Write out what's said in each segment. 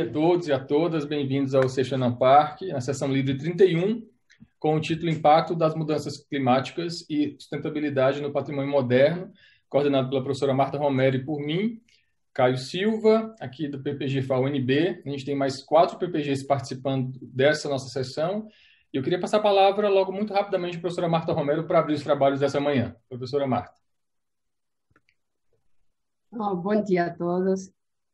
a todos e a todas, bem-vindos ao Seixana Park, na sessão livre 31, com o título Impacto das Mudanças Climáticas e Sustentabilidade no Patrimônio Moderno, coordenado pela professora Marta Romero e por mim, Caio Silva, aqui do PPG FAUNB. A gente tem mais 4 PPGs participando dessa nossa sessão, e eu queria passar a palavra logo muito rapidamente à professora Marta Romero para abrir os trabalhos dessa manhã. Professora Marta. Bom dia a todos.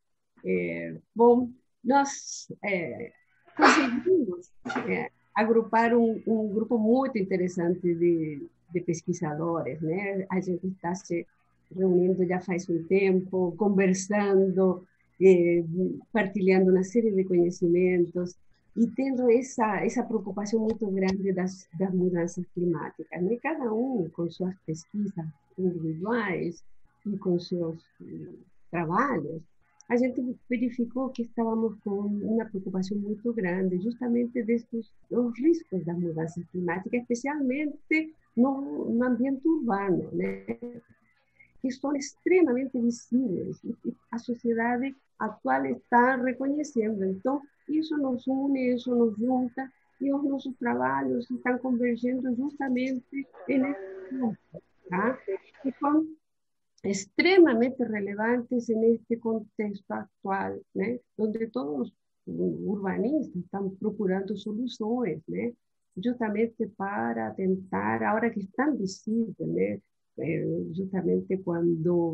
Bom, nós conseguimos agrupar um grupo muito interessante de pesquisadores, né? A gente está se reunindo já faz um tempo, conversando, partilhando uma série de conhecimentos e tendo essa preocupação muito grande das mudanças climáticas, né? Cada um com suas pesquisas individuais e com seus trabalhos, a gente verificou que estávamos com uma preocupação muito grande, justamente desses os riscos das mudanças climáticas, especialmente no ambiente urbano, né? Que são extremamente visíveis e a sociedade atual está reconhecendo. Então, isso nos une, isso nos junta e os nossos trabalhos estão convergindo justamente nesse ponto, tá? E com extremamente relevantes en este contexto actual, ¿no? Donde todos los urbanistas están procurando soluciones, ¿no? Justamente para tentar, ahora que están visibles, ¿no? Justamente cuando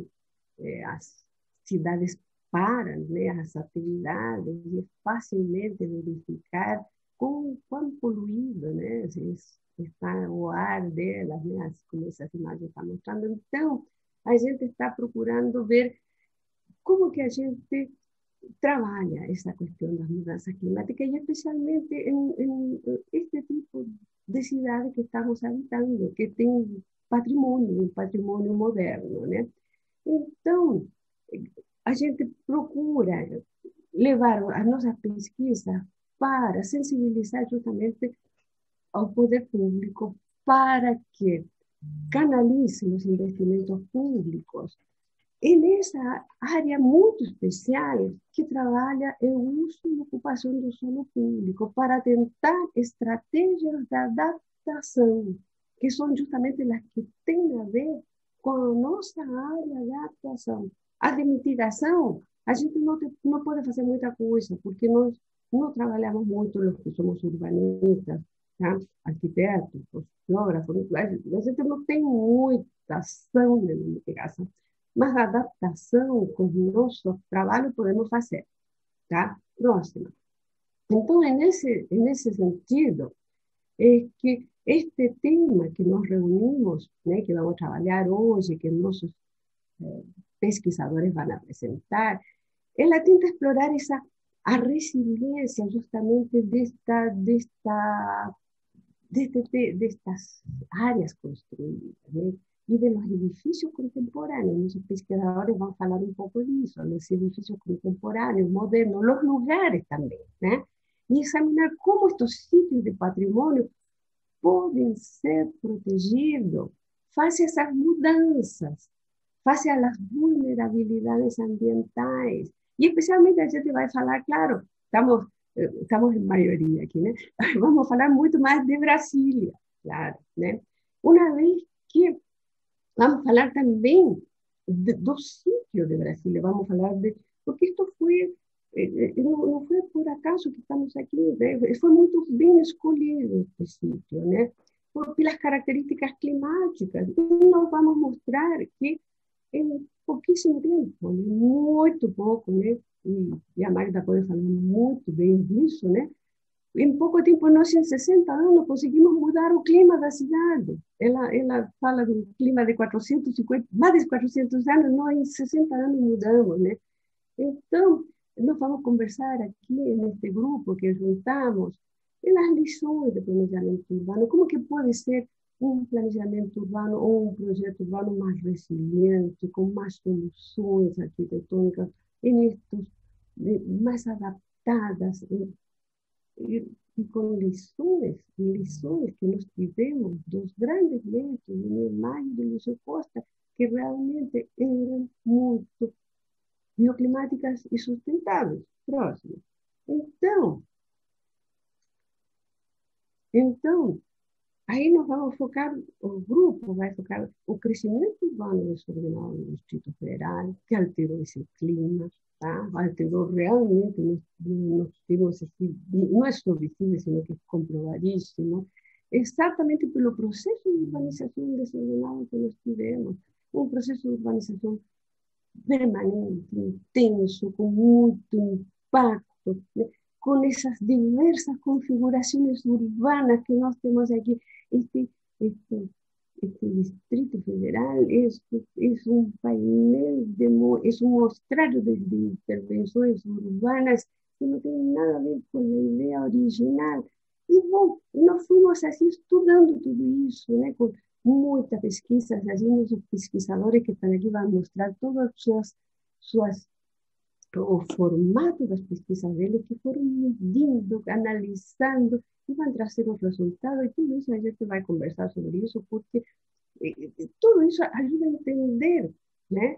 las ciudades paran, ¿no? Las actividades, y es fácilmente verificar cuán poluído, ¿no? Está o ar delas, né? Como essas imagens estão mostrando. Então, a gente está procurando ver como que a gente trabalha essa questão das mudanças climáticas e especialmente em este tipo de cidade que estamos habitando, que tem um patrimônio moderno, né? Então, a gente procura levar as nossas pesquisas para sensibilizar justamente ao poder público para que canalice os investimentos públicos nessa área muito especial que trabalha o uso e ocupação do solo público para tentar estratégias de adaptação, que são justamente as que têm a ver com a nossa área de atuação. A de mitigação, a gente não pode fazer muita coisa, porque nós não trabalhamos muito os que somos urbanistas, tá? Arquitetos, geógrafos, a gente não tem muita ação de mitigação, mas a adaptação com o nosso trabalho podemos fazer, tá? Próxima. Então, nesse sentido, é que este tema que nós reunimos, né, que vamos trabalhar hoje, que nossos pesquisadores vão apresentar, ela tenta explorar a resiliência justamente destas áreas construídas, né? E de los edifícios contemporâneos. Os pesquisadores vão falar um pouco disso, os edifícios contemporâneos, modernos, os lugares também, né? E examinar como estes sítios de patrimônio podem ser protegidos face a essas mudanças, face a las vulnerabilidades ambientais. E especialmente a gente vai falar, claro, estamos em maioria aqui, né? Vamos falar muito mais de Brasília, claro, né? Uma vez que vamos falar também do sítio de Brasília, vamos falar de... Porque isto foi... Não foi por acaso que estamos aqui, né? Foi muito bem escolhido este sítio, né? Pelas características climáticas. E nós vamos mostrar que em pouquíssimo tempo, muito pouco, né? E a Magda pode falar muito bem disso, né? Em pouco tempo, nós em 60 anos conseguimos mudar o clima da cidade. Ela fala do clima de 450, mais de 400 anos, nós em 60 anos mudamos, né? Então, nós vamos conversar aqui neste grupo que juntamos nas lições de planejamento urbano, como que pode ser um planejamento urbano ou um projeto urbano mais resiliente, com mais soluções arquitetônicas, mais adaptadas e com lições que nós tivemos dos grandes leitos de Niemeyer e de Lúcio Costa, que realmente eram muito bioclimáticas e sustentáveis. Próximo. Então, aí nós vamos focar, o grupo vai focar o crescimento urbano desordenado no Distrito Federal, que alterou esse clima, tá? Alterou realmente, não é só visível, sino que é comprovadíssimo, exatamente pelo processo de urbanização desordenado que nós tivemos, um processo de urbanização permanente, intenso, com muito impacto, né? Con esas diversas configuraciones urbanas que nós temos aqui. Este, este, este Distrito Federal es un painel, es un mostrario de intervenções urbanas que não tem nada a ver com a ideia original. E, bom, nós fomos assim estudando tudo isso, né, com muitas pesquisas, assim, os pesquisadores que estão aqui vão mostrar todas suas o formato das pesquisas deles, que foram medindo, analisando, e vão trazer os resultados, e tudo isso a gente vai conversar sobre isso, porque tudo isso ajuda a entender, né,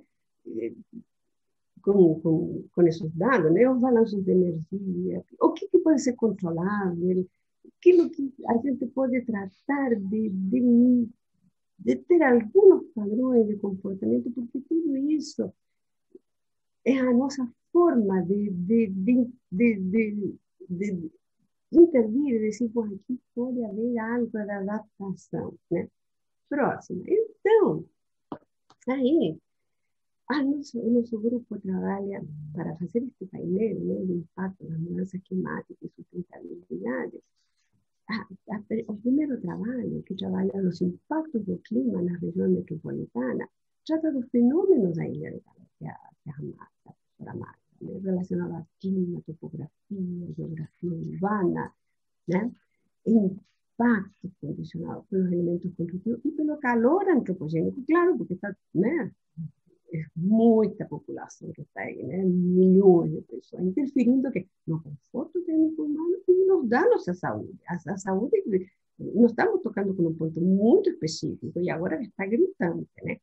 com esses dados, né, os balanços de energia, o que pode ser controlável, aquilo que a gente pode tratar de ter alguns padrões de comportamento, porque tudo isso é a nossa forma de intervir, de dizer, bom, aqui pode haver algo de adaptação, né? Próxima. Então, aí, o nosso grupo trabalha para fazer este painel, né, do impacto das mudanças climáticas e sustentabilidade. O primeiro trabalho, que trabalha os impactos do clima na região metropolitana, trata dos fenômenos da ilha de calor, que a Marta, né, relacionado a clima, topografia, geografia urbana, né, impacto condicionado pelos elementos construtivos e pelo calor antropogênico, claro, porque está, né, é muita população que está aí, né, milhões de pessoas, interferindo que no conforto térmico humano e nos danos à saúde. A saúde, nós estamos tocando com um ponto muito específico e agora está gritante, né?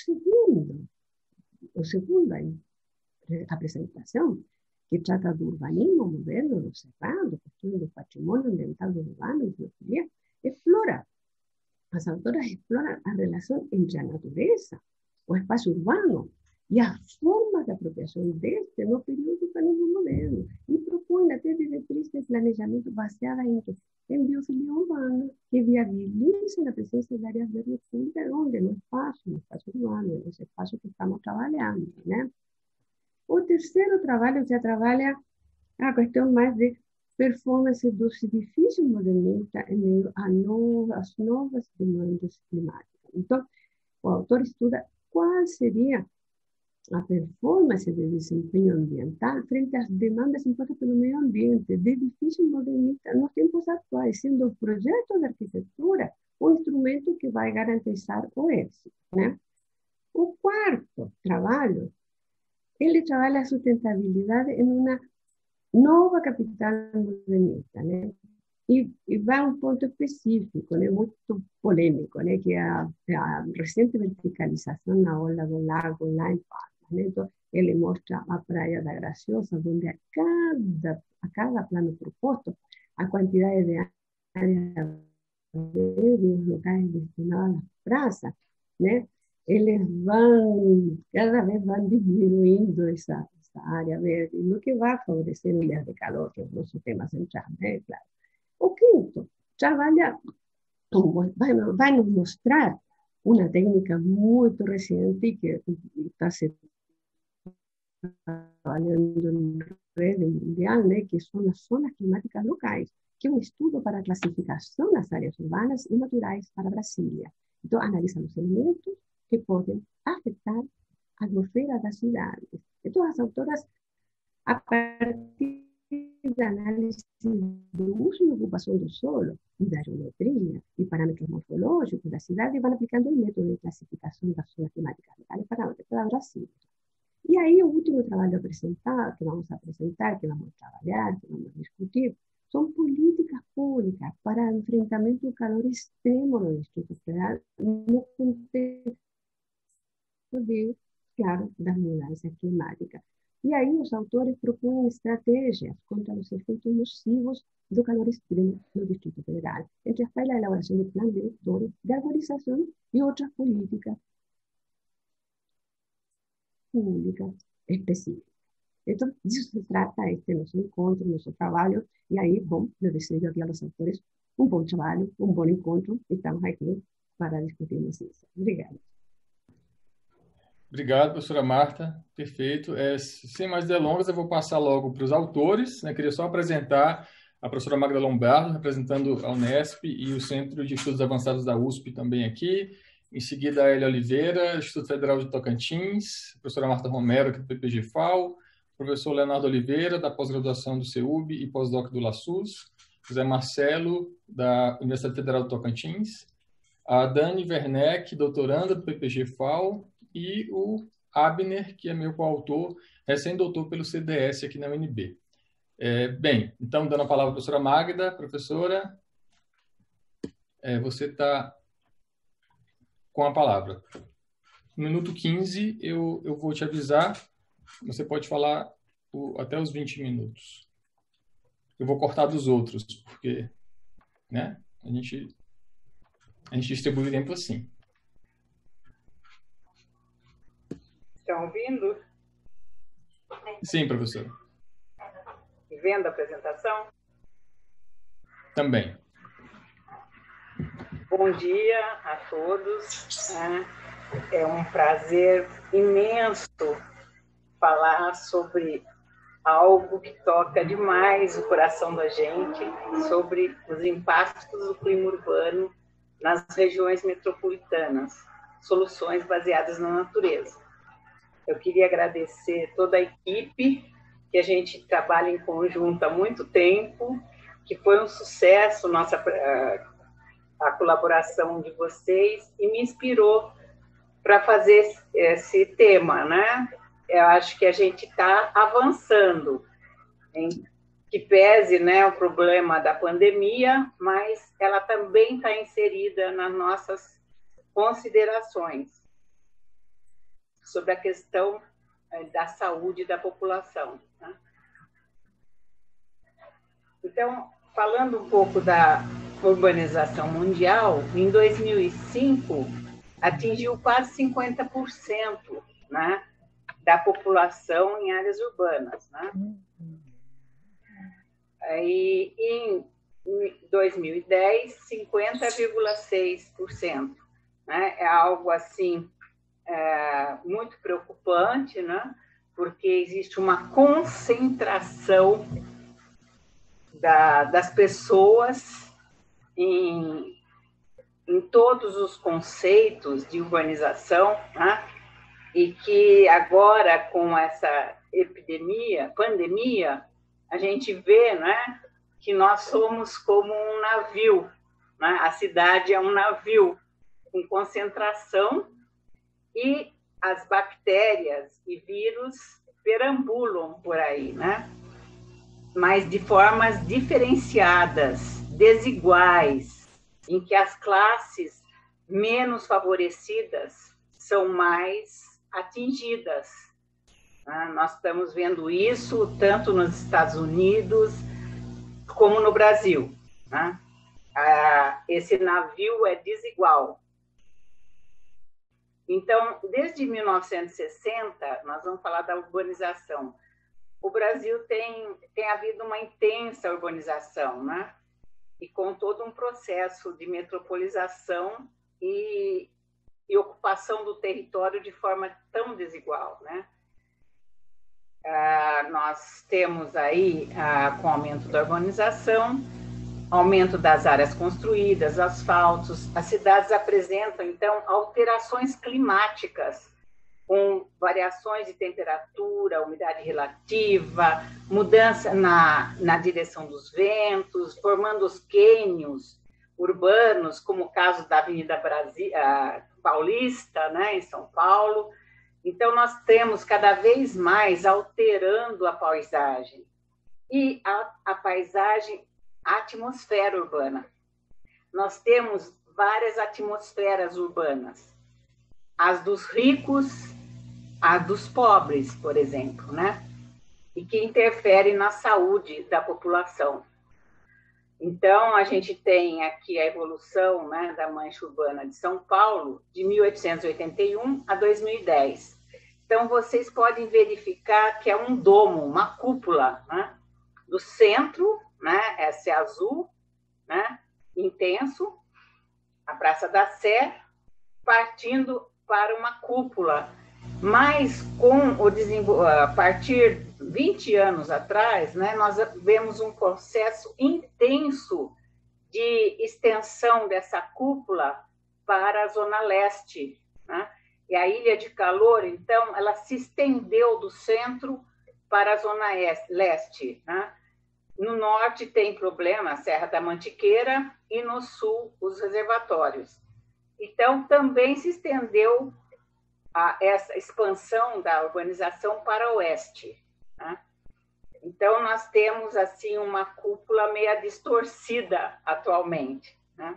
O segundo apresentação, que trata do urbanismo moderno, do cerrado, cuestión do patrimônio ambiental urbano e biofilia, explora, as autoras exploran a relação entre a natureza, o espaço urbano e as formas de apropriação deste no período do urbanismo moderno e propõe até diretrizes de planejamento baseadas em biofilia urbana que viabilizem a presença de áreas verdes públicas onde no espaço urbano, nesse espaço que estamos trabalhando, né? O terceiro trabalho já trabalha a questão mais de performance dos edifícios modernistas em meio às novas demandas climáticas. Então, o autor estuda qual seria a performance de desempenho ambiental frente às demandas impostas pelo meio ambiente de edifícios modernistas nos tempos atuais, sendo o projeto de arquitetura o instrumento que vai garantizar o êxito, né? O quarto trabalho, ele trabalha a sustentabilidade em uma nova capital modernista, né? E vai a um ponto específico, né, muito polêmico, né, que é a recente verticalização na orla do lago lá em Palma, né? Então, ele mostra a Praia da Graciosa, onde a cada plano proposto, a quantidade de áreas verdes, os locais destinados às praças, né, eles cada vez vão diminuindo essa área verde, o que vai favorecer ilhas de calor, que é o nosso tema central, né, claro. O quinto, trabalha, vai nos mostrar uma técnica muito recente que está se trabalhando em rede mundial, né, que são as zonas climáticas locais, que é um estudo para a classificação das áreas urbanas e naturais para Brasília. Então, analisa os elementos que podem afetar a atmosfera das cidades. Então, as autoras, a partir da análise do uso e ocupação do solo, e da geometria e parâmetros morfológicos da cidade, vão aplicando o método de classificação das zonas climáticas locais para Brasil. E aí, o último trabalho apresentado, que vamos apresentar, que vamos trabalhar, que vamos discutir, são políticas públicas para enfrentamento do calor extremo no Distrito Federal, no contexto de, claro, das mudanças climáticas. E aí os autores propõem estratégias contra os efeitos nocivos do calor extremo no Distrito Federal, entre as quais a elaboração de planos diretores de arborização e outras políticas públicas específicas. Então, disso se trata este nosso encontro, nosso trabalho, e aí, bom, eu desejo aqui aos autores um bom trabalho, um bom encontro, e estamos aqui para discutirmos isso. Obrigada. Obrigado, professora Marta. Perfeito. Sem mais delongas, eu vou passar logo para os autores, né? Queria só apresentar a professora Magda Lombardo, representando a Unesp e o Centro de Estudos Avançados da USP também aqui. Em seguida, a Elia Oliveira, Instituto Federal de Tocantins, a professora Marta Romero, aqui do PPG-FAO, o professor Leonardo Oliveira, da pós-graduação do CEUB e pós-doc do LaSUS, José Marcelo, da Universidade Federal do Tocantins, a Dani Werneck, doutoranda do PPG-FAO, e o Abner, que é meu coautor, recém-doutor pelo CDS aqui na UNB. Bem, então, dando a palavra à professora Magda. Professora, você está com a palavra. No minuto 15, eu vou te avisar. Você pode falar até os 20 minutos. Eu vou cortar dos outros, porque, né, a gente distribui o tempo assim. Estão ouvindo? Sim, professora. E vendo a apresentação? Também. Bom dia a todos. É um prazer imenso falar sobre algo que toca demais o coração da gente, sobre os impactos do clima urbano nas regiões metropolitanas, soluções baseadas na natureza. Eu queria agradecer toda a equipe, que a gente trabalha em conjunto há muito tempo, que foi um sucesso a colaboração de vocês e me inspirou para fazer esse tema, né? Eu acho que a gente está avançando, em que pese, né, o problema da pandemia, mas ela também está inserida nas nossas considerações sobre a questão da saúde da população, né? Então, falando um pouco da urbanização mundial, em 2005, atingiu quase 50%, né, da população em áreas urbanas, né? E em 2010, 50,6%, né? É algo assim muito preocupante, né? Porque existe uma concentração das pessoas em todos os conceitos de urbanização, né? E que agora, com essa pandemia, a gente vê, né, que nós somos como um navio, né? A cidade é um navio com concentração e as bactérias e vírus perambulam por aí, né? Mas de formas diferenciadas, desiguais, em que as classes menos favorecidas são mais atingidas. Nós estamos vendo isso tanto nos Estados Unidos como no Brasil, né? Esse navio é desigual. Então, desde 1960, nós vamos falar da urbanização. O Brasil tem havido uma intensa urbanização, né? E com todo um processo de metropolização e ocupação do território de forma tão desigual, né? Nós temos aí, com o aumento da urbanização, aumento das áreas construídas, asfaltos, as cidades apresentam, então, alterações climáticas, com variações de temperatura, umidade relativa, mudança na direção dos ventos, formando os cânions urbanos, como o caso da Avenida Paulista, né, em São Paulo. Então, nós temos cada vez mais alterando a paisagem. E a paisagem, a atmosfera urbana. Nós temos várias atmosferas urbanas. As dos ricos, as dos pobres, por exemplo, né? e que interferem na saúde da população. Então, a gente tem aqui a evolução, né, da mancha urbana de São Paulo, de 1881 a 2010. Então, vocês podem verificar que é um domo, uma cúpula, né, do centro, né, essa é azul, né, intenso, a Praça da Sé, partindo para uma cúpula. Mas a partir de 20 anos atrás, né, nós vemos um processo intenso de extensão dessa cúpula para a Zona Leste, né? E a Ilha de Calor, então, ela se estendeu do centro para a Zona Leste, né? No norte tem problema, a Serra da Mantiqueira, e no sul, os reservatórios. Então, também se estendeu essa expansão da urbanização para o oeste, né? Então, nós temos assim uma cúpula meio distorcida atualmente, né?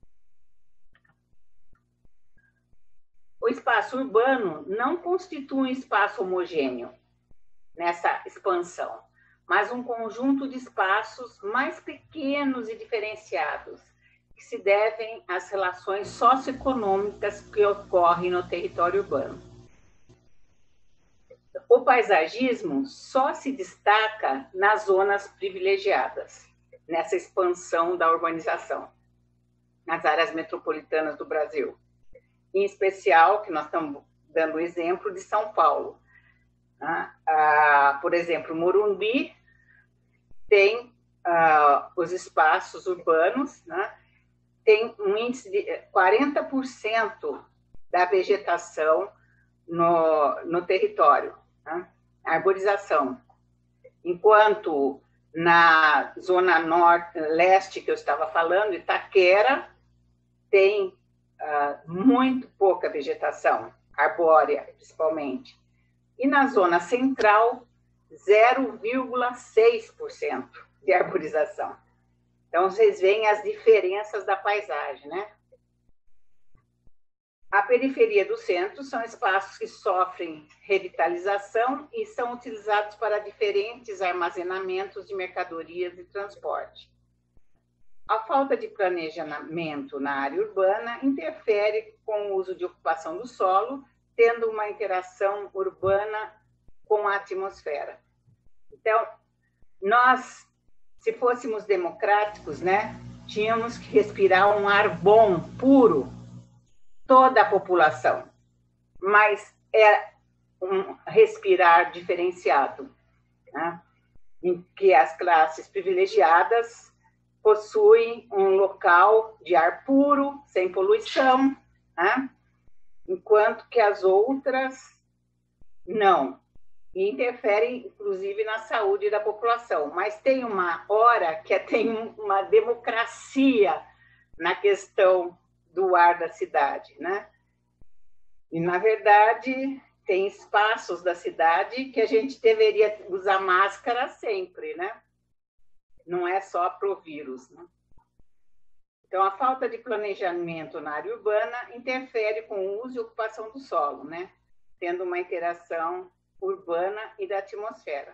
O espaço urbano não constitui um espaço homogêneo nessa expansão, mas um conjunto de espaços mais pequenos e diferenciados, que se devem às relações socioeconômicas que ocorrem no território urbano. O paisagismo só se destaca nas zonas privilegiadas, nessa expansão da urbanização, nas áreas metropolitanas do Brasil. Em especial, que nós estamos dando o exemplo de São Paulo. Por exemplo, Morumbi tem os espaços urbanos, né? Tem um índice de 40% da vegetação no território, né? Arborização. Enquanto na zona leste que eu estava falando, Itaquera, tem muito pouca vegetação, arbórea, principalmente. E na zona central, 0,6% de arborização. Então, vocês veem as diferenças da paisagem, né? A periferia do centro são espaços que sofrem revitalização e são utilizados para diferentes armazenamentos de mercadorias e transporte. A falta de planejamento na área urbana interfere com o uso de ocupação do solo, tendo uma interação urbana com a atmosfera. Então, nós, se fôssemos democráticos, né, tínhamos que respirar um ar bom, puro, toda a população, mas é um respirar diferenciado, né, em que as classes privilegiadas possuem um local de ar puro, sem poluição, né, enquanto que as outras não. E interferem, inclusive, na saúde da população. Mas tem uma hora que tem uma democracia na questão do ar da cidade, né? E, na verdade, tem espaços da cidade que a gente deveria usar máscara sempre, né? Não é só pro vírus, né? Então, a falta de planejamento na área urbana interfere com o uso e ocupação do solo, né? Tendo uma interação urbana e da atmosfera.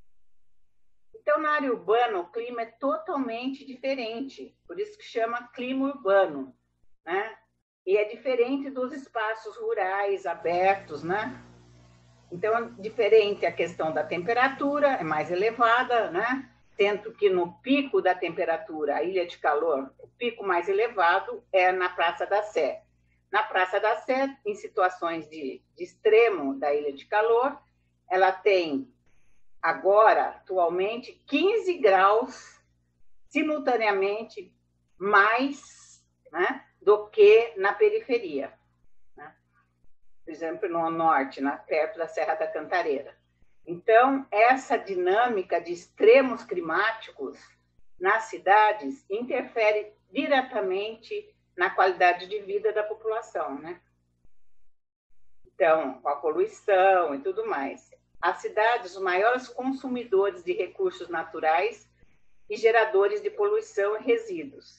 Então, na área urbana, o clima é totalmente diferente, por isso que chama clima urbano, né? E é diferente dos espaços rurais, abertos, né? Então, é diferente a questão da temperatura, é mais elevada, né? Tanto que no pico da temperatura, a Ilha de Calor, o pico mais elevado é na Praça da Sé. Na Praça da Sé, em situações de extremo da Ilha de Calor, ela tem agora, atualmente, 15 graus simultaneamente mais, né, do que na periferia, né? Por exemplo, no norte, perto da Serra da Cantareira. Então, essa dinâmica de extremos climáticos nas cidades interfere diretamente na qualidade de vida da população, né? Então, com a poluição e tudo mais. As cidades, os maiores consumidores de recursos naturais e geradores de poluição e resíduos.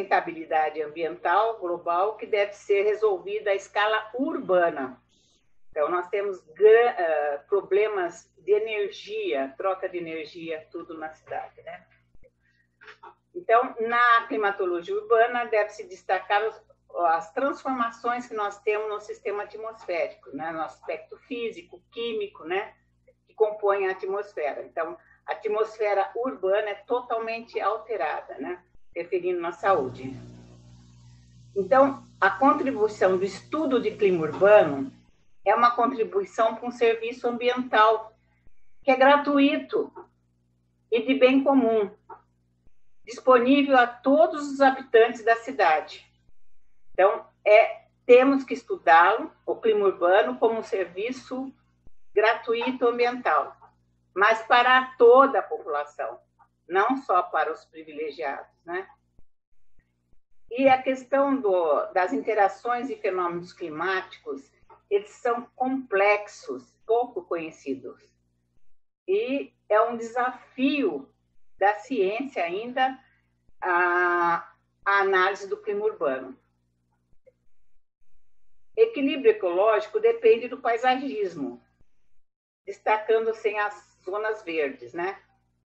Sustentabilidade ambiental global que deve ser resolvida à escala urbana. Então, nós temos problemas de energia, troca de energia, tudo na cidade, né? Então, na climatologia urbana, deve-se destacar as transformações que nós temos no sistema atmosférico, né? No aspecto físico, químico, né? Que compõem a atmosfera. Então, a atmosfera urbana é totalmente alterada, né? Referindo na saúde. Então, a contribuição do estudo de clima urbano é uma contribuição para um serviço ambiental que é gratuito e de bem comum, disponível a todos os habitantes da cidade. Então, temos que estudá-lo, o clima urbano, como um serviço gratuito ambiental, mas para toda a população, não só para os privilegiados, né? E a questão das interações e fenômenos climáticos, eles são complexos, pouco conhecidos. E é um desafio da ciência ainda a análise do clima urbano. Equilíbrio ecológico depende do paisagismo, destacando-se as zonas verdes, né?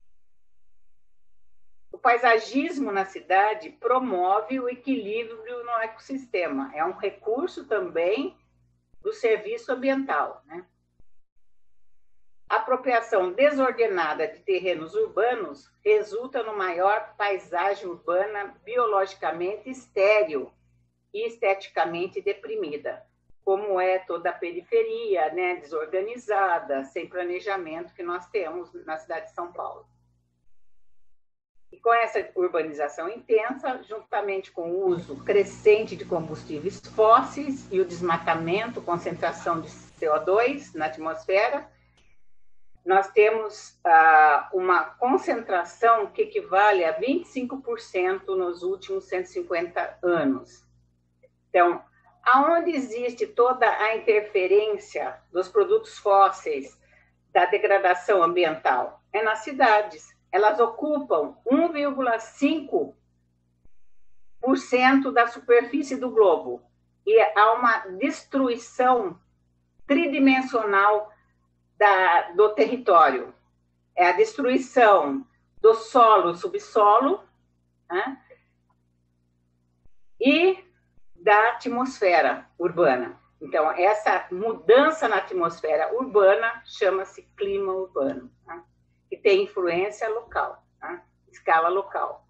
O paisagismo na cidade promove o equilíbrio no ecossistema. É um recurso também do serviço ambiental, né? A apropriação desordenada de terrenos urbanos resulta no maior paisagem urbana biologicamente estéril e esteticamente deprimida, como é toda a periferia, né, desorganizada, sem planejamento que nós temos na cidade de São Paulo. E com essa urbanização intensa, juntamente com o uso crescente de combustíveis fósseis e o desmatamento, concentração de CO2 na atmosfera, nós temos uma concentração que equivale a 25% nos últimos 150 anos. Então, aonde existe toda a interferência dos produtos fósseis, da degradação ambiental? É nas cidades. Elas ocupam 1,5% da superfície do globo. E há uma destruição tridimensional do território. É a destruição do solo, subsolo, né? E da atmosfera urbana. Então, essa mudança na atmosfera urbana chama-se clima urbano, né? Que tem influência local, né? Escala local.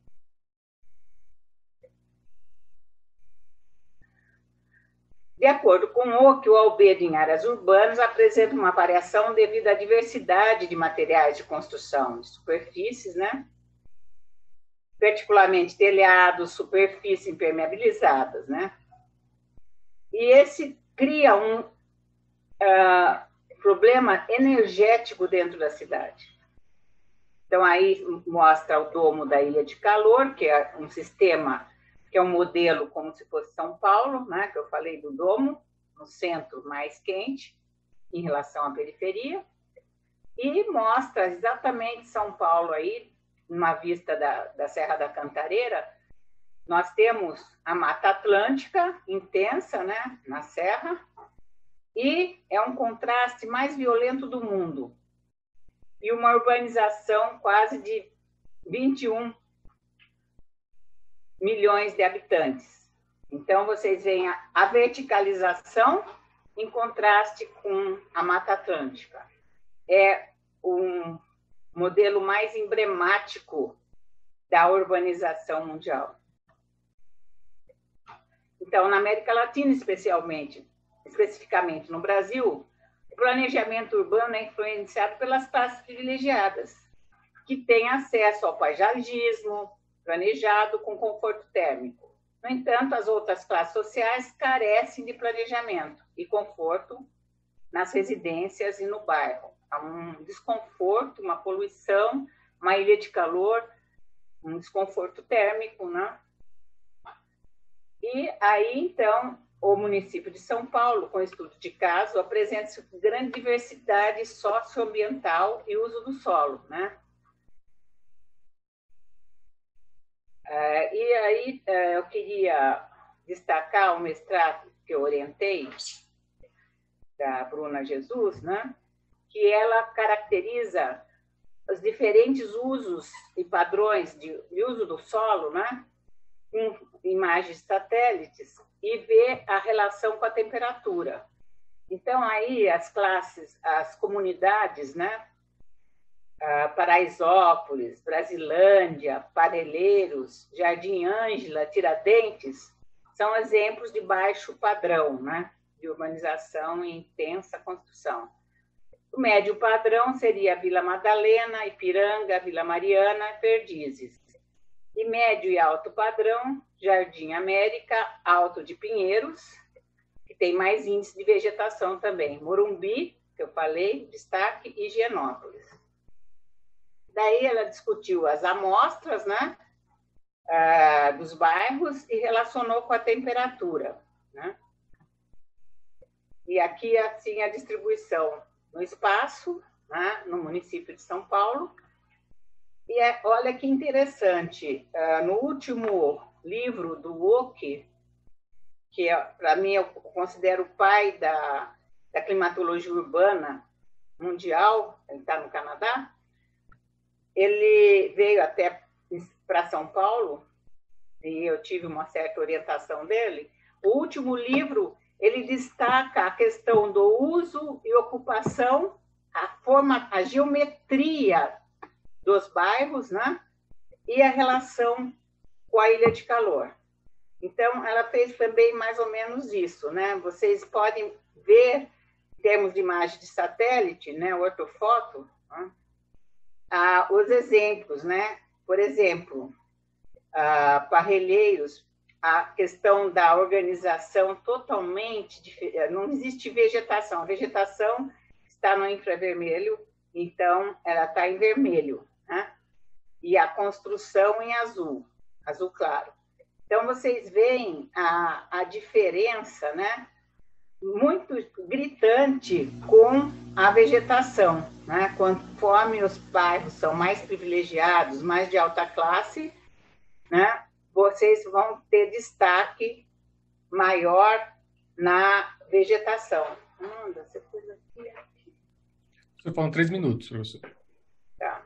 De acordo com Ock, o albedo em áreas urbanas apresenta uma variação devido à diversidade de materiais de construção, de superfícies, né? Particularmente telhados, superfícies impermeabilizadas, né? E esse cria um problema energético dentro da cidade. Então, aí mostra o domo da Ilha de Calor, que é um sistema, que é um modelo como se fosse São Paulo, né? Que eu falei do domo, no centro mais quente, em relação à periferia, e mostra exatamente São Paulo aí, numa vista da Serra da Cantareira. Nós temos a Mata Atlântica intensa, né, na Serra, e é um contraste mais violento do mundo. E uma urbanização quase de 21 milhões de habitantes. Então, vocês veem a verticalização em contraste com a Mata Atlântica. É um modelo mais emblemático da urbanização mundial. Então, na América Latina, especificamente no Brasil, o planejamento urbano é influenciado pelas classes privilegiadas, que têm acesso ao paisagismo planejado com conforto térmico. No entanto, as outras classes sociais carecem de planejamento e conforto nas residências e no bairro. Há um desconforto, uma poluição, uma ilha de calor, um desconforto térmico, né? E aí, então, o município de São Paulo, com estudo de caso, apresenta grande diversidade socioambiental e uso do solo, né? E aí, eu queria destacar o mestrado que eu orientei, da Bruna Jesus, né? Que ela caracteriza os diferentes usos e padrões de uso do solo, né? Com imagens de satélites, e vê a relação com a temperatura. Então, aí, as classes, as comunidades, né? Paraisópolis, Brasilândia, Parelheiros, Jardim Ângela, Tiradentes, são exemplos de baixo padrão, né? De urbanização em intensa construção. O médio padrão seria Vila Madalena, Ipiranga, Vila Mariana e Perdizes. E médio e alto padrão, Jardim América, Alto de Pinheiros, que tem mais índice de vegetação também. Morumbi, que eu falei, destaque, e Higienópolis. Daí ela discutiu as amostras, né, dos bairros e relacionou com a temperatura, né? E aqui, assim, a distribuição no espaço, né, no município de São Paulo. E olha que interessante, no último livro do Oki, que para mim eu considero o pai da climatologia urbana mundial, ele está no Canadá, ele veio até para São Paulo, e eu tive uma certa orientação dele. O último livro, ele destaca a questão do uso e ocupação, a geometria dos bairros, né? E a relação com a ilha de calor. Então, ela fez também mais ou menos isso, né? Vocês podem ver, em termos de imagem de satélite, né? Ortofoto, né? Os exemplos, né? Por exemplo, Parelheiros, a questão da organização totalmente diferente, não existe vegetação. A vegetação está no infravermelho, então ela está em vermelho, né? E a construção em azul, azul claro. Então, vocês veem a diferença, né? Muito gritante com a vegetação, né? Conforme os bairros são mais privilegiados, mais de alta classe, né? Vocês vão ter destaque maior na vegetação. Você pôs aqui. Você falou 3 minutos, professor. Tá.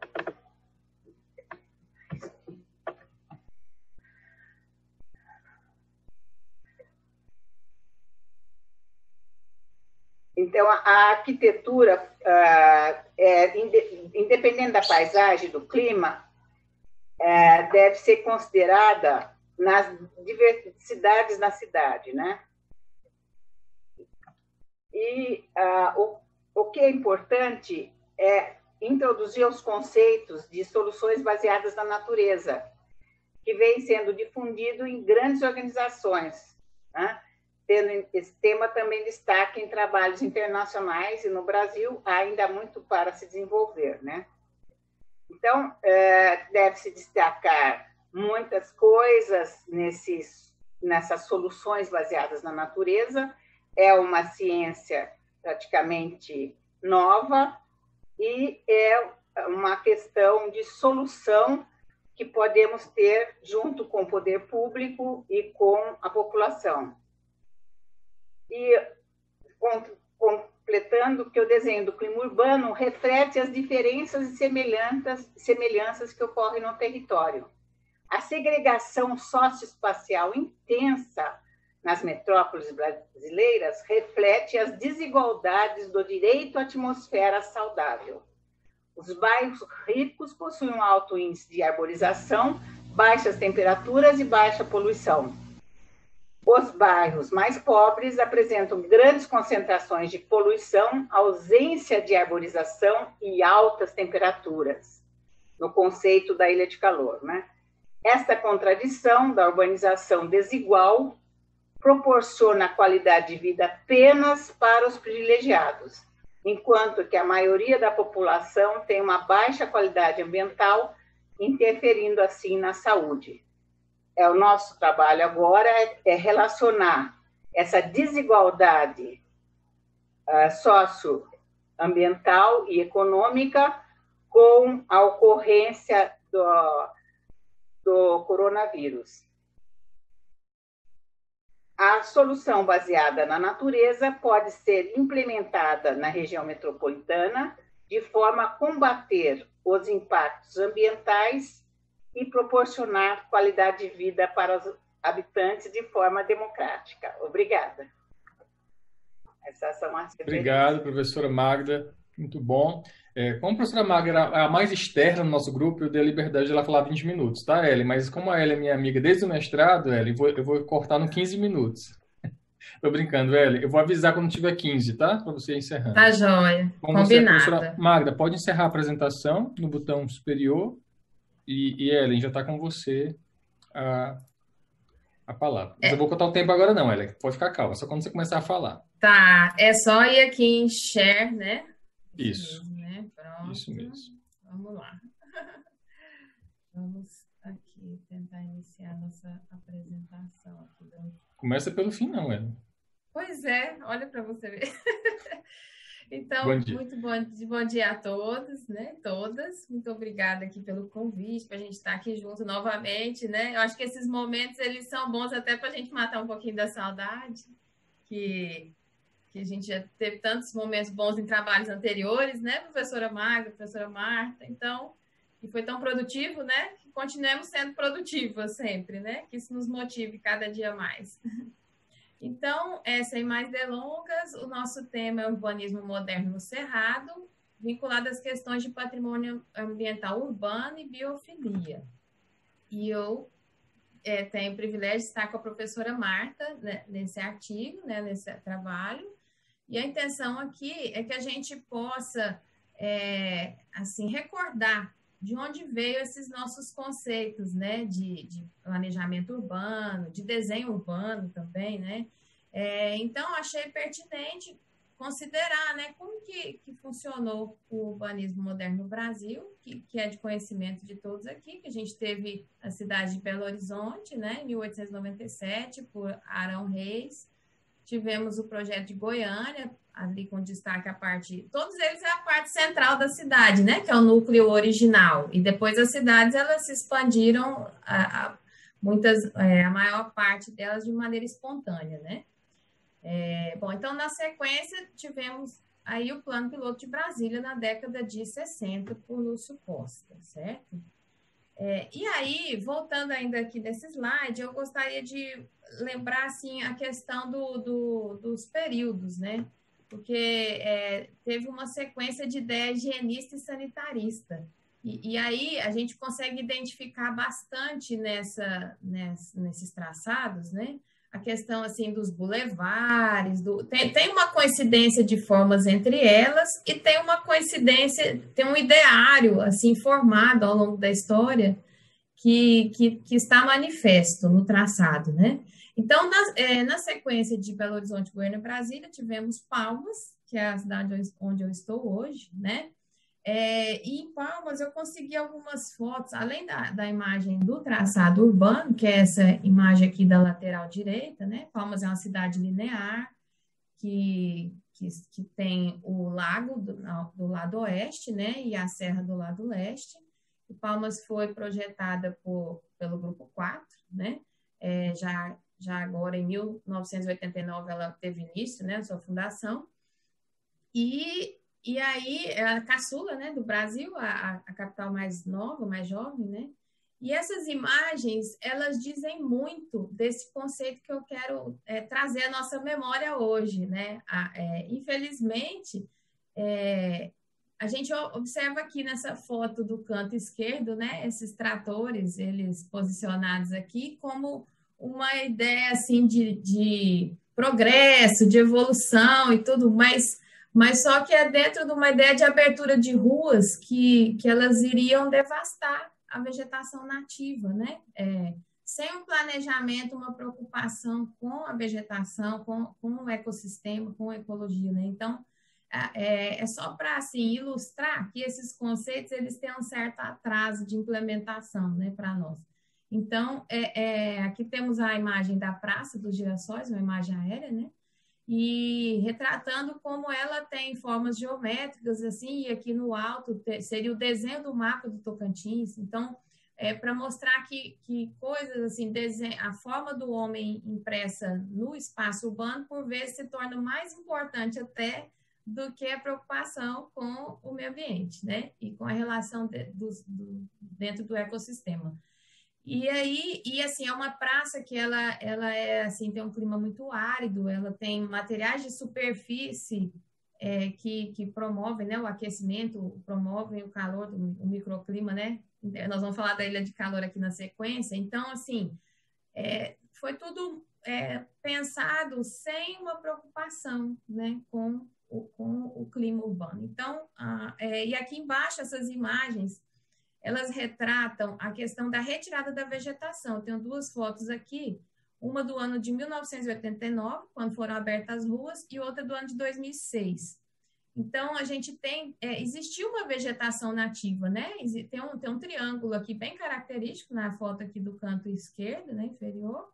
Então, a arquitetura, independente da paisagem, do clima, deve ser considerada nas diversidades na cidade, né? E o que é importante é introduzir os conceitos de soluções baseadas na natureza, que vem sendo difundido em grandes organizações, né? Tendo esse tema também destaque em trabalhos internacionais, e no Brasil ainda há muito para se desenvolver, né? Então, deve-se destacar muitas coisas nessas soluções baseadas na natureza. É uma ciência praticamente nova e é uma questão de solução que podemos ter junto com o poder público e com a população. E completando que o desenho do clima urbano reflete as diferenças e semelhanças que ocorrem no território. A segregação socioespacial intensa nas metrópoles brasileiras reflete as desigualdades do direito à atmosfera saudável. Os bairros ricos possuem um alto índice de arborização, baixas temperaturas e baixa poluição. Os bairros mais pobres apresentam grandes concentrações de poluição, ausência de arborização e altas temperaturas, no conceito da ilha de calor, né? Esta contradição da urbanização desigual proporciona qualidade de vida apenas para os privilegiados, enquanto que a maioria da população tem uma baixa qualidade ambiental, interferindo assim na saúde. O nosso trabalho agora é relacionar essa desigualdade socioambiental e econômica com a ocorrência do coronavírus. A solução baseada na natureza pode ser implementada na região metropolitana de forma a combater os impactos ambientais e proporcionar qualidade de vida para os habitantes de forma democrática. Obrigada. Essas são as Obrigado, professora Magda. Muito bom. Como a professora Magda era a mais externa no nosso grupo, eu dei a liberdade de ela falar 20 minutos, tá, Ellen? Mas como a Ellen é minha amiga desde o mestrado, Ellen, eu vou cortar no 15 minutos. Tô brincando, Ellen. Eu vou avisar quando tiver 15, tá? Para você ir encerrando. Tá joia. Professora Magda, pode encerrar a apresentação no botão superior. E Ellen, já está com você a palavra. Mas eu vou contar o tempo agora não, Ellen. Pode ficar calma, só quando você começar a falar. Tá, é só ir aqui em share, né? Isso. Mesmo, né? Pronto. Isso mesmo. Vamos lá. Vamos aqui tentar iniciar nossa apresentação. Começa pelo fim, não, Ellen. Pois é, olha para você ver. Então, muito bom dia a todos, né? Todas. Muito obrigada aqui pelo convite, para a gente estar aqui junto novamente, né? Eu acho que esses momentos, eles são bons até para a gente matar um pouquinho da saudade, que a gente já teve tantos momentos bons em trabalhos anteriores, né? Professora Magda, professora Marta, então, e foi tão produtivo, né? Que continuemos sendo produtivas sempre, né? Que isso nos motive cada dia mais. Então, sem mais delongas, o nosso tema é o urbanismo moderno no Cerrado, vinculado às questões de patrimônio ambiental urbano e biofilia. E eu tenho o privilégio de estar com a professora Marta, né, nesse artigo, né, nesse trabalho, e a intenção aqui é que a gente possa, assim, recordar de onde veio esses nossos conceitos, né, de planejamento urbano, de desenho urbano também, né? Então, achei pertinente considerar, né, como que funcionou o urbanismo moderno no Brasil, que é de conhecimento de todos aqui, que a gente teve a cidade de Belo Horizonte, né, em 1897, por Arão Reis. Tivemos o projeto de Goiânia, ali com destaque a parte... Todos eles é a parte central da cidade, né? Que é o núcleo original. E depois as cidades, elas se expandiram, a maior parte delas de maneira espontânea, né? Bom, então, na sequência, tivemos aí o Plano Piloto de Brasília na década de 60, por Lúcio Costa, certo? E aí, voltando ainda aqui nesse slide, eu gostaria de lembrar, assim, a questão dos períodos, né? Porque teve uma sequência de ideia higienista e sanitarista. E aí a gente consegue identificar bastante nesses traçados, né? A questão, assim, dos bulevares, tem uma coincidência de formas entre elas e tem uma coincidência, tem um ideário, assim, formado ao longo da história que está manifesto no traçado, né? Então, na sequência de Belo Horizonte, Goiânia e Brasília, tivemos Palmas, que é a cidade onde eu estou hoje, né? E em Palmas eu consegui algumas fotos, além da imagem do traçado urbano, que é essa imagem aqui da lateral direita, né? Palmas é uma cidade linear que tem o lago do lado oeste, né? E a serra do lado leste. E Palmas foi projetada pelo Grupo 4, né? Já agora, em 1989, ela teve início, né? Sua fundação. E aí, é a caçula, né, do Brasil, a capital mais nova, mais jovem, né? E essas imagens, elas dizem muito desse conceito que eu quero trazer à nossa memória hoje, né? Infelizmente, a gente observa aqui nessa foto do canto esquerdo, né? Esses tratores, eles posicionados aqui como uma ideia, assim, de progresso, de evolução e tudo, mas só que é dentro de uma ideia de abertura de ruas que elas iriam devastar a vegetação nativa, né? Sem um planejamento, uma preocupação com a vegetação, com o ecossistema, com a ecologia, né? Então, é só para, assim, ilustrar que esses conceitos, eles têm um certo atraso de implementação, né, para nós. Então, aqui temos a imagem da Praça dos Girassóis, uma imagem aérea, né? E retratando como ela tem formas geométricas, assim, e aqui no alto seria o desenho do mapa do Tocantins. Então, para mostrar que coisas assim, a forma do homem impressa no espaço urbano, por vezes, se torna mais importante até do que a preocupação com o meio ambiente, né? E com a relação dentro do ecossistema. E aí, assim, é uma praça que ela é, assim, tem um clima muito árido, ela tem materiais de superfície que promovem, né, o aquecimento, promovem o calor, o microclima, né? Nós vamos falar da ilha de calor aqui na sequência. Então, assim, foi tudo pensado sem uma preocupação, né, com o clima urbano. Então, e aqui embaixo, essas imagens, elas retratam a questão da retirada da vegetação. Eu tenho duas fotos aqui, uma do ano de 1989, quando foram abertas as ruas, e outra do ano de 2006. Então, a gente tem... existiu uma vegetação nativa, né? Tem um triângulo aqui bem característico na foto aqui do canto esquerdo, né, inferior,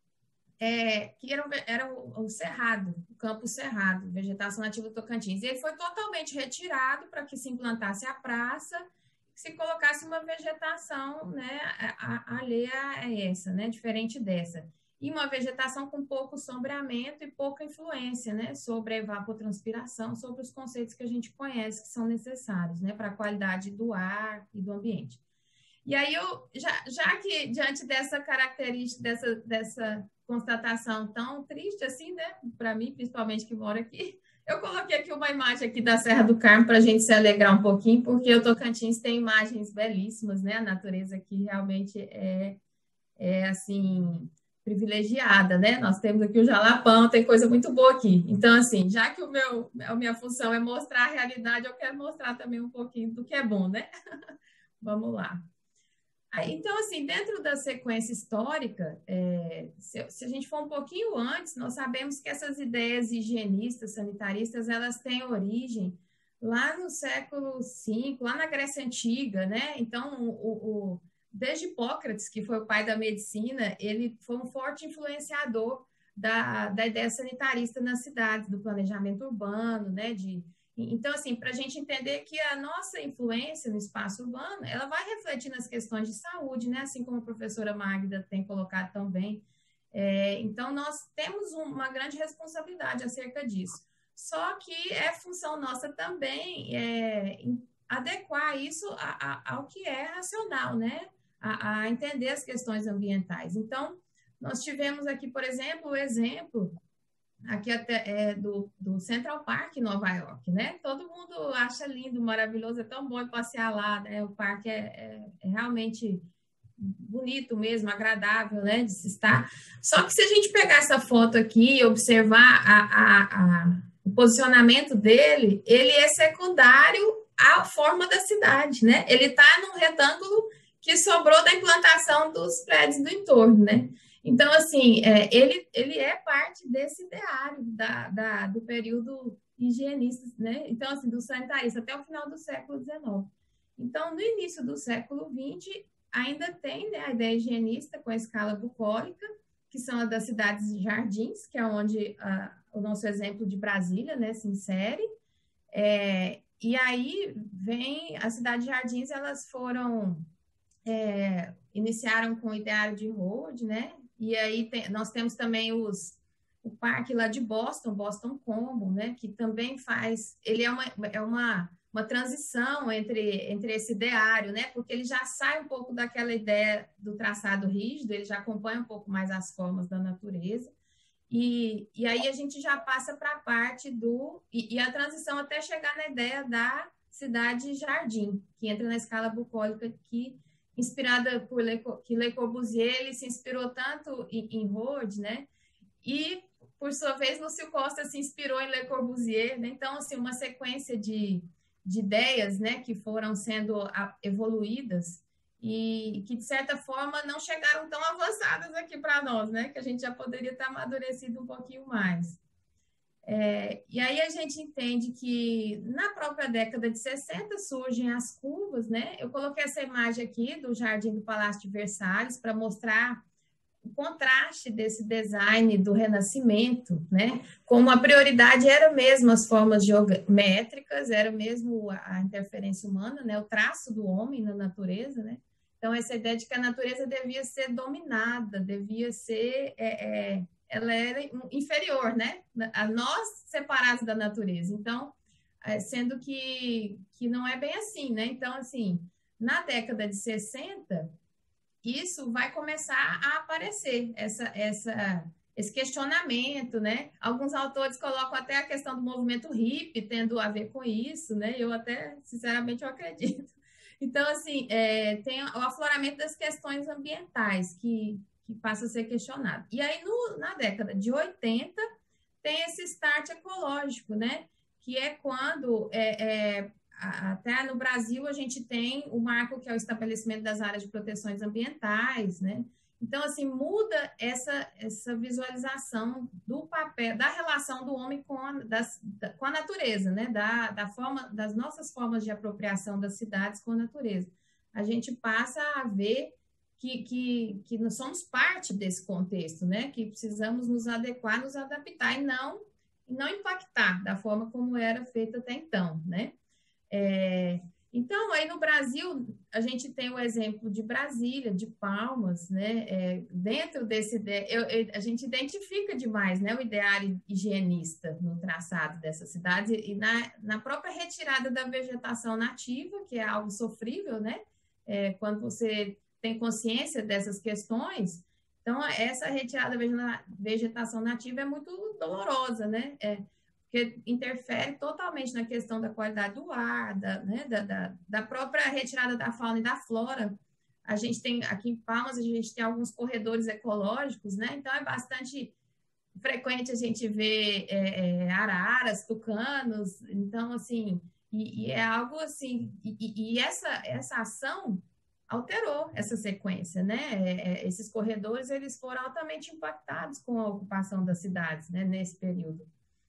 que era o cerrado, o campo cerrado, vegetação nativa do Tocantins. E ele foi totalmente retirado para que se implantasse a praça, se colocasse uma vegetação, né, alheia a essa, né, diferente dessa. E uma vegetação com pouco sombreamento e pouca influência, né, sobre a evapotranspiração, sobre os conceitos que a gente conhece que são necessários, né, para a qualidade do ar e do ambiente. E aí, já que diante dessa característica, dessa constatação tão triste assim, né, para mim, principalmente que moro aqui, eu coloquei aqui uma imagem aqui da Serra do Carmo para a gente se alegrar um pouquinho, porque o Tocantins tem imagens belíssimas, né, a natureza aqui realmente é assim, privilegiada, né? Nós temos aqui o Jalapão, tem coisa muito boa aqui. Então, assim, já que a minha função é mostrar a realidade, eu quero mostrar também um pouquinho do que é bom, né? Vamos lá. Então, assim, dentro da sequência histórica, se a gente for um pouquinho antes, nós sabemos que essas ideias higienistas, sanitaristas, elas têm origem lá no século V, lá na Grécia Antiga, né? Então, desde Hipócrates, que foi o pai da medicina, ele foi um forte influenciador da ideia sanitarista nas cidades, do planejamento urbano, né? Então, assim, para a gente entender que a nossa influência no espaço urbano, ela vai refletir nas questões de saúde, né? Assim como a professora Magda tem colocado também. Então, nós temos uma grande responsabilidade acerca disso. Só que é função nossa também adequar isso ao que é racional, né? A entender as questões ambientais. Então, nós tivemos aqui, por exemplo, o exemplo aqui até do Central Park em Nova York, né? Todo mundo acha lindo, maravilhoso, é tão bom passear lá, né? O parque é realmente bonito mesmo, agradável, né, de se estar. Só que se a gente pegar essa foto aqui e observar o posicionamento dele, ele é secundário à forma da cidade, né? Ele está num retângulo que sobrou da implantação dos prédios do entorno, né? Então, assim, ele é parte desse ideário do período higienista, né? Então, assim, do sanitarista até o final do século XIX. Então, no início do século XX, ainda tem, né, a ideia higienista com a escala bucólica, que são as das cidades jardins, que é onde o nosso exemplo de Brasília, né, se insere. E aí vem as cidades jardins, elas iniciaram com o ideário de Rhodes, né? E aí nós temos também o parque lá de Boston Common, né? Que também ele é uma transição entre esse ideário, né? Porque ele já sai um pouco daquela ideia do traçado rígido, ele já acompanha um pouco mais as formas da natureza. E aí a gente já passa para a parte e a transição até chegar na ideia da cidade-jardim, que entra na escala bucólica, inspirada por Le Corbusier, ele se inspirou tanto em Rhodes, né? E, por sua vez, Lúcio Costa se inspirou em Le Corbusier, né? Então, assim, uma sequência de ideias, né, que foram sendo evoluídas e que, de certa forma, não chegaram tão avançadas aqui para nós, né? Que a gente já poderia estar amadurecido um pouquinho mais. E aí a gente entende que na própria década de 60 surgem as curvas, né? Eu coloquei essa imagem aqui do Jardim do Palácio de Versalhes para mostrar o contraste desse design do Renascimento, né? Como a prioridade era mesmo as formas geométricas, era mesmo a interferência humana, né? O traço do homem na natureza, né? Então, essa ideia de que a natureza devia ser dominada, devia ser... ela era inferior, né? A nós separados da natureza. Então, sendo que não é bem assim, né? Então, assim, na década de 60, isso vai começar a aparecer, esse questionamento, né? Alguns autores colocam até a questão do movimento hippie tendo a ver com isso, né? Eu até, sinceramente, eu acredito. Então, assim, tem o afloramento das questões ambientais que passa a ser questionado. E aí, na década de 80, tem esse start ecológico, né? Que é quando, até no Brasil, a gente tem o marco que é o estabelecimento das áreas de proteções ambientais, né? Então, assim, muda essa visualização do papel, da relação do homem com a natureza, né? Das nossas formas de apropriação das cidades com a natureza. A gente passa a ver que nós somos parte desse contexto, né? Que precisamos nos adequar, nos adaptar e não impactar da forma como era feito até então, né? Então, aí no Brasil, a gente tem o exemplo de Brasília, de Palmas, né? Dentro desse... a gente identifica demais, né, o ideário higienista no traçado dessas cidades e na própria retirada da vegetação nativa, que é algo sofrível, né? Quando você tem consciência dessas questões, então essa retirada da vegetação nativa é muito dolorosa, né? Porque interfere totalmente na questão da qualidade do ar, da própria retirada da fauna e da flora. A gente tem, aqui em Palmas, a gente tem alguns corredores ecológicos, né? Então, é bastante frequente a gente ver araras, tucanos. Então, assim, e é algo assim... E essa ação alterou essa sequência, né? Esses corredores, eles foram altamente impactados com a ocupação das cidades, né? Nesse período.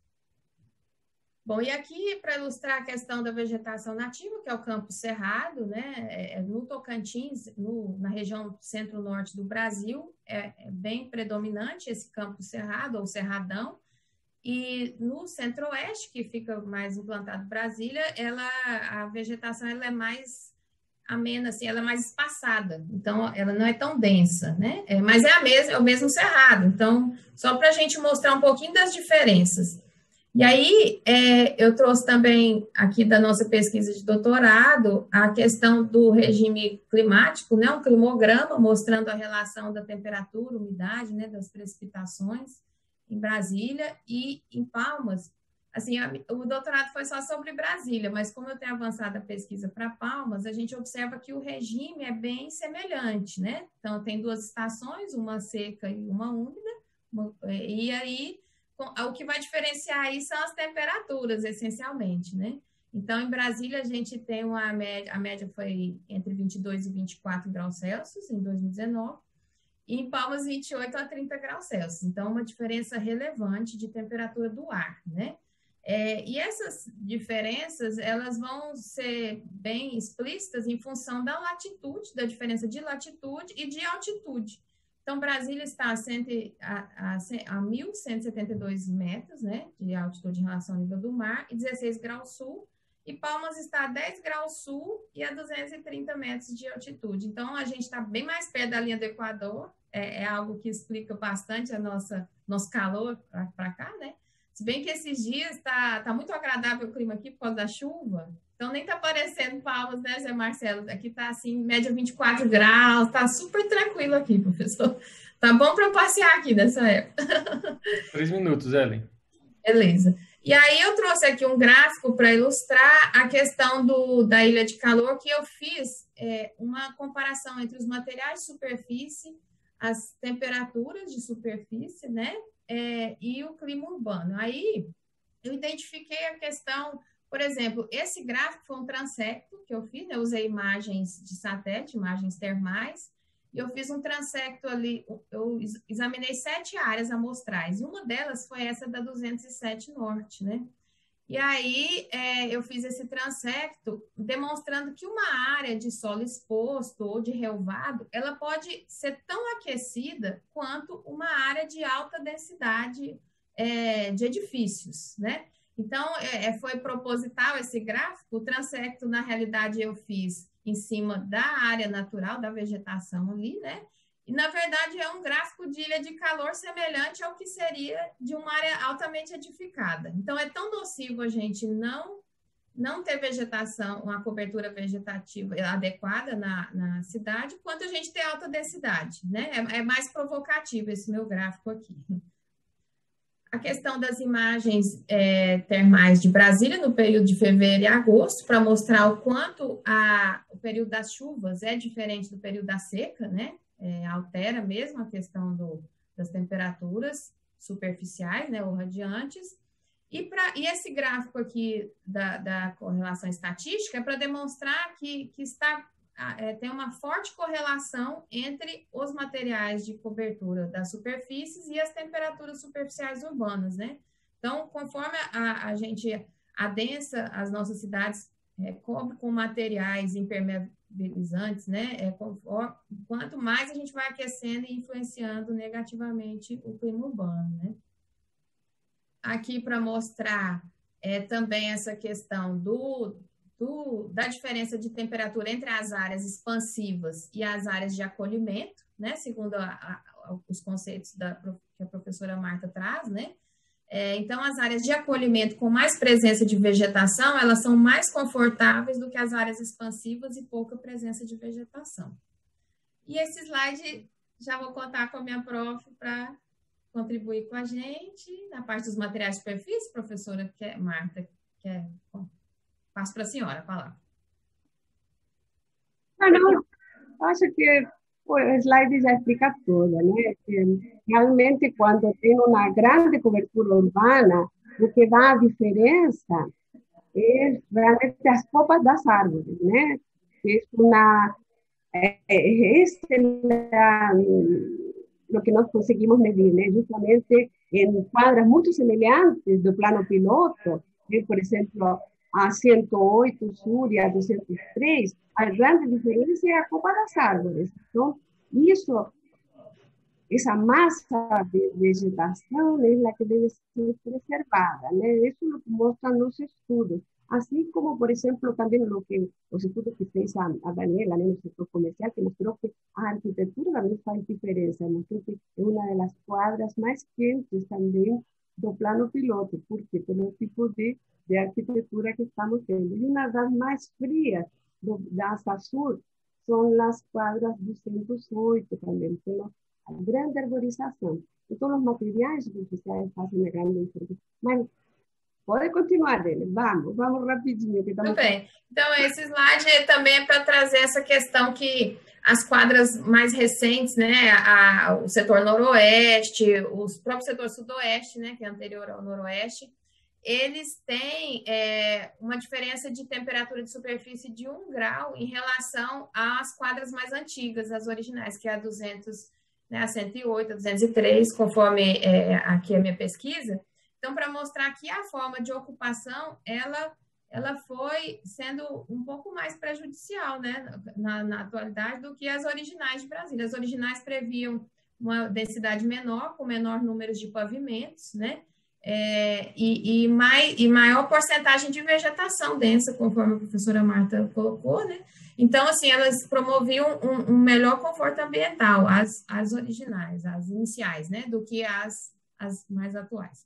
Bom, e aqui, para ilustrar a questão da vegetação nativa, que é o Campo Cerrado, né, no Tocantins, na região centro-norte do Brasil, é bem predominante esse Campo Cerrado, ou Cerradão, e no centro-oeste, que fica mais implantado Brasília, a vegetação ela é mais amena, assim, ela é mais espaçada, então ela não é tão densa, né, mas é o mesmo Cerrado, então, só para a gente mostrar um pouquinho das diferenças. E aí, eu trouxe também aqui da nossa pesquisa de doutorado a questão do regime climático, né, um climograma mostrando a relação da temperatura, umidade, né, das precipitações em Brasília e em Palmas. Assim, o doutorado foi só sobre Brasília, mas como eu tenho avançado a pesquisa para Palmas, a gente observa que o regime é bem semelhante, né? Então, tem 2 estações, uma seca e uma úmida, e aí... O que vai diferenciar aí são as temperaturas, essencialmente, né? Então, em Brasília, a gente tem a média foi entre 22 e 24 graus Celsius em 2019, e em Palmas, 28 a 30 graus Celsius. Então, uma diferença relevante de temperatura do ar, né? E essas diferenças, elas vão ser bem explícitas em função da latitude, da diferença de latitude e de altitude. Então, Brasília está a 1.172 metros, né, de altitude em relação ao nível do mar, e 16 graus sul, e Palmas está a 10 graus sul e a 230 metros de altitude. Então, a gente está bem mais perto da linha do Equador, é algo que explica bastante nosso calor para cá, né? Se bem que esses dias está muito agradável o clima aqui por causa da chuva, então nem está parecendo Palmas, né, Zé Marcelo? Aqui está assim, média 24 graus, está super tranquilo aqui, professor. Tá bom para passear aqui nessa época. 3 minutos, Ellen. Beleza. E aí eu trouxe aqui um gráfico para ilustrar a questão da ilha de calor, que eu fiz uma comparação entre os materiais de superfície, as temperaturas de superfície, né, e o clima urbano. Aí eu identifiquei a questão, por exemplo, esse gráfico foi um transecto que eu fiz, eu usei imagens de satélite, imagens termais, e eu fiz um transecto ali, eu examinei 7 áreas amostrais, e uma delas foi essa da 207 Norte, né? E aí eu fiz esse transecto demonstrando que uma área de solo exposto ou de relvado, ela pode ser tão aquecida quanto uma área de alta densidade de edifícios, né? Então, foi proposital esse gráfico. O transecto, na realidade, eu fiz em cima da área natural, da vegetação ali, né? E, na verdade, é um gráfico de ilha de calor semelhante ao que seria de uma área altamente edificada. Então, é tão nocivo a gente não ter vegetação, uma cobertura vegetativa adequada na cidade, quanto a gente ter alta densidade, né? É mais provocativo esse meu gráfico aqui. A questão das imagens termais de Brasília no período de fevereiro e agosto, para mostrar o quanto o período das chuvas é diferente do período da seca, né? Altera mesmo a questão das temperaturas superficiais, né, ou radiantes. E esse gráfico aqui da correlação estatística é para demonstrar que tem uma forte correlação entre os materiais de cobertura das superfícies e as temperaturas superficiais urbanas, né? Então, conforme a gente adensa as nossas cidades, cobre com materiais impermeabilizantes, né? Quanto mais a gente vai aquecendo e influenciando negativamente o clima urbano, né? Aqui para mostrar também essa questão da diferença de temperatura entre as áreas expansivas e as áreas de acolhimento, né? Segundo os conceitos que a professora Marta traz, né? Então, as áreas de acolhimento com mais presença de vegetação, elas são mais confortáveis do que as áreas expansivas e pouca presença de vegetação. E esse slide já vou contar com a minha prof para contribuir com a gente na parte dos materiais de superfície, professora Marta, passo para a senhora a palavra. Não, acho que o slide já explica tudo, né? Realmente, quando tem uma grande cobertura urbana, o que dá a diferença é realmente as copas das árvores, né? Lo que nós conseguimos medir, né? Justamente em quadras muito semelhantes do plano piloto, né? Por exemplo, a 108 Sur e a 203, a grande diferença é a copa das árvores. Então, essa massa de vegetação é a que deve ser preservada, né? Isso é o que mostram nos estudos. Assim como, por exemplo, também os estudos que fez a Daniela, né, no setor comercial, que mostrou que a arquitetura também faz diferença. Mostrou que é uma das quadras mais quentes também do plano piloto, porque pelo tipo de arquitetura que estamos tendo. E uma das mais frias da Asa Sul são as quadras 208 também, pela grande arborização. Então, os materiais superficiais fazem uma grande diferença. Mas pode continuar, Dele. Vamos rapidinho. Tudo bem. Então, esse slide também é para trazer essa questão que as quadras mais recentes, né, o setor noroeste, o próprio setor sudoeste, né, que é anterior ao noroeste, eles têm uma diferença de temperatura de superfície de 1 grau em relação às quadras mais antigas, as originais, que é a 200, né, a 108, a 203, conforme aqui a minha pesquisa. Então, para mostrar que a forma de ocupação, ela foi sendo um pouco mais prejudicial, né, na atualidade do que as originais de Brasília. As originais previam uma densidade menor, com menor número de pavimentos, né, e maior porcentagem de vegetação densa, conforme a professora Marta colocou, né. Então, assim, elas promoviam um melhor conforto ambiental, as originais, as iniciais, né, do que as mais atuais.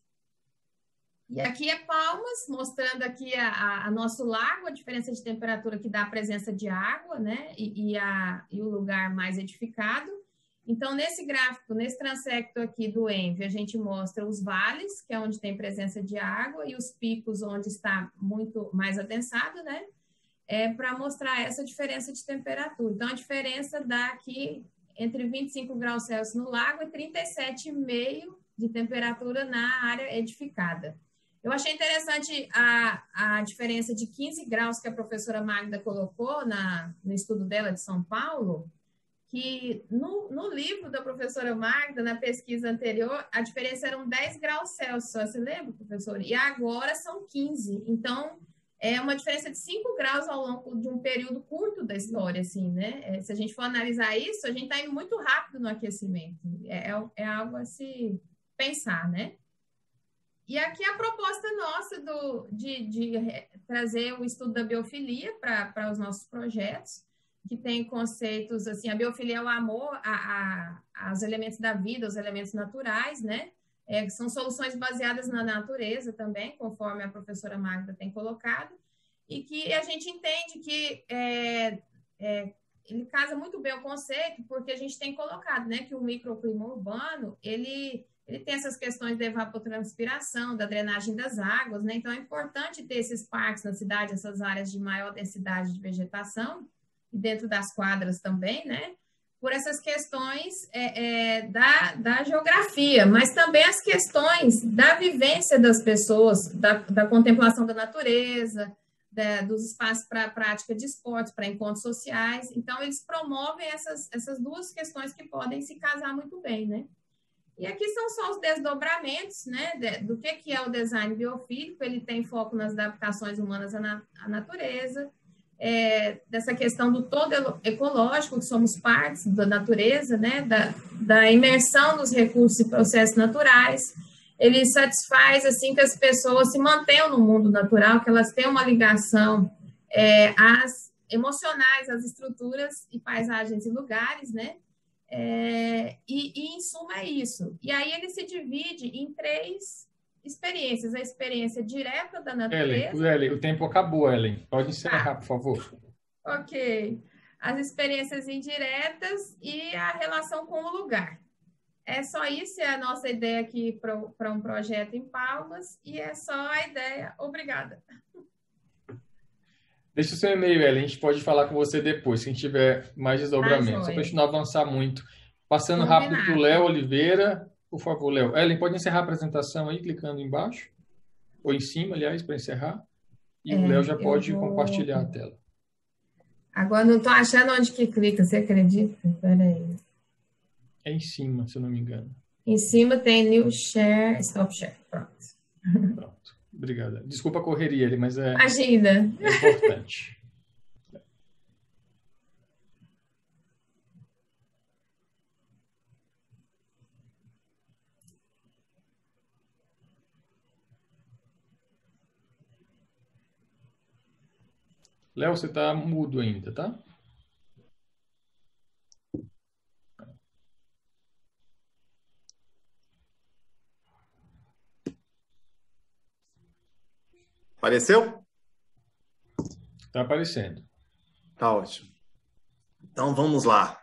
E aqui é Palmas, mostrando aqui a nosso lago, a diferença de temperatura que dá a presença de água, né, e o lugar mais edificado. Então, nesse gráfico, nesse transecto aqui do ENVE, a gente mostra os vales, que é onde tem presença de água, e os picos, onde está muito mais adensado, né, para mostrar essa diferença de temperatura. Então, a diferença dá aqui entre 25 graus Celsius no lago e 37,5 de temperatura na área edificada. Eu achei interessante a diferença de 15 graus que a professora Magda colocou no estudo dela de São Paulo, que no livro da professora Magda, na pesquisa anterior, a diferença eram 10 graus Celsius, você lembra, professora? E agora são 15. Então, é uma diferença de 5 graus ao longo de um período curto da história, assim, né? Se a gente for analisar isso, a gente está indo muito rápido no aquecimento. É algo a se pensar, né? E aqui a proposta nossa de trazer o estudo da biofilia para os nossos projetos, que tem conceitos, assim, a biofilia é o amor aos elementos da vida, os elementos naturais, né? Que são soluções baseadas na natureza também, conforme a professora Magda tem colocado, e que a gente entende que ele casa muito bem o conceito, porque a gente tem colocado, né, que o microclima urbano, ele tem essas questões da evapotranspiração, da drenagem das águas, né? Então é importante ter esses parques na cidade, essas áreas de maior densidade de vegetação, e dentro das quadras também, né? Por essas questões da geografia, mas também as questões da vivência das pessoas, da contemplação da natureza, dos espaços para a prática de esportes, para encontros sociais. Então, eles promovem essas duas questões que podem se casar muito bem, né? E aqui são só os desdobramentos, né, do que é o design biofílico. Ele tem foco nas adaptações humanas à natureza, dessa questão do todo ecológico, que somos partes da natureza, né, da imersão nos recursos e processos naturais. Ele satisfaz, assim, que as pessoas se mantenham no mundo natural, que elas tenham uma ligação às emocionais, às estruturas e paisagens e lugares, né? Em suma, é isso. E aí ele se divide em 3 experiências. A experiência direta da natureza... Ellen, o tempo acabou, Ellen. Pode encerrar, por favor. Ok. As experiências indiretas e a relação com o lugar. É só isso, é a nossa ideia aqui para um projeto em Palmas, e é só a ideia. Obrigada. Deixa o seu e-mail, Ellen, a gente pode falar com você depois, se a gente tiver mais desdobramento. Só para a gente não avançar muito. Passando rápido para o Léo Oliveira. Por favor, Léo. Ellen, pode encerrar a apresentação aí, clicando embaixo. Ou em cima, aliás, para encerrar. E o Léo já pode compartilhar a tela. Agora não estou achando onde que clica, você acredita? Espera aí. É em cima, se eu não me engano. Em cima tem New Share, Stop Share. Pronto. Pronto. Obrigada. Desculpa a correria ali, mas Imagina. É importante. Léo, você está mudo ainda, tá? Apareceu? Está aparecendo. Tá ótimo. Então, vamos lá.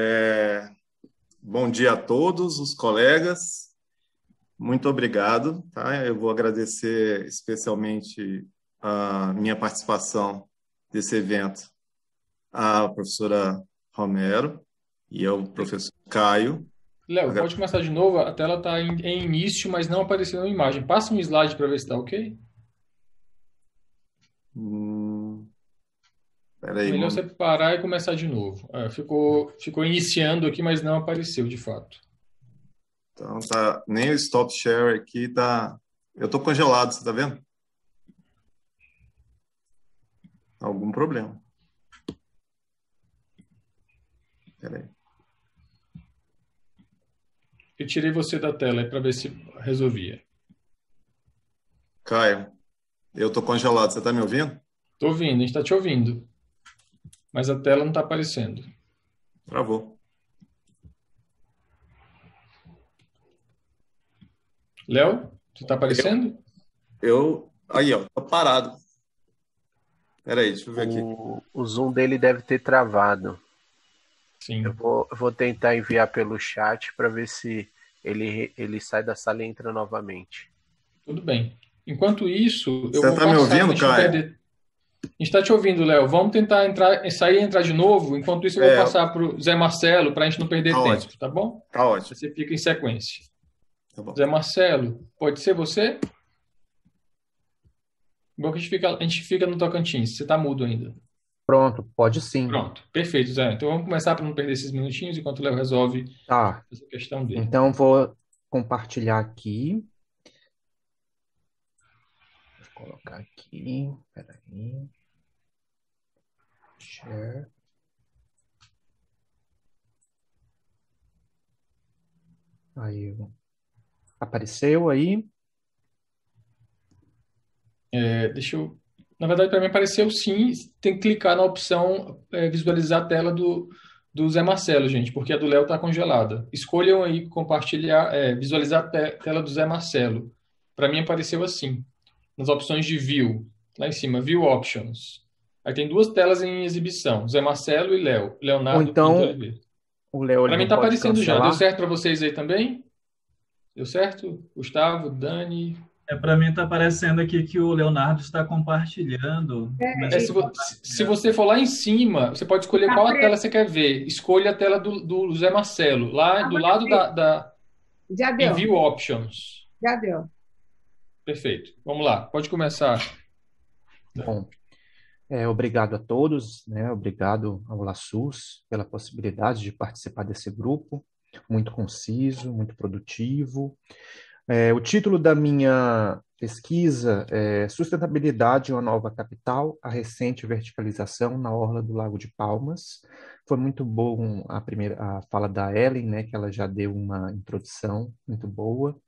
Bom dia a todos os colegas. Muito obrigado. Tá? Eu vou agradecer especialmente a minha participação desse evento à professora Romero e ao professor Caio. Léo, pode começar de novo? A tela está em início, mas não apareceu a imagem. Passa um slide para ver se está ok? Peraí, melhor você parar e começar de novo. Ficou iniciando aqui, mas não apareceu de fato. Então, tá, nem o stop share aqui tá... Eu estou congelado, você está vendo? Algum problema. Peraí. Eu tirei você da tela para ver se resolvia. Caio, eu estou congelado, você está me ouvindo? Estou ouvindo, a gente está te ouvindo. Mas a tela não está aparecendo. Travou. Léo, tu está aparecendo? Aí, ó, tô parado. Peraí, deixa eu ver aqui. O Zoom dele deve ter travado. Sim. Eu vou tentar enviar pelo chat para ver se ele sai da sala e entra novamente. Tudo bem. Enquanto isso, eu vou passar... Você está me ouvindo, Caio? A gente está te ouvindo, Léo. Vamos tentar sair e entrar de novo. Enquanto isso, eu vou passar para o Zé Marcelo para a gente não perder tempo, ótimo. Tá bom? Tá ótimo. Você fica em sequência. Tá bom. Zé Marcelo, pode ser você? Bom que a gente fica no Tocantins. Você está mudo ainda. Pronto, pode sim. Pronto, perfeito, Zé. Então vamos começar para não perder esses minutinhos enquanto o Léo resolve essa questão dele. Então vou compartilhar aqui. Vou colocar aqui. Peraí. Share. Aí, apareceu aí? Deixa eu... Na verdade, para mim apareceu sim, tem que clicar na opção visualizar a tela do Zé Marcelo, gente, porque a do Léo está congelada. Escolham aí compartilhar, visualizar a tela do Zé Marcelo. Para mim apareceu assim, nas opções de View, lá em cima, View Options. Aí tem duas telas em exibição, Zé Marcelo e Léo, Ou Leonardo Pinto então Oliveira. o Léo ele Para mim não está pode aparecendo já. Deu cancelar? certo para vocês aí também? Deu certo? Gustavo, Dani? Para mim está aparecendo aqui que o Leonardo está compartilhando, É, começou Se, a se compartilhar. você for lá em cima, você pode escolher tá qual a tela preto, você quer ver. Escolha a tela do Zé Marcelo, lá do agora lado sim, já em deu, View Options. já deu. Perfeito. Vamos lá, pode começar. Bom, obrigado a todos, né? Obrigado ao LaSUS pela possibilidade de participar desse grupo, muito conciso, muito produtivo. O título da minha pesquisa é Sustentabilidade em uma Nova Capital, a recente verticalização na orla do Lago de Palmas. Foi muito bom a fala da Ellen, né, que ela já deu uma introdução muito boa.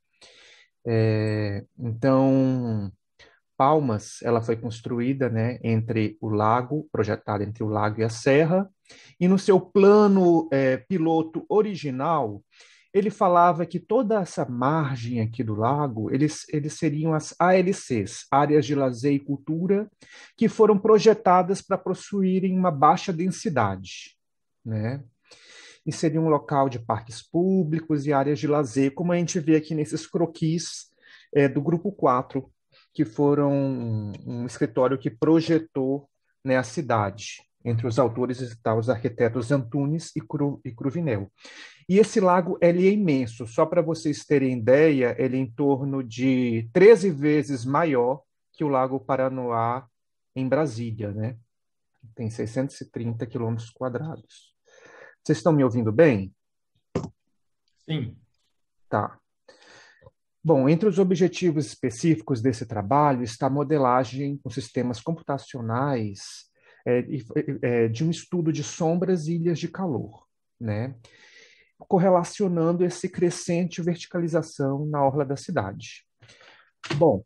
Então, Palmas, ela foi construída, né, projetada entre o lago e a serra, e no seu plano piloto original, ele falava que toda essa margem aqui do lago, eles seriam as ALCs, Áreas de Lazer e Cultura, que foram projetadas para possuírem uma baixa densidade, né? E seria um local de parques públicos e áreas de lazer, como a gente vê aqui nesses croquis do Grupo 4, que foram um escritório que projetou, né, a cidade. Entre os autores estão os arquitetos Antunes e Cruvinel. E esse lago ele é imenso. Só para vocês terem ideia, ele é em torno de 13 vezes maior que o Lago Paranoá em Brasília, né? Tem 630 quilômetros quadrados. Vocês estão me ouvindo bem? Sim. Tá. Bom, entre os objetivos específicos desse trabalho está a modelagem com sistemas computacionais de um estudo de sombras e ilhas de calor, né? Correlacionando esse crescente verticalização na orla da cidade. Bom,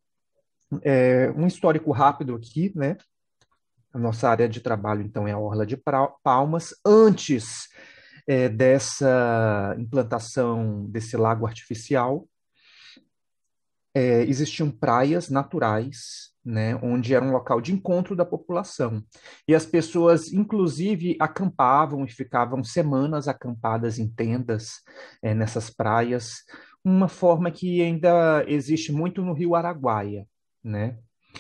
um histórico rápido aqui, né? A nossa área de trabalho, então, é a Orla de Palmas. Antes dessa implantação desse lago artificial, existiam praias naturais, né, onde era um local de encontro da população. E as pessoas, inclusive, acampavam e ficavam semanas acampadas em tendas nessas praias, uma forma que ainda existe muito no Rio Araguaia, né?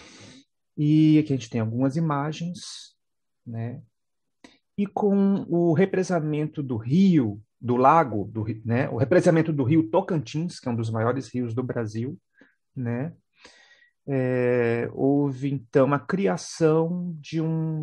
E aqui a gente tem algumas imagens, né? E com o represamento do rio, do lago, né? O represamento do rio Tocantins, que é um dos maiores rios do Brasil, né? Houve então a criação de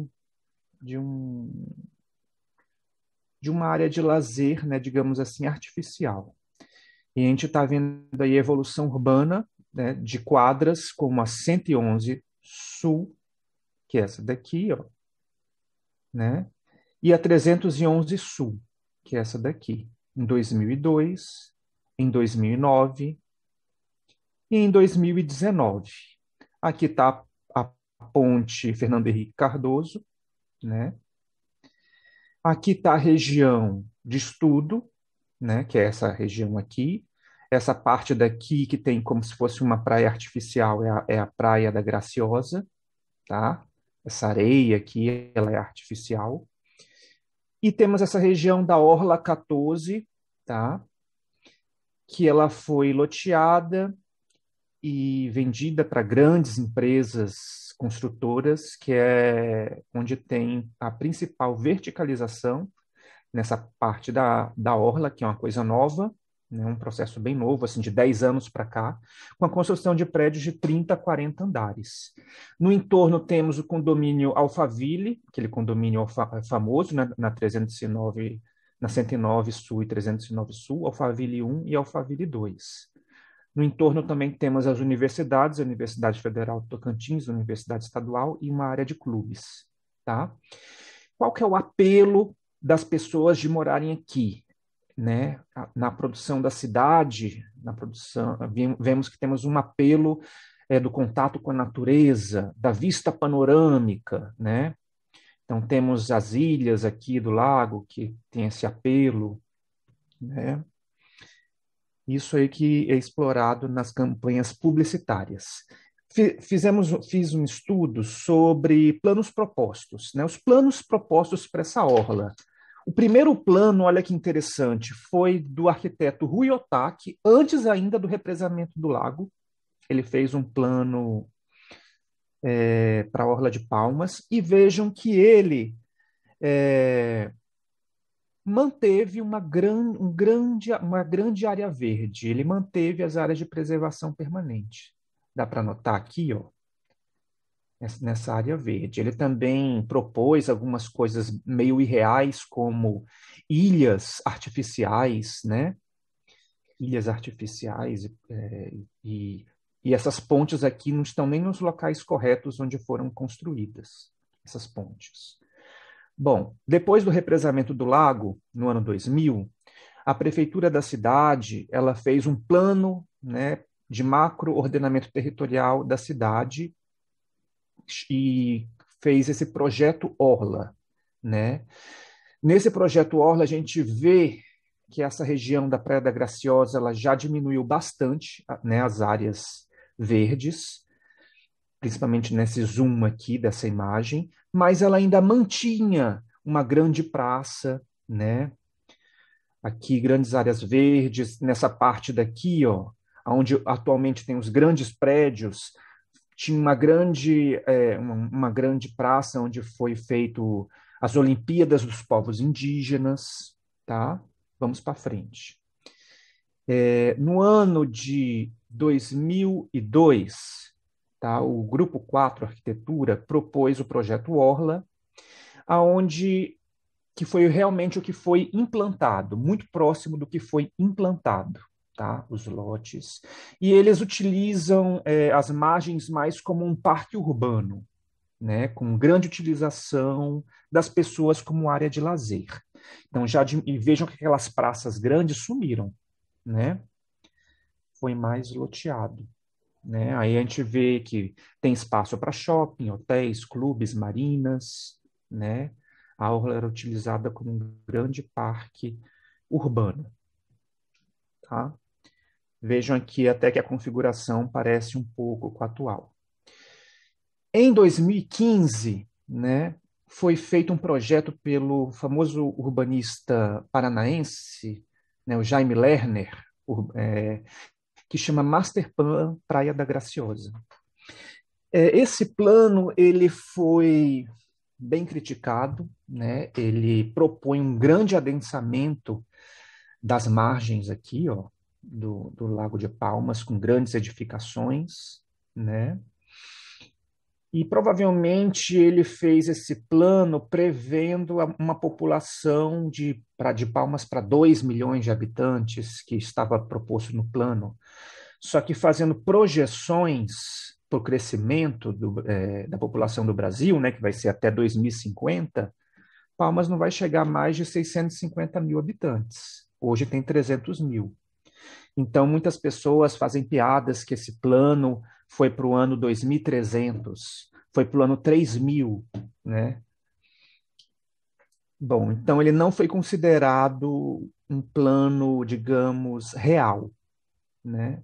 uma área de lazer, né, digamos assim, artificial. E a gente está vendo aí a evolução urbana, né, de quadras como a 111 Sul, que é essa daqui, ó, né? E a 311 Sul, que é essa daqui, em 2002, em 2009 e em 2019. Aqui está a ponte Fernando Henrique Cardoso, né? Aqui está a região de estudo, né? Que é essa região aqui. Essa parte daqui que tem como se fosse uma praia artificial é a Praia da Graciosa, tá? Essa areia aqui, ela é artificial. E temos essa região da Orla 14, tá? Que ela foi loteada e vendida para grandes empresas construtoras, que é onde tem a principal verticalização nessa parte da orla, que é uma coisa nova, né, um processo bem novo, assim, de 10 anos para cá, com a construção de prédios de 30 a 40 andares. No entorno temos o condomínio Alphaville, aquele condomínio famoso, né, na 309, na 109 Sul e 309 Sul, Alphaville 1 e Alphaville 2. No entorno também temos as universidades, a Universidade Federal de Tocantins, a Universidade Estadual e uma área de clubes, tá? Qual que é o apelo das pessoas de morarem aqui, né? Na produção da cidade, vemos que temos um apelo do contato com a natureza, da vista panorâmica, né? Então, temos as ilhas aqui do lago, que tem esse apelo, né? Isso aí que é explorado nas campanhas publicitárias. Fiz um estudo sobre planos propostos, né? Os planos propostos para essa orla. O primeiro plano, olha que interessante, foi do arquiteto Rui Otaki, antes ainda do represamento do lago. Ele fez um plano para a Orla de Palmas, e vejam que ele manteve uma grande área verde, ele manteve as áreas de preservação permanente. Dá para notar aqui, ó, nessa área verde. Ele também propôs algumas coisas meio irreais, como ilhas artificiais, né? Ilhas artificiais, e essas pontes aqui não estão nem nos locais corretos onde foram construídas, essas pontes. Bom, depois do represamento do lago, no ano 2000, a prefeitura da cidade ela fez um plano, né, de macro-ordenamento territorial da cidade e fez esse projeto Orla, né? Nesse projeto Orla, a gente vê que essa região da Praia da Graciosa ela já diminuiu bastante, né, as áreas verdes, principalmente nesse zoom aqui dessa imagem, mas ela ainda mantinha uma grande praça, né? Aqui, grandes áreas verdes, nessa parte daqui, ó, onde atualmente tem os grandes prédios, tinha uma grande praça onde foi feito as Olimpíadas dos Povos Indígenas, tá? Vamos para frente. No ano de 2002, tá, o Grupo 4 Arquitetura propôs o projeto Orla, que foi realmente o que foi implantado, muito próximo do que foi implantado, tá, os lotes. E eles utilizam as margens mais como um parque urbano, né, com grande utilização das pessoas como área de lazer. Então, e vejam que aquelas praças grandes sumiram, né? Foi mais loteado, né? Aí a gente vê que tem espaço para shopping, hotéis, clubes, marinas, né? A orla era utilizada como um grande parque urbano, tá? Vejam aqui até que a configuração parece um pouco com a atual. Em 2015, né, foi feito um projeto pelo famoso urbanista paranaense, né, o Jaime Lerner, que chama Master Plan Praia da Graciosa. Esse plano ele foi bem criticado, né? Ele propõe um grande adensamento das margens aqui, ó, do Lago de Palmas, com grandes edificações, né? E provavelmente ele fez esse plano prevendo uma população de Palmas para 2 milhões de habitantes, que estava proposto no plano, só que fazendo projeções para o crescimento da população do Brasil, né, que vai ser até 2050, Palmas não vai chegar a mais de 650 mil habitantes. Hoje tem 300 mil. Então, muitas pessoas fazem piadas que esse plano foi para o ano 2300, foi para o ano 3000, né? Bom, então ele não foi considerado um plano, digamos, real, né?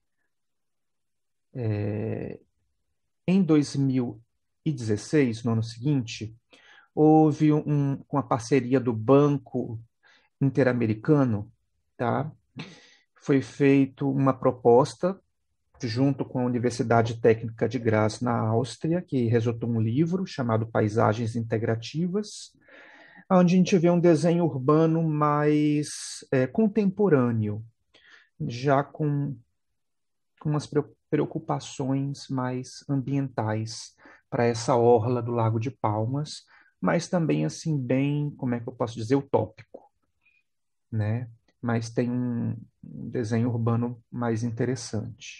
Em 2016, no ano seguinte, houve com a parceria do Banco Interamericano, tá? Foi feita uma proposta junto com a Universidade Técnica de Graz, na Áustria, que resultou um livro chamado Paisagens Integrativas, onde a gente vê um desenho urbano mais contemporâneo, já com umas preocupações mais ambientais para essa orla do Lago de Palmas, mas também assim bem, como é que eu posso dizer, utópico, né? Mas tem um desenho urbano mais interessante.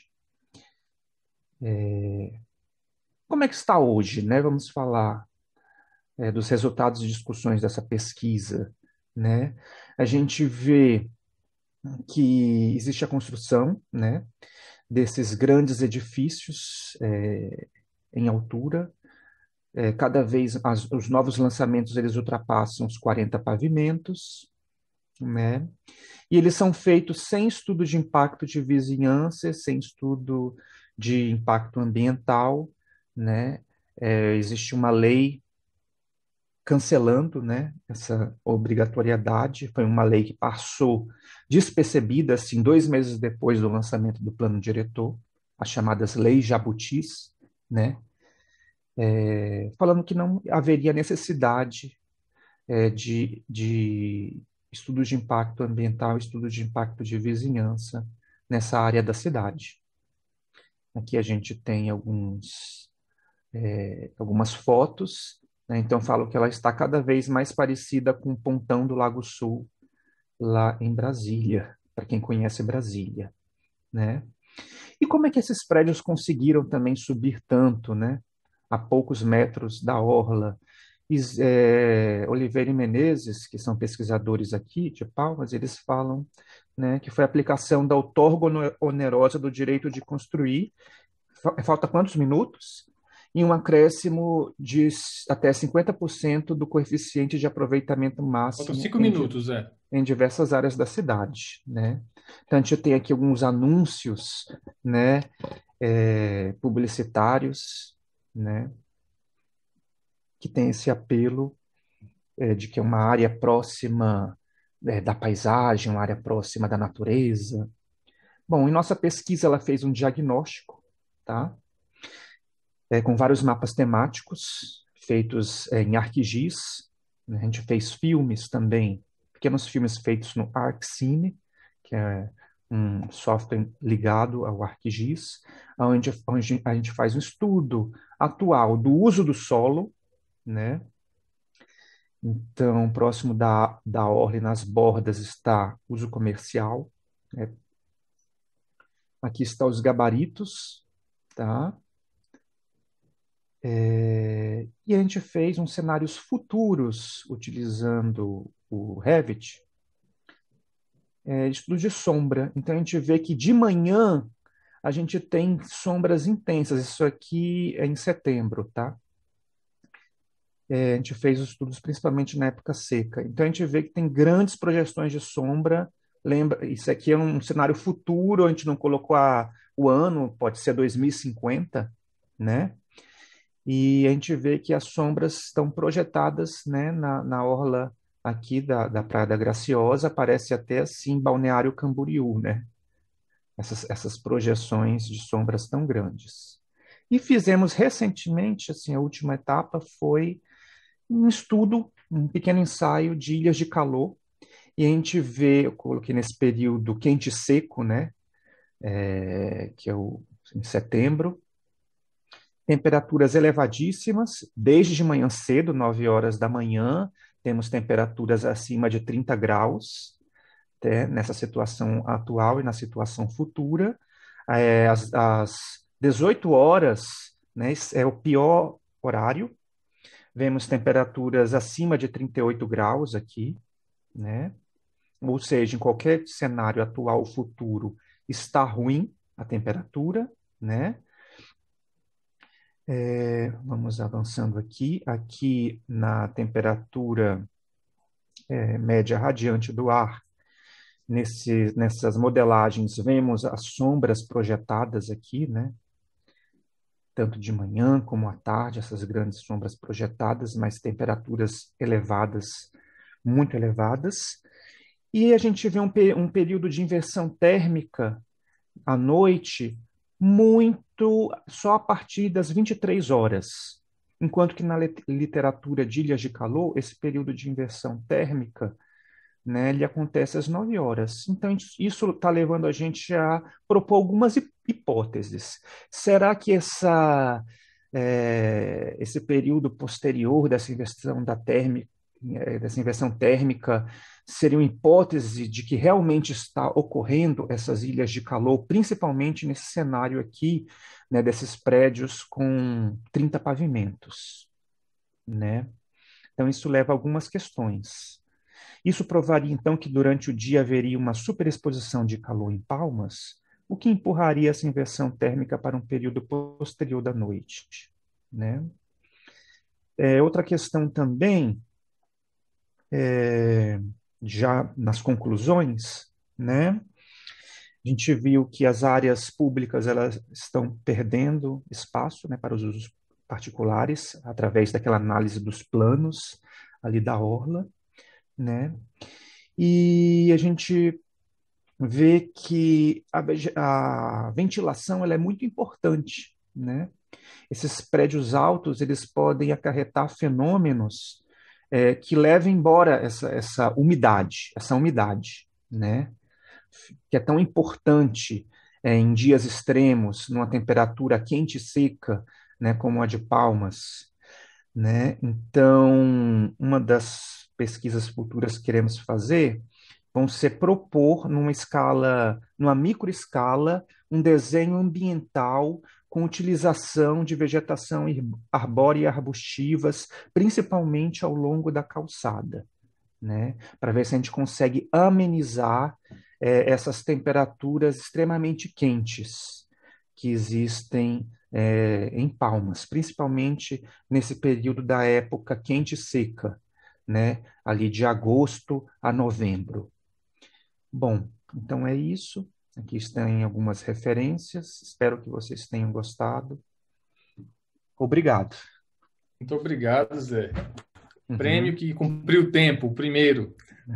Como é que está hoje, né? Vamos falar dos resultados e discussões dessa pesquisa, né? A gente vê que existe a construção, né, desses grandes edifícios em altura. Cada vez os novos lançamentos eles ultrapassam os 40 pavimentos, né? E eles são feitos sem estudo de impacto de vizinhança, sem estudo de impacto ambiental, né? Existe uma lei cancelando, né, essa obrigatoriedade. Foi uma lei que passou despercebida, assim, 2 meses depois do lançamento do plano diretor, as chamadas leis jabutis, né? Falando que não haveria necessidade de estudos de impacto ambiental, estudos de impacto de vizinhança nessa área da cidade. Aqui a gente tem algumas fotos, né? Então falo que ela está cada vez mais parecida com o Pontão do Lago Sul, lá em Brasília, para quem conhece Brasília, né? E como é que esses prédios conseguiram também subir tanto, né? A poucos metros da orla? Oliveira e Menezes, que são pesquisadores aqui de Palmas, eles falam, né, que foi a aplicação da outorga onerosa do direito de construir. Falta quantos minutos? E um acréscimo de até 50% do coeficiente de aproveitamento máximo. Faltam 5 minutos, em diversas áreas da cidade, né? Então, a gente tem aqui alguns anúncios, né, publicitários, né, que tem esse apelo de que é uma área próxima da paisagem, uma área próxima da natureza. Bom, em nossa pesquisa ela fez um diagnóstico, tá? Com vários mapas temáticos feitos em ArcGIS, né? A gente fez filmes também, pequenos filmes feitos no ArcCine, que é um software ligado ao ArcGIS, onde a gente faz um estudo atual do uso do solo, né? Então, próximo da orla e nas bordas está uso comercial, né? Aqui estão os gabaritos, tá? E a gente fez uns cenários futuros utilizando o Revit, estudo de sombra. Então, a gente vê que de manhã a gente tem sombras intensas. Isso aqui é em setembro, tá? A gente fez os estudos principalmente na época seca. Então, a gente vê que tem grandes projeções de sombra. Lembra, isso aqui é um cenário futuro, a gente não colocou o ano, pode ser 2050, né? E a gente vê que as sombras estão projetadas, né, na orla aqui da Praia da Graciosa, parece até assim Balneário Camboriú, né? Essas projeções de sombras tão grandes. E fizemos recentemente, assim, a última etapa foi um estudo, um pequeno ensaio de ilhas de calor, e a gente vê, eu coloquei nesse período quente e seco, né, que é em setembro, temperaturas elevadíssimas, desde de manhã cedo, 9 horas da manhã, temos temperaturas acima de 30 graus, nessa situação atual e na situação futura. Às 18 horas, né, é o pior horário, vemos temperaturas acima de 38 graus aqui, né? Ou seja, em qualquer cenário atual ou futuro, está ruim a temperatura, né? Vamos avançando aqui. Aqui na temperatura média radiante do ar, nessas modelagens, vemos as sombras projetadas aqui, né? Tanto de manhã como à tarde, essas grandes sombras projetadas, mas temperaturas elevadas, muito elevadas. E a gente vê um período de inversão térmica à noite muito só a partir das 23 horas, enquanto que na literatura de ilhas de calor, esse período de inversão térmica, né, ele acontece às 9 horas. Então, isso está levando a gente a propor algumas hipóteses. Será que esse período posterior dessa inversão térmica seria uma hipótese de que realmente está ocorrendo essas ilhas de calor, principalmente nesse cenário aqui, né, desses prédios com 30 pavimentos, né? Então, isso leva a algumas questões. Isso provaria, então, que durante o dia haveria uma superexposição de calor em Palmas, o que empurraria essa inversão térmica para um período posterior da noite, né? Outra questão também, já nas conclusões, né? A gente viu que as áreas públicas elas estão perdendo espaço, né, para os usos particulares, através daquela análise dos planos ali da orla, né? E a gente vê que a ventilação ela é muito importante, né? Esses prédios altos eles podem acarretar fenômenos que levam embora essa umidade, né? Que é tão importante em dias extremos, numa temperatura quente e seca, né, como a de Palmas, né? Então, uma das pesquisas futuras que queremos fazer vão ser propor numa microescala, um desenho ambiental com utilização de vegetação arbórea e arbustivas, principalmente ao longo da calçada, né? Para ver se a gente consegue amenizar essas temperaturas extremamente quentes que existem em Palmas, principalmente nesse período da época quente e seca, né? Ali de agosto a novembro. Bom, então é isso. Aqui estão algumas referências. Espero que vocês tenham gostado. Obrigado. Muito obrigado, Zé. Prêmio que cumpriu o tempo, o primeiro.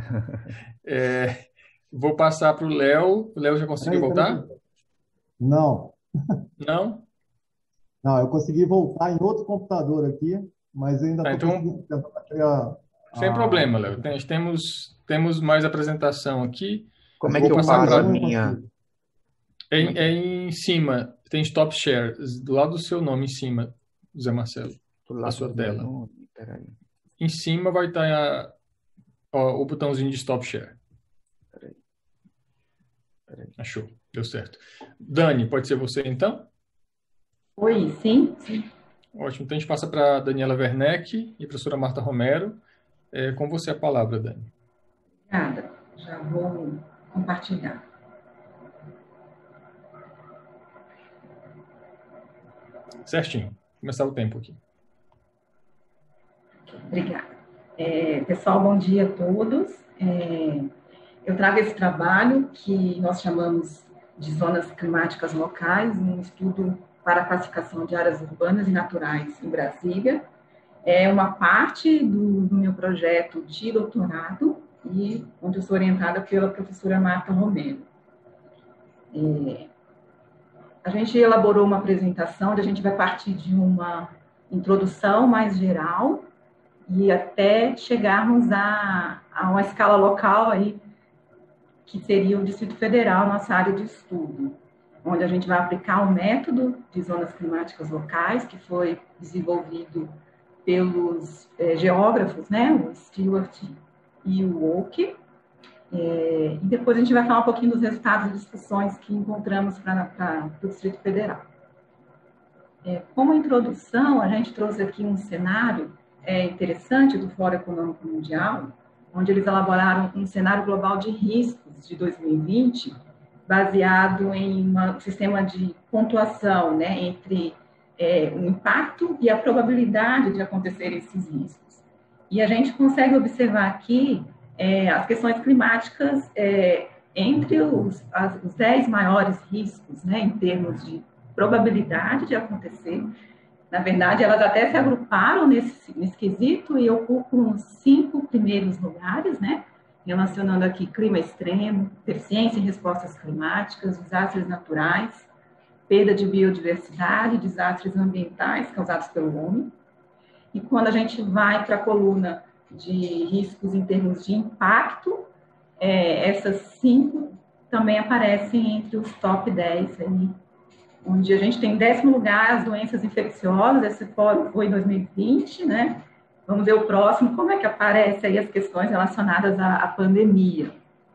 Vou passar para o Léo. O Léo já conseguiu voltar? Não. Não? Não, eu consegui voltar em outro computador aqui, mas eu ainda estou conseguindo tentar criar... Sem problema, Léo. Temos mais apresentação aqui. Como é que eu paro a minha... Em cima, tem Stop Share, do lado do seu nome, em cima, Zé Marcelo, da sua tela. Peraí. Em cima vai estar o botãozinho de Stop Share. Peraí. Achou, deu certo. Dani, pode ser você então? Oi, sim. Ótimo, então a gente passa para a Daniela Werneck e a professora Marta Romero. Com você a palavra, Dani. Obrigada, já vou compartilhar. Certinho, começar o tempo aqui. Obrigada. Pessoal, bom dia a todos. Eu trago esse trabalho que nós chamamos de zonas climáticas locais, um estudo para a classificação de áreas urbanas e naturais em Brasília. É uma parte do meu projeto de doutorado, e onde eu sou orientada pela professora Marta Romero. A gente elaborou uma apresentação onde a gente vai partir de uma introdução mais geral e até chegarmos a uma escala local aí, que seria o Distrito Federal, nossa área de estudo, onde a gente vai aplicar o método de zonas climáticas locais, que foi desenvolvido pelos geógrafos, né, o Stewart e o Oak. E depois a gente vai falar um pouquinho dos resultados e discussões que encontramos para o Distrito Federal. Como introdução, a gente trouxe aqui um cenário interessante do Fórum Econômico Mundial, onde eles elaboraram um cenário global de riscos de 2020, baseado em um sistema de pontuação, né, entre o impacto e a probabilidade de acontecer esses riscos. E a gente consegue observar aqui as questões climáticas entre os 10 maiores riscos, né, em termos de probabilidade de acontecer. Na verdade, elas até se agruparam nesse quesito e ocupam os 5 primeiros lugares, né, relacionando aqui clima extremo, deficiência em respostas climáticas, desastres naturais, perda de biodiversidade, desastres ambientais causados pelo homem. E quando a gente vai para a coluna de riscos em termos de impacto, essas 5 também aparecem entre os top 10 aí, onde a gente tem em 10º lugar as doenças infecciosas. Esse fórum foi em 2020, né? Vamos ver o próximo, como é que aparece aí as questões relacionadas à pandemia.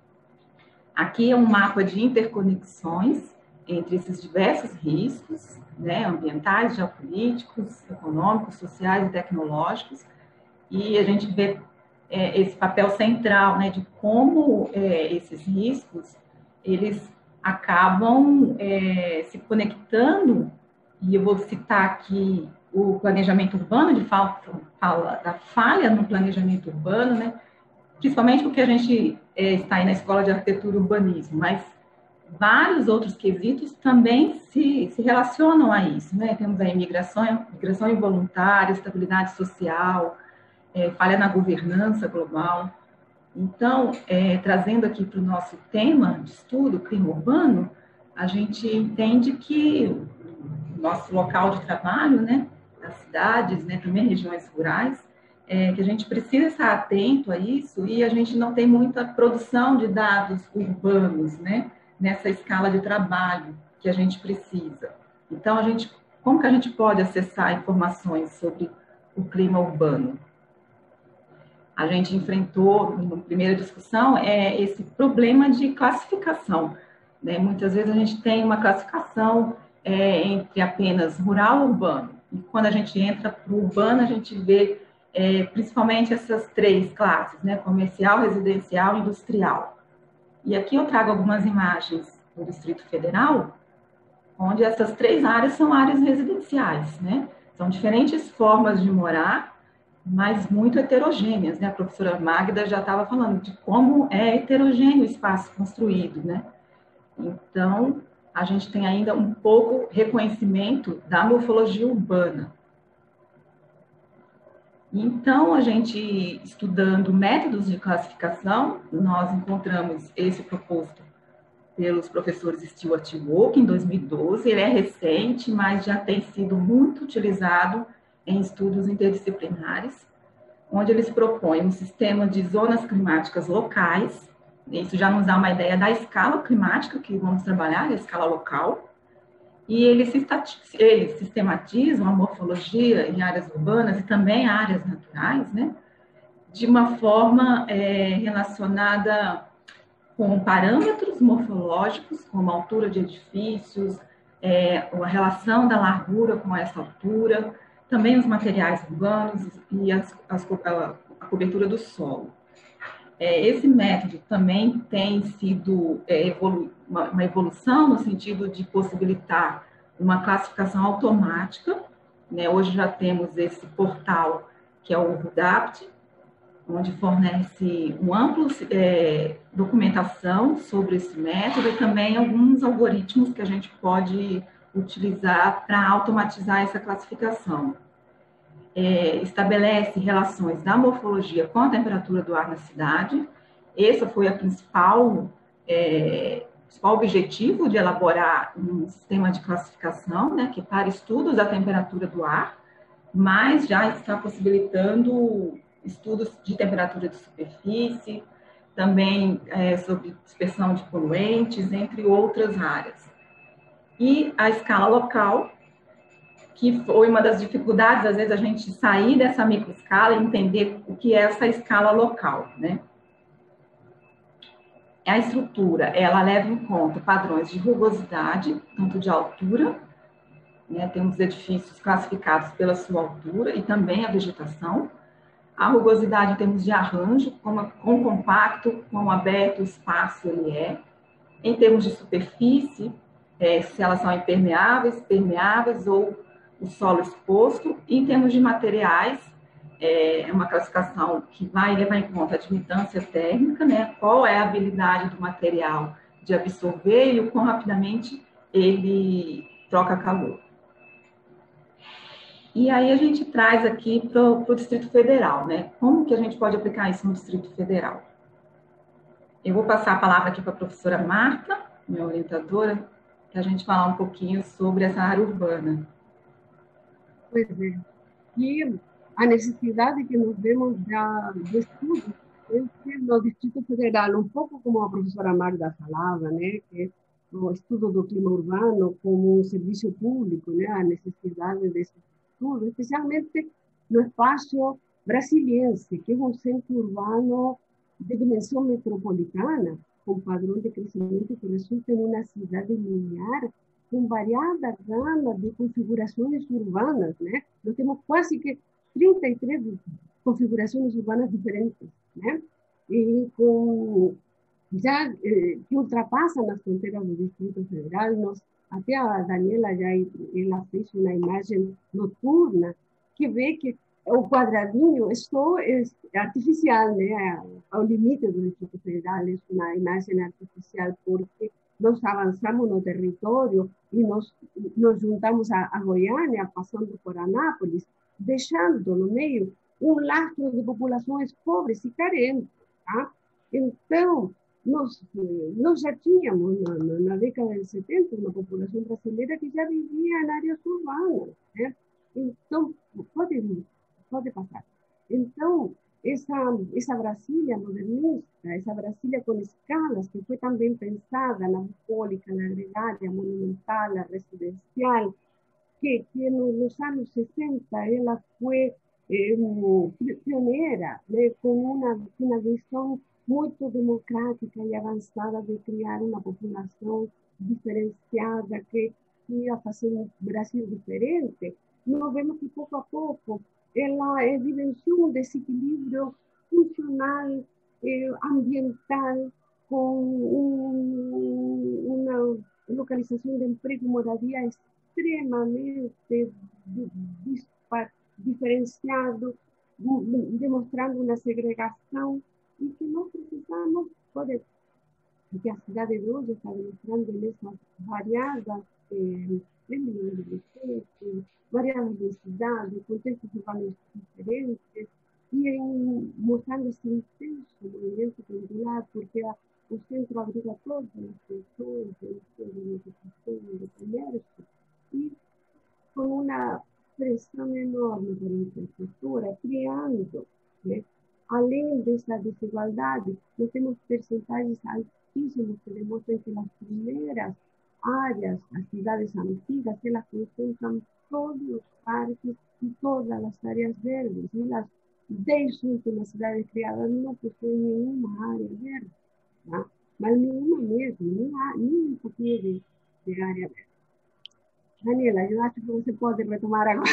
Aqui é um mapa de interconexões entre esses diversos riscos, né, ambientais, geopolíticos, econômicos, sociais e tecnológicos, e a gente vê esse papel central, né, de como esses riscos, eles acabam se conectando, e eu vou citar aqui o planejamento urbano, fala da falha no planejamento urbano, né? Principalmente porque a gente está aí na Escola de Arquitetura e Urbanismo, mas vários outros quesitos também se relacionam a isso, né? Temos aí migração involuntária, estabilidade social, falha na governança global. Então, trazendo aqui para o nosso tema de estudo, clima urbano, a gente entende que o nosso local de trabalho, né, as cidades, né, também regiões rurais, que a gente precisa estar atento a isso, e a gente não tem muita produção de dados urbanos, né, nessa escala de trabalho que a gente precisa. Então, como que a gente pode acessar informações sobre o clima urbano? A gente enfrentou, na primeira discussão, esse problema de classificação, né? Muitas vezes a gente tem uma classificação entre apenas rural e urbano. E quando a gente entra para o urbano, a gente vê principalmente essas três classes, né? Comercial, residencial e industrial. E aqui eu trago algumas imagens do Distrito Federal, onde essas três áreas são áreas residenciais, né? São diferentes formas de morar, mas muito heterogêneas, né? A professora Magda já estava falando de como é heterogêneo o espaço construído, né? Então, a gente tem ainda um pouco reconhecimento da morfologia urbana. Então, a gente, estudando métodos de classificação, nós encontramos esse proposto pelos professores Stewart e Woke, em 2012. Ele é recente, mas já tem sido muito utilizado em estudos interdisciplinares, onde eles propõem um sistema de zonas climáticas locais. Isso já nos dá uma ideia da escala climática que vamos trabalhar, a escala local, e eles sistematizam a morfologia em áreas urbanas e também áreas naturais, né, de uma forma relacionada com parâmetros morfológicos, como a altura de edifícios, a relação da largura com essa altura, também os materiais urbanos e a cobertura do solo. Esse método também tem sido uma evolução no sentido de possibilitar uma classificação automática, né? Hoje já temos esse portal, que é o RUDAPT, onde fornece uma ampla documentação sobre esse método e também alguns algoritmos que a gente pode utilizar para automatizar essa classificação. Estabelece relações da morfologia com a temperatura do ar na cidade. Esse foi o principal objetivo de elaborar um sistema de classificação, né, que para estudos da temperatura do ar, mas já está possibilitando estudos de temperatura de superfície, também sobre dispersão de poluentes, entre outras áreas. E a escala local, que foi uma das dificuldades, às vezes, a gente sair dessa microescala e entender o que é essa escala local, né? A estrutura, ela leva em conta padrões de rugosidade, tanto de altura, né? Temos edifícios classificados pela sua altura e também a vegetação. A rugosidade em termos de arranjo, quão compacto, quão aberto o espaço ele é. Em termos de superfície, se elas são impermeáveis, permeáveis ou o solo exposto. E em termos de materiais, é uma classificação que vai levar em conta a admitância térmica, né? Qual é a habilidade do material de absorver e o quão rapidamente ele troca calor. E aí a gente traz aqui para o Distrito Federal, né? Como que a gente pode aplicar isso no Distrito Federal? Eu vou passar a palavra aqui para a professora Marta, minha orientadora, para a gente falar um pouquinho sobre essa área urbana. Pois é. E a necessidade que nós vemos do estudo no Distrito Federal, um pouco como a professora Magda falava, né, que o estudo do clima urbano como um serviço público, né, a necessidade desse estudo, especialmente no espaço brasiliense, que é um centro urbano de dimensão metropolitana, com padrão de crescimento que resulta em uma cidade linear com variada gama de configurações urbanas, né? Nós temos quase que 33 configurações urbanas diferentes, né? E com já que ultrapassam as fronteiras do Distrito Federal. Até a Daniela ela fez uma imagem noturna que vê que o quadradinho é artificial, né? Ao limite do Distrito Federal, é uma imagem artificial, porque nós avançamos no território e nos juntamos a Goiânia, passando por Anápolis, deixando no meio um lastro de populações pobres e carentes. Tá? Então, nós já tínhamos, na década de 70, uma população brasileira que já vivia em áreas urbanas. Né? Então, pode passar. Então, essa Brasília modernista, essa Brasília com escalas, que foi também pensada na bucólica, na gregária, monumental, na residencial, que nos anos 60 ela foi pioneira, né, com uma visão muito democrática e avançada de criar uma população diferenciada que ia fazer um Brasil diferente. Nós vemos que, pouco a pouco, ela evidenciou um desequilíbrio funcional, ambiental, com uma localização de emprego e moradia extremamente diferenciado, demonstrando uma segregação, e que nós precisamos que a cidade de hoje está demonstrando nessas variadas variadas densidades, contextos urbanos diferentes, e mostrando esse intenso movimento pendular, porque o centro abriga todas as pessoas, de educação, de comércio, e com uma pressão enorme por infraestrutura, criando, né? Além dessa desigualdade, nós temos percentagens altíssimas que demonstram que nas primeiras áreas, as cidades antigas, elas concentram todos os parques e todas as áreas verdes. E as 10 últimas cidades criadas não possuem nenhuma área verde, tá? Mas nenhuma mesmo, nem um pouquinho de área verde. Daniela, eu acho que você pode retomar agora.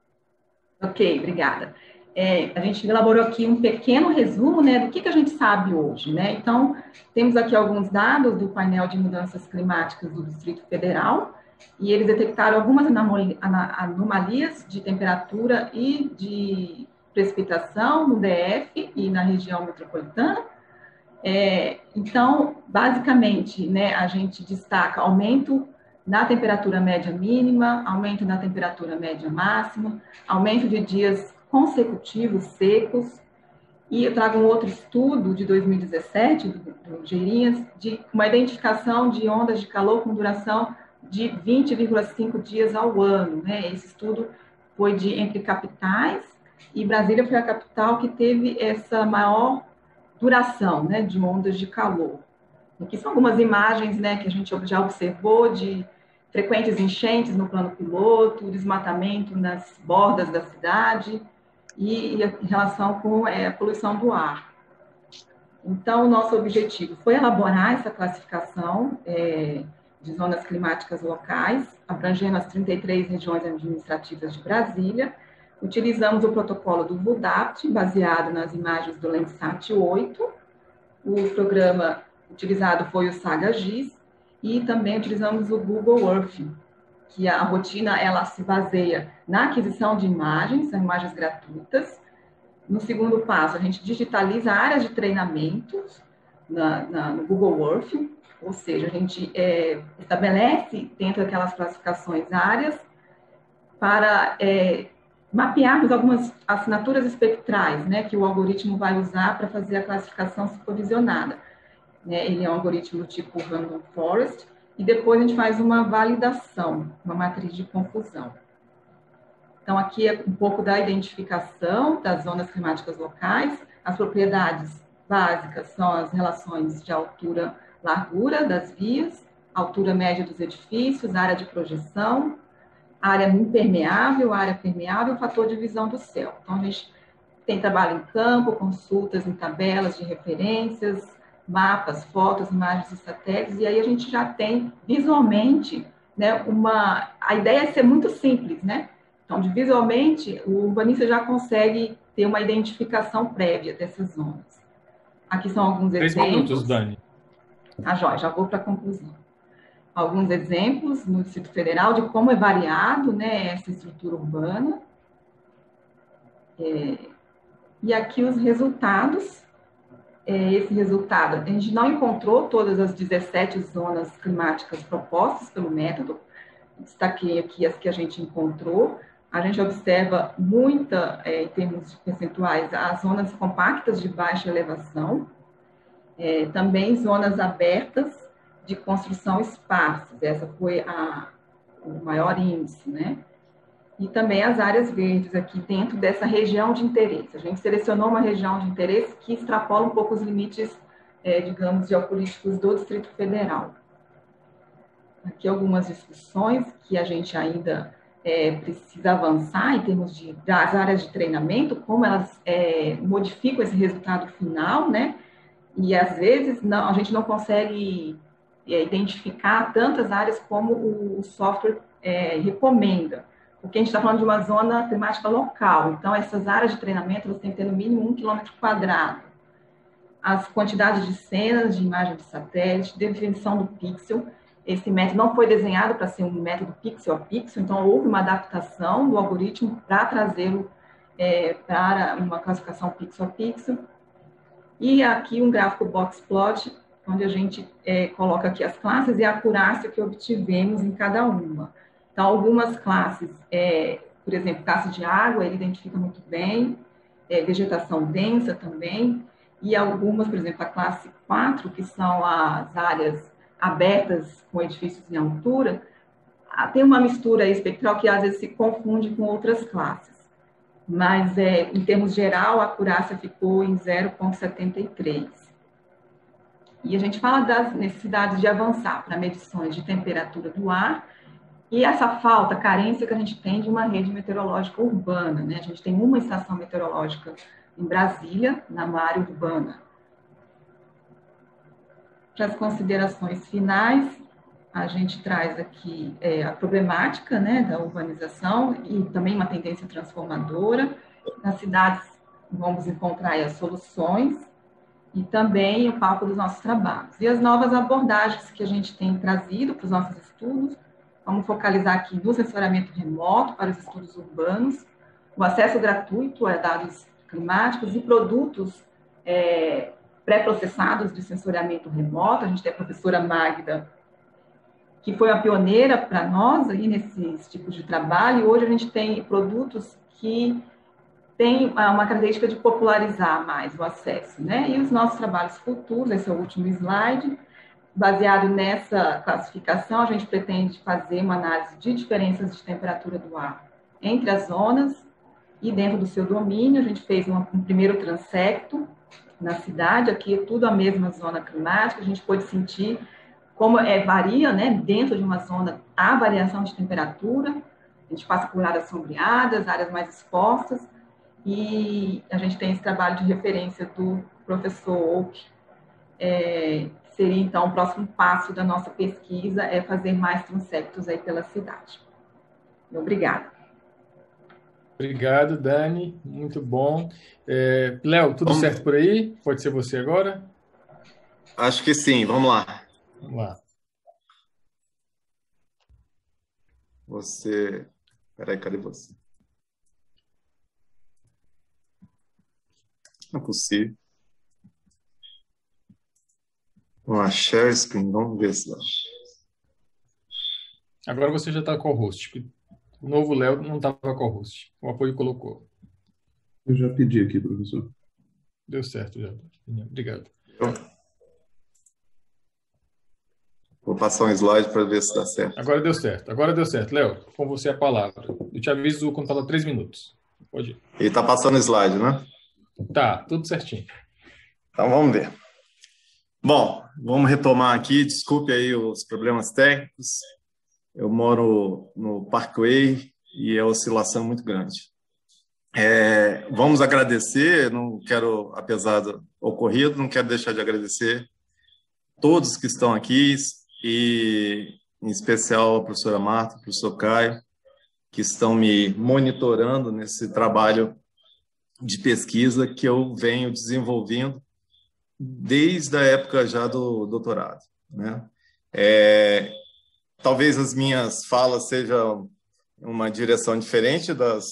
Ok, obrigada. A gente elaborou aqui um pequeno resumo, né, do que a gente sabe hoje, né? Então, temos aqui alguns dados do painel de mudanças climáticas do Distrito Federal, e eles detectaram algumas anomalias de temperatura e de precipitação no DF e na região metropolitana. Então, basicamente, né, a gente destaca aumento na temperatura média mínima, aumento na temperatura média máxima, aumento de dias consecutivos secos, e eu trago um outro estudo de 2017, do Geirinhas, de uma identificação de ondas de calor com duração de 20,5 dias ao ano, né? Esse estudo foi entre capitais, e Brasília foi a capital que teve essa maior duração, né, de ondas de calor. Aqui são algumas imagens, né, que a gente já observou de frequentes enchentes no plano piloto, desmatamento nas bordas da cidade, e em relação com a poluição do ar. Então, o nosso objetivo foi elaborar essa classificação de zonas climáticas locais, abrangendo as 33 regiões administrativas de Brasília. Utilizamos o protocolo do VUDAPT, baseado nas imagens do Landsat 8. O programa utilizado foi o SAGA-GIS, e também utilizamos o Google Earth, que a rotina ela se baseia na aquisição de imagens, são imagens gratuitas. No segundo passo, a gente digitaliza áreas de treinamentos no Google Earth, ou seja, a gente estabelece dentro daquelas classificações áreas para mapearmos algumas assinaturas espectrais, né, que o algoritmo vai usar para fazer a classificação supervisionada. Ele é um algoritmo tipo Random Forest, e depois a gente faz uma validação, uma matriz de confusão. Então, aqui é um pouco da identificação das zonas climáticas locais. As propriedades básicas são as relações de altura-largura das vias, altura média dos edifícios, área de projeção, área impermeável, área permeável, fator de visão do céu. Então, a gente tem trabalho em campo, consultas em tabelas de referências, mapas, fotos, imagens de satélites, e aí a gente já tem visualmente, né, a ideia é ser muito simples, né? Então, visualmente, o urbanista já consegue ter uma identificação prévia dessas zonas. Aqui são alguns exemplos. 3 minutos, Dani. Tá, joia, já vou para a conclusão. Alguns exemplos no Distrito Federal de como é variado, né, essa estrutura urbana. E aqui os resultados. Esse resultado, a gente não encontrou todas as 17 zonas climáticas propostas pelo método, destaquei aqui as que a gente encontrou. A gente observa muita, em termos de percentuais, as zonas compactas de baixa elevação, também zonas abertas de construção esparsas, essa foi o maior índice, né? E também as áreas verdes aqui dentro dessa região de interesse. A gente selecionou uma região de interesse que extrapola um pouco os limites, digamos, geopolíticos do Distrito Federal. Aqui algumas discussões que a gente ainda precisa avançar em termos das áreas de treinamento, como elas modificam esse resultado final, né? E às vezes a gente não consegue identificar tantas áreas como o software recomenda. Porque a gente está falando de uma zona climática local, então essas áreas de treinamento você tem que ter no mínimo 1 km². As quantidades de cenas de imagem de satélite, definição do pixel, esse método não foi desenhado para ser um método pixel a pixel, então houve uma adaptação do algoritmo para trazê-lo para uma classificação pixel a pixel. E aqui um gráfico box plot, onde a gente coloca aqui as classes e a acurácia que obtivemos em cada uma. Então, algumas classes, por exemplo, classe de água, ele identifica muito bem, vegetação densa também, e algumas, por exemplo, a classe 4, que são as áreas abertas com edifícios em altura, tem uma mistura espectral que às vezes se confunde com outras classes. Mas, em termos geral, a acurácia ficou em 0,73. E a gente fala das necessidades de avançar para medições de temperatura do ar, e essa falta, carência que a gente tem de uma rede meteorológica urbana, né? A gente tem uma estação meteorológica em Brasília, na área urbana. Para as considerações finais, a gente traz aqui a problemática, né, da urbanização e também uma tendência transformadora. Nas cidades, vamos encontrar aí as soluções e também o palco dos nossos trabalhos. E as novas abordagens que a gente tem trazido para os nossos estudos. Vamos focalizar aqui no sensoriamento remoto para os estudos urbanos, o acesso gratuito a dados climáticos e produtos pré-processados de sensoriamento remoto. A gente tem a professora Magda, que foi a pioneira para nós aí nesses tipos de trabalho, e hoje a gente tem produtos que têm uma característica de popularizar mais o acesso, né? E os nossos trabalhos futuros, esse é o último slide. Baseado nessa classificação, a gente pretende fazer uma análise de diferenças de temperatura do ar entre as zonas e dentro do seu domínio. A gente fez um primeiro transecto na cidade, aqui é tudo a mesma zona climática, a gente pode sentir como varia, né, dentro de uma zona, a variação de temperatura. A gente passa por áreas sombreadas, áreas mais expostas, e a gente tem esse trabalho de referência do professor Oak, seria, então, o próximo passo da nossa pesquisa fazer mais transectos aí pela cidade. Obrigada. Obrigado, Dani. Muito bom. Léo, tudo certo por aí? Pode ser você agora? Acho que sim. Vamos lá. Vamos lá. Você... Peraí, cadê você? Não é possível. Uma share screen, vamos ver se dá. Agora você já está com o host. O novo Léo não estava com o host. O apoio colocou. Eu já pedi aqui, professor. Deu certo já. Obrigado. Vou passar um slide para ver se dá certo. Agora deu certo. Agora deu certo. Léo, com você a palavra. Eu te aviso quando falta 3 minutos. Pode ir. Ele está passando o slide, né? Tá, tudo certinho. Então vamos ver. Bom, vamos retomar aqui. Desculpe aí os problemas técnicos. Eu moro no Parkway e a oscilação é muito grande. Vamos agradecer, não quero, apesar do ocorrido, não quero deixar de agradecer todos que estão aqui e, em especial, a professora Marta, o professor Caio, que estão me monitorando nesse trabalho de pesquisa que eu venho desenvolvendo desde a época já do doutorado, né? Talvez as minhas falas sejam uma direção diferente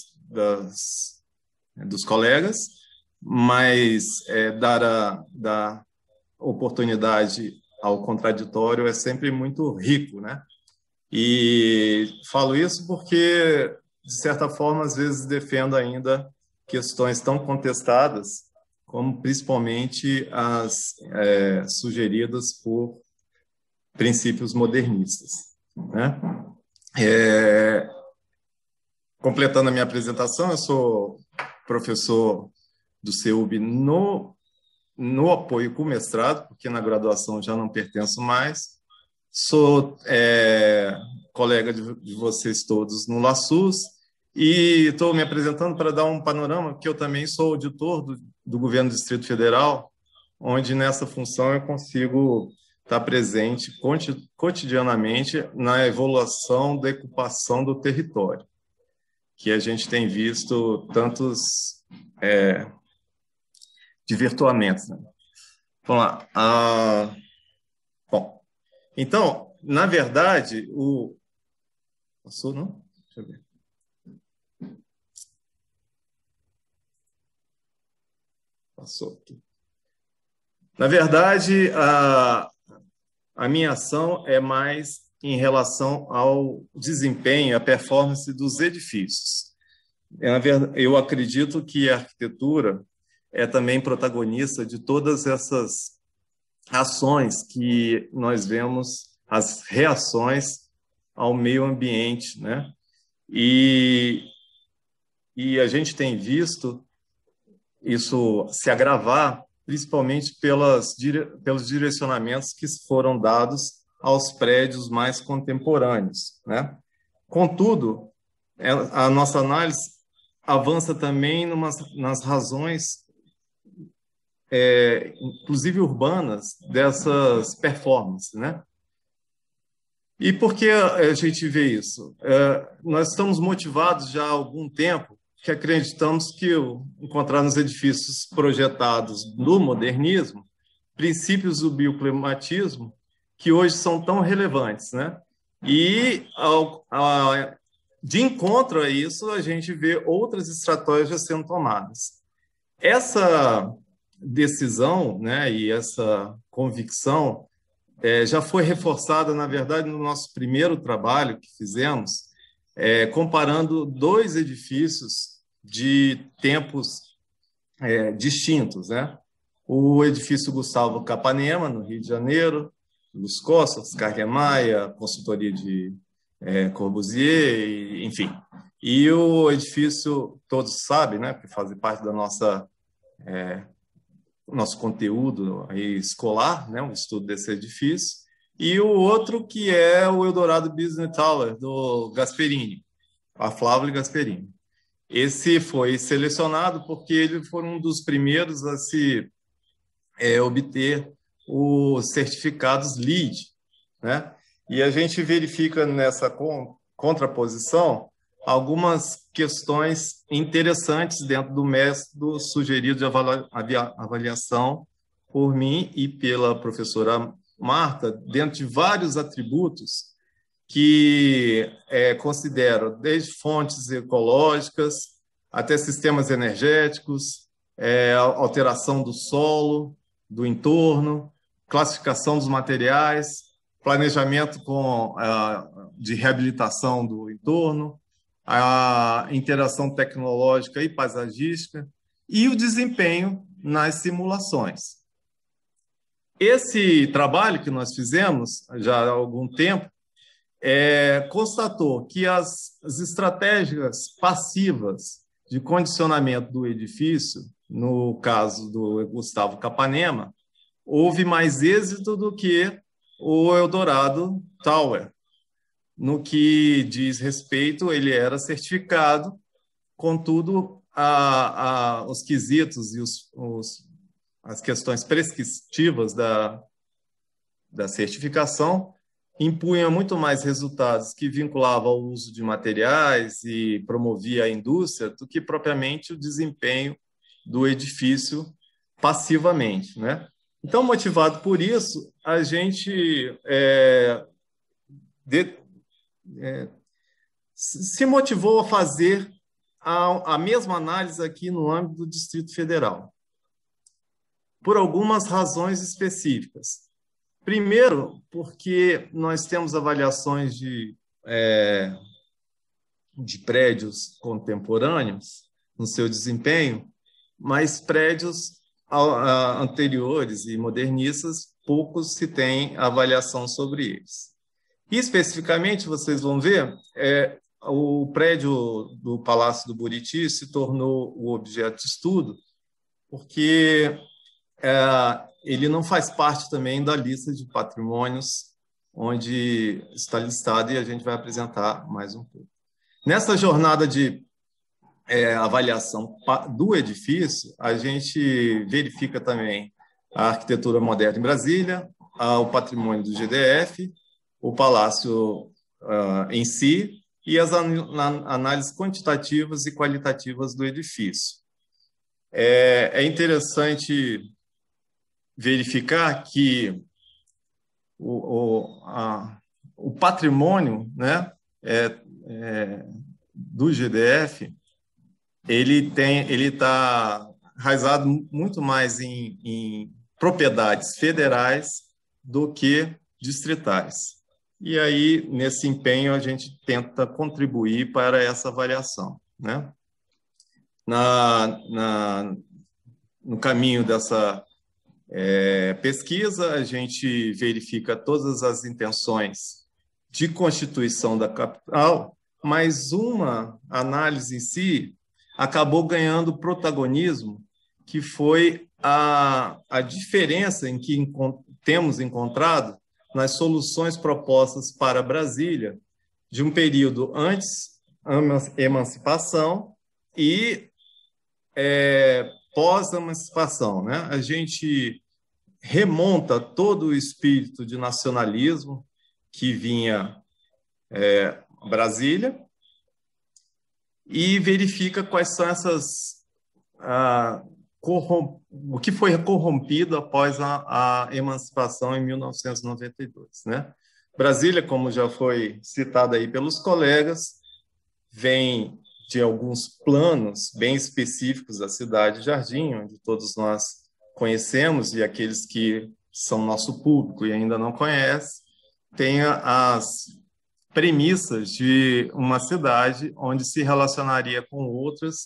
dos colegas, mas dar oportunidade ao contraditório é sempre muito rico, né? E falo isso porque, de certa forma, às vezes defendo ainda questões tão contestadas, como principalmente as sugeridas por princípios modernistas, né? Completando a minha apresentação, eu sou professor do CEUB no apoio com mestrado, porque na graduação já não pertenço mais. Sou colega de vocês todos no LaSUS e estou me apresentando para dar um panorama, porque eu também sou auditor do Governo do Distrito Federal, onde nessa função eu consigo estar presente cotidianamente na evolução da ocupação do território, que a gente tem visto tantos desvirtuamentos, né? Vamos lá. Bom, então, na verdade, Passou, não? Deixa eu ver. Passou aqui. Na verdade, a minha ação é mais em relação ao desempenho, à performance dos edifícios. Eu acredito que a arquitetura é também protagonista de todas essas ações que nós vemos, as reações ao meio ambiente, né? E a gente tem visto isso se agravar, principalmente pelos direcionamentos que foram dados aos prédios mais contemporâneos, né? Contudo, a nossa análise avança também nas razões, inclusive urbanas, dessas performances, né? E por que a gente vê isso? Nós estamos motivados já há algum tempo, que acreditamos que encontrar nos edifícios projetados no modernismo princípios do bioclimatismo que hoje são tão relevantes, né? E de encontro a isso, a gente vê outras estratégias sendo tomadas. Essa decisão, né, e essa convicção já foi reforçada, na verdade, no nosso primeiro trabalho que fizemos, comparando dois edifícios de tempos distintos, né? O edifício Gustavo Capanema, no Rio de Janeiro, Luz Costa, Oscar Niemeyer, consultoria de Corbusier, enfim. E o edifício, todos sabem, né, que faz parte da nosso conteúdo aí escolar, né, o estudo desse edifício. E o outro que é o Eldorado Business Tower, do Gasperini, a Flávio Gasperini. Esse foi selecionado porque ele foi um dos primeiros a se obter os certificados LEED, né? E a gente verifica nessa contraposição algumas questões interessantes dentro do método sugerido de avaliação por mim e pela professora Marta, dentro de vários atributos que consideram desde fontes ecológicas até sistemas energéticos, alteração do solo, do entorno, classificação dos materiais, planejamento de reabilitação do entorno, a interação tecnológica e paisagística e o desempenho nas simulações. Esse trabalho que nós fizemos já há algum tempo constatou que as estratégias passivas de condicionamento do edifício, no caso do Gustavo Capanema, houve mais êxito do que o Eldorado Tower. No que diz respeito, ele era certificado, contudo, os quesitos e as questões prescritivas da certificação impunham muito mais resultados que vinculavam ao uso de materiais e promovia a indústria do que propriamente o desempenho do edifício passivamente, né? Então, motivado por isso, a gente se motivou a fazer a mesma análise aqui no âmbito do Distrito Federal, por algumas razões específicas. Primeiro, porque nós temos avaliações de prédios contemporâneos no seu desempenho, mas prédios anteriores e modernistas, poucos se tem avaliação sobre eles. E, especificamente, vocês vão ver, o prédio do Palácio do Buriti se tornou o objeto de estudo, porque ele não faz parte também da lista de patrimônios onde está listado, e a gente vai apresentar mais um pouco. Nessa jornada de avaliação do edifício, a gente verifica também a arquitetura moderna em Brasília, o patrimônio do GDF, o palácio em si, e as análises quantitativas e qualitativas do edifício. É interessante verificar que o patrimônio, né, do GDF, ele está enraizado muito mais em propriedades federais do que distritais. E aí, nesse empenho, a gente tenta contribuir para essa avaliação, né? No caminho dessa pesquisa, a gente verifica todas as intenções de constituição da capital, mas uma análise em si acabou ganhando protagonismo, que foi a diferença em que temos encontrado nas soluções propostas para Brasília, de um período antes emancipação e pós-emancipação, né? A gente remonta todo o espírito de nacionalismo que vinha Brasília e verifica quais são essas o que foi corrompido após a emancipação em 1992, né? Brasília, como já foi citado aí pelos colegas, vem de alguns planos bem específicos da cidade Jardim, onde todos nós conhecemos, e aqueles que são nosso público e ainda não conhecem, tem as premissas de uma cidade onde se relacionaria com outras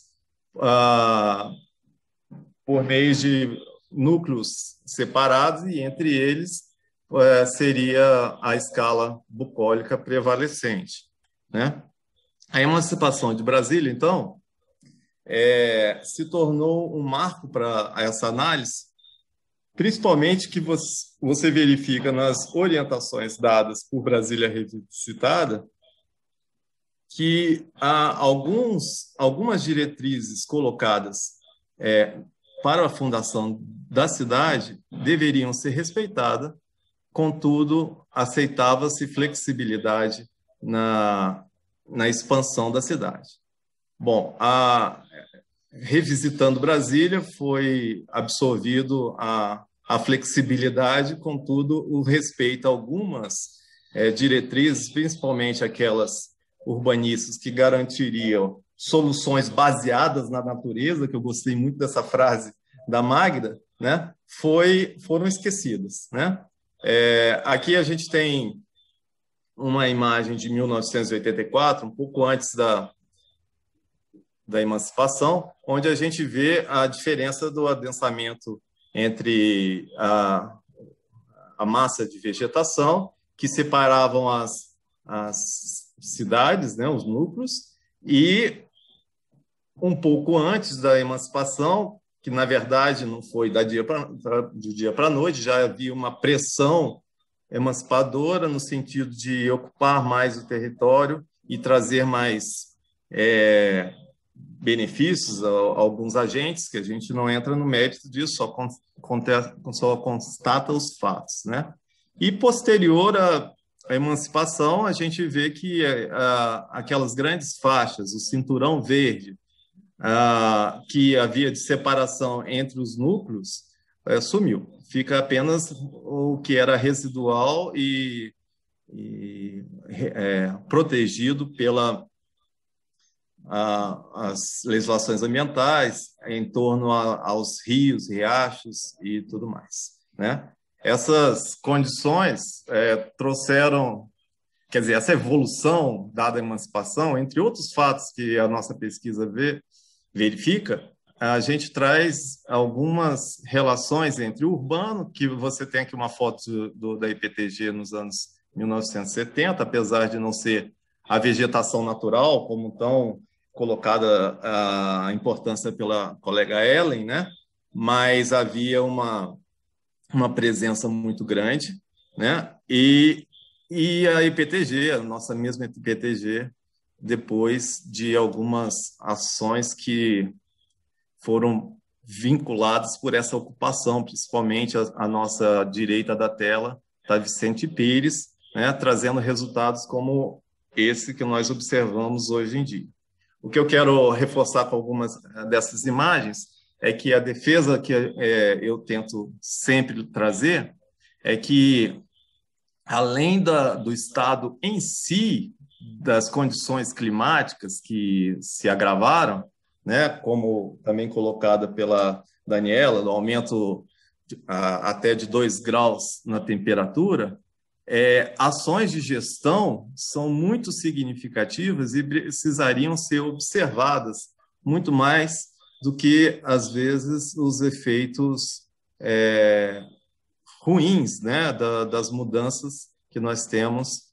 por meio de núcleos separados, e entre eles seria a escala bucólica prevalecente, né? A emancipação de Brasília, então, se tornou um marco para essa análise, principalmente que você verifica nas orientações dadas por Brasília Revisitada, que há algumas diretrizes colocadas para a fundação da cidade deveriam ser respeitadas, contudo, aceitava-se flexibilidade na expansão da cidade. Bom, revisitando Brasília, foi absorvido a flexibilidade, contudo, o respeito a algumas diretrizes, principalmente aquelas urbanistas que garantiriam soluções baseadas na natureza, que eu gostei muito dessa frase da Magda, né? Foram esquecidas, né? Aqui a gente tem uma imagem de 1984, um pouco antes da emancipação, onde a gente vê a diferença do adensamento entre a massa de vegetação que separavam as cidades, né, os núcleos, e um pouco antes da emancipação, que na verdade não foi de dia para a noite, já havia uma pressão emancipadora no sentido de ocupar mais o território e trazer mais benefícios a alguns agentes, que a gente não entra no mérito disso, só constata os fatos, né? E posterior à emancipação, a gente vê que aquelas grandes faixas, o cinturão verde, que havia de separação entre os núcleos, sumiu. fica apenas o que era residual e protegido as legislações ambientais em torno aos rios, riachos e tudo mais, né? Essas condições trouxeram, quer dizer, essa evolução dada a emancipação, entre outros fatos que a nossa pesquisa verifica, a gente traz algumas relações entre o urbano, que você tem aqui uma foto da IPTG nos anos 1970, apesar de não ser a vegetação natural, como tão colocada a importância pela colega Ellen, né? Mas havia uma presença muito grande, né? E a IPTG, a nossa mesma IPTG, depois de algumas ações que foram vinculadas por essa ocupação, principalmente a nossa direita da tela, da Vicente Pires, né? Trazendo resultados como esse que nós observamos hoje em dia. O que eu quero reforçar com algumas dessas imagens é que a defesa que eu tento sempre trazer é que, além do estado em si, das condições climáticas que se agravaram, né, como também colocada pela Daniela, do aumento até de 2 graus na temperatura, ações de gestão são muito significativas e precisariam ser observadas muito mais do que, às vezes, os efeitos ruins, né, das mudanças que nós temos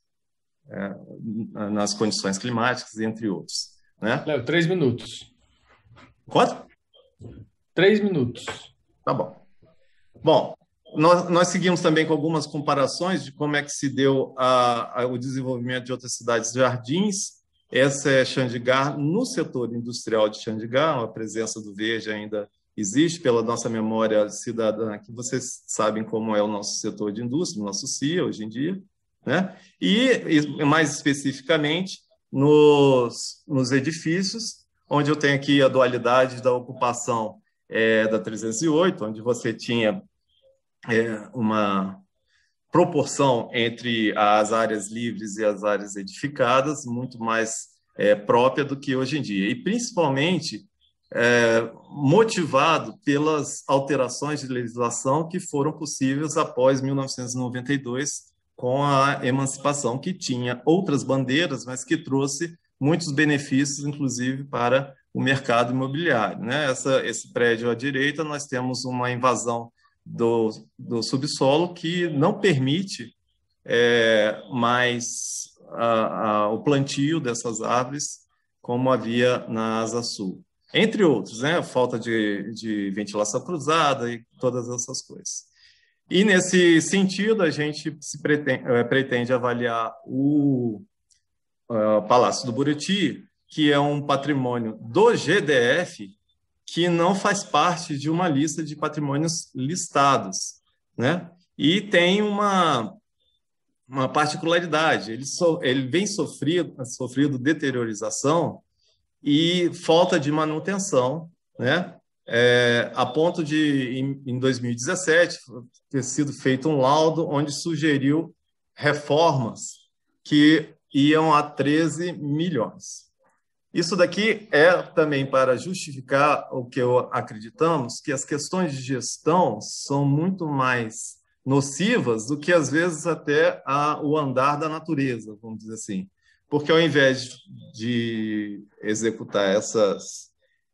nas condições climáticas, entre outros. Né? Léo, 3 minutos. Quanto? 3 minutos. Tá bom. Bom, nós seguimos também com algumas comparações de como é que se deu o desenvolvimento de outras cidades-jardins. Essa é Chandigarh, no setor industrial de Chandigarh, a presença do verde ainda existe pela nossa memória cidadã, que vocês sabem como é o nosso setor de indústria, o nosso CIA hoje em dia, né? E mais especificamente, nos edifícios, onde eu tenho aqui a dualidade da ocupação da 308, onde você tinha uma proporção entre as áreas livres e as áreas edificadas muito mais própria do que hoje em dia. E, principalmente, motivado pelas alterações de legislação que foram possíveis após 1992, com a emancipação, que tinha outras bandeiras, mas que trouxe muitos benefícios, inclusive, para o mercado imobiliário. Né? Esse prédio à direita, nós temos uma invasão do subsolo que não permite mais o plantio dessas árvores como havia na Asa Sul. Entre outros, né? Falta de ventilação cruzada e todas essas coisas. E, nesse sentido, a gente pretende avaliar o Palácio do Buriti, que é um patrimônio do GDF, que não faz parte de uma lista de patrimônios listados, né? E tem uma particularidade, ele vem sofrido deteriorização e falta de manutenção, né? A ponto de, em 2017, ter sido feito um laudo onde sugeriu reformas que iam a 13 milhões. Isso daqui é também para justificar o que acreditamos, que as questões de gestão são muito mais nocivas do que, às vezes, até o andar da natureza, vamos dizer assim. Porque, ao invés de executar essas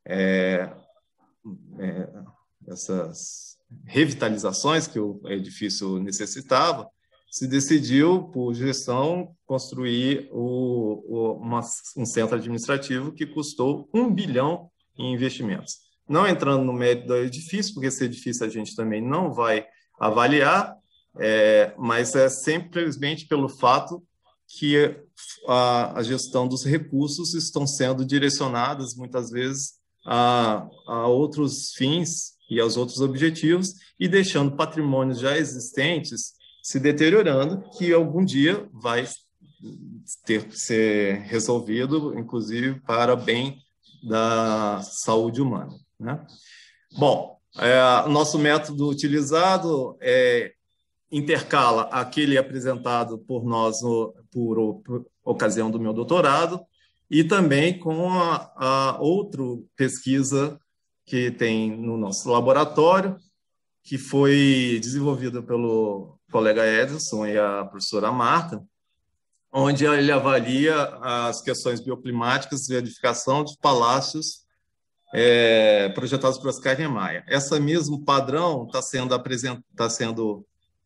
revitalizações que o edifício necessitava, se decidiu, por gestão, construir um centro administrativo que custou 1 bilhão em investimentos. Não entrando no mérito do edifício, porque esse edifício a gente também não vai avaliar, mas simplesmente pelo fato que a gestão dos recursos estão sendo direcionadas, muitas vezes, a outros fins e aos outros objetivos, e deixando patrimônios já existentes se deteriorando, que algum dia vai ter que ser resolvido, inclusive para bem da saúde humana, né? Bom, O nosso método utilizado intercala aquele apresentado por nós por ocasião do meu doutorado e também com a outra pesquisa que tem no nosso laboratório, que foi desenvolvida pelo colega Edson e a professora Marta, onde ele avalia as questões bioclimáticas e edificação de palácios projetados por Oscar Niemeyer. Esse mesmo padrão está sendo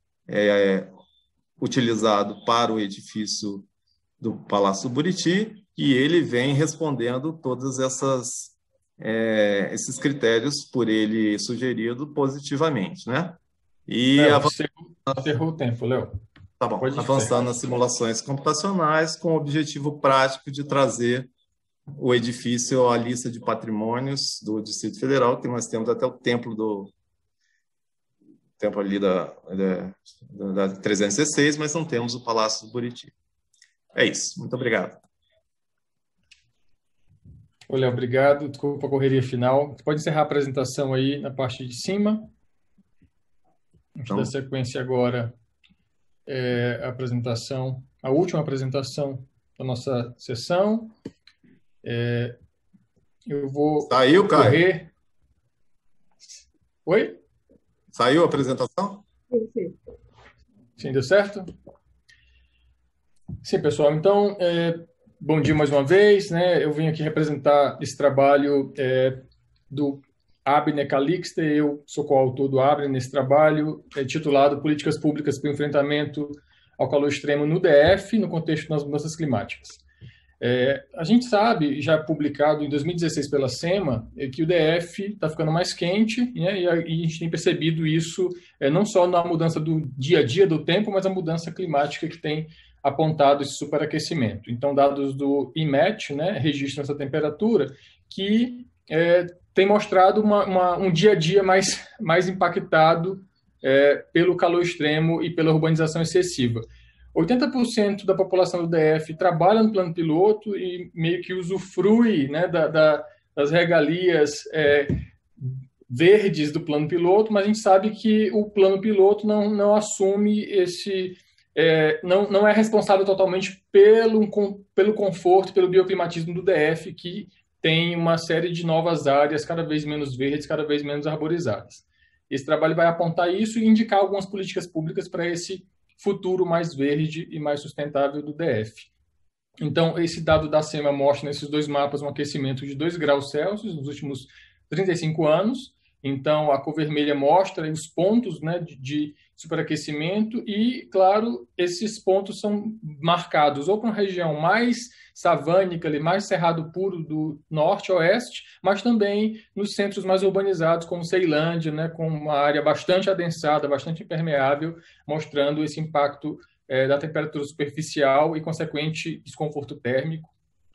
utilizado para o edifício do Palácio do Buriti, e ele vem respondendo todos esses critérios por ele sugerido positivamente, né? E encerrou o tempo, Léo. Tá bom. Avançando nas simulações computacionais com o objetivo prático de trazer o edifício à lista de patrimônios do Distrito Federal, que nós temos até o templo ali da 316, mas não temos o Palácio do Buriti. É isso. Muito obrigado. Olha, obrigado. Desculpa a correria final. Você pode encerrar a apresentação aí na parte de cima. Vamos dar sequência agora a última apresentação da nossa sessão. Eu vou Saiu, correr. Caio? Oi? Saiu a apresentação? Sim, deu certo? Sim, pessoal. Então, bom dia mais uma vez, né? Eu vim aqui representar esse trabalho do Abner Calixte. Eu sou coautor do Abner nesse trabalho, titulado Políticas Públicas para o Enfrentamento ao Calor Extremo no DF, no contexto das mudanças climáticas. A gente sabe, já publicado em 2016 pela SEMA, que o DF está ficando mais quente, né, e a gente tem percebido isso não só na mudança do dia a dia do tempo, mas a mudança climática que tem apontado esse superaquecimento. Então, dados do IMET, né, registram essa temperatura, que tem mostrado um dia a dia mais impactado pelo calor extremo e pela urbanização excessiva. 80% da população do DF trabalha no plano piloto e meio que usufrui, né, das regalias verdes do plano piloto, mas a gente sabe que o plano piloto não assume não é responsável totalmente pelo conforto, pelo bioclimatismo do DF, que tem uma série de novas áreas cada vez menos verdes, cada vez menos arborizadas. Esse trabalho vai apontar isso e indicar algumas políticas públicas para esse futuro mais verde e mais sustentável do DF. Então, esse dado da SEMA mostra nesses dois mapas um aquecimento de 2 graus Celsius nos últimos 35 anos. Então, a cor vermelha mostra os pontos, né, de superaquecimento e, claro, esses pontos são marcados ou para uma região mais savânica, mais cerrado puro do norte a oeste, mas também nos centros mais urbanizados, como Ceilândia, né, com uma área bastante adensada, bastante impermeável, mostrando esse impacto da temperatura superficial e consequente desconforto térmico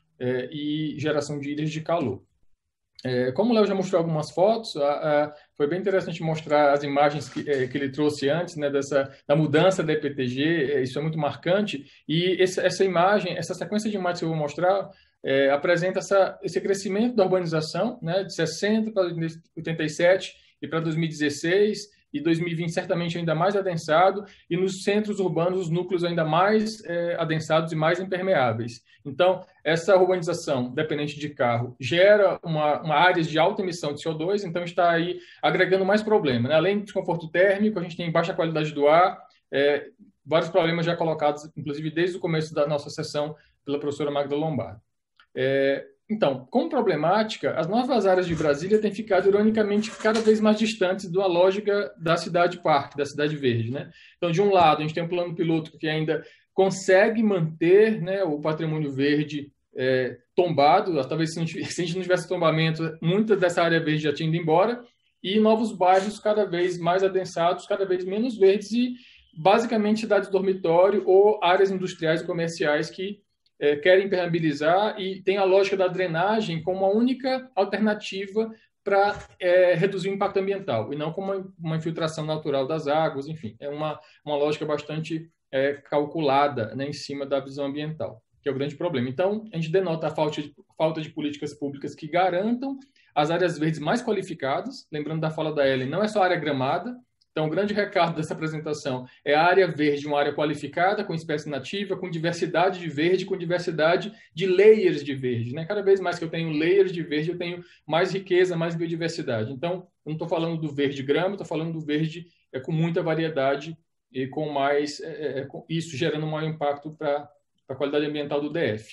e geração de ilhas de calor. Como o Léo já mostrou algumas fotos, foi bem interessante mostrar as imagens que ele trouxe antes, né, da mudança da EPTG, isso é muito marcante, e essa imagem, essa sequência de imagens que eu vou mostrar, apresenta esse crescimento da urbanização, né, de 60 para 87 e para 2016, e 2020 certamente ainda mais adensado, e nos centros urbanos os núcleos ainda mais adensados e mais impermeáveis. Então, essa urbanização dependente de carro gera uma área de alta emissão de CO2, então está aí agregando mais problemas, né? Além do desconforto térmico, a gente tem baixa qualidade do ar, vários problemas já colocados, inclusive desde o começo da nossa sessão pela professora Magda Lombardo. Então, como problemática, as novas áreas de Brasília têm ficado, ironicamente, cada vez mais distantes da lógica da cidade-parque, da cidade verde, né? Então, de um lado, a gente tem um plano piloto que ainda consegue manter, né, o patrimônio verde tombado, talvez se a gente não tivesse tombamento, muita dessa área verde já tinha ido embora, e novos bairros cada vez mais adensados, cada vez menos verdes e, basicamente, cidades dormitório ou áreas industriais e comerciais que querem impermeabilizar e tem a lógica da drenagem como a única alternativa para reduzir o impacto ambiental, e não como uma infiltração natural das águas, enfim, é uma lógica bastante calculada, né, em cima da visão ambiental, que é o grande problema. Então, a gente denota a falta de políticas públicas que garantam as áreas verdes mais qualificadas. Lembrando da fala da Ellen, não é só área gramada. Então, o grande recado dessa apresentação é a área verde, uma área qualificada, com espécie nativa, com diversidade de verde, com diversidade de layers de verde, né? Cada vez mais que eu tenho layers de verde, eu tenho mais riqueza, mais biodiversidade. Então, eu não estou falando do verde grama, estou falando do verde com muita variedade e com mais, isso gerando um maior impacto para a qualidade ambiental do DF.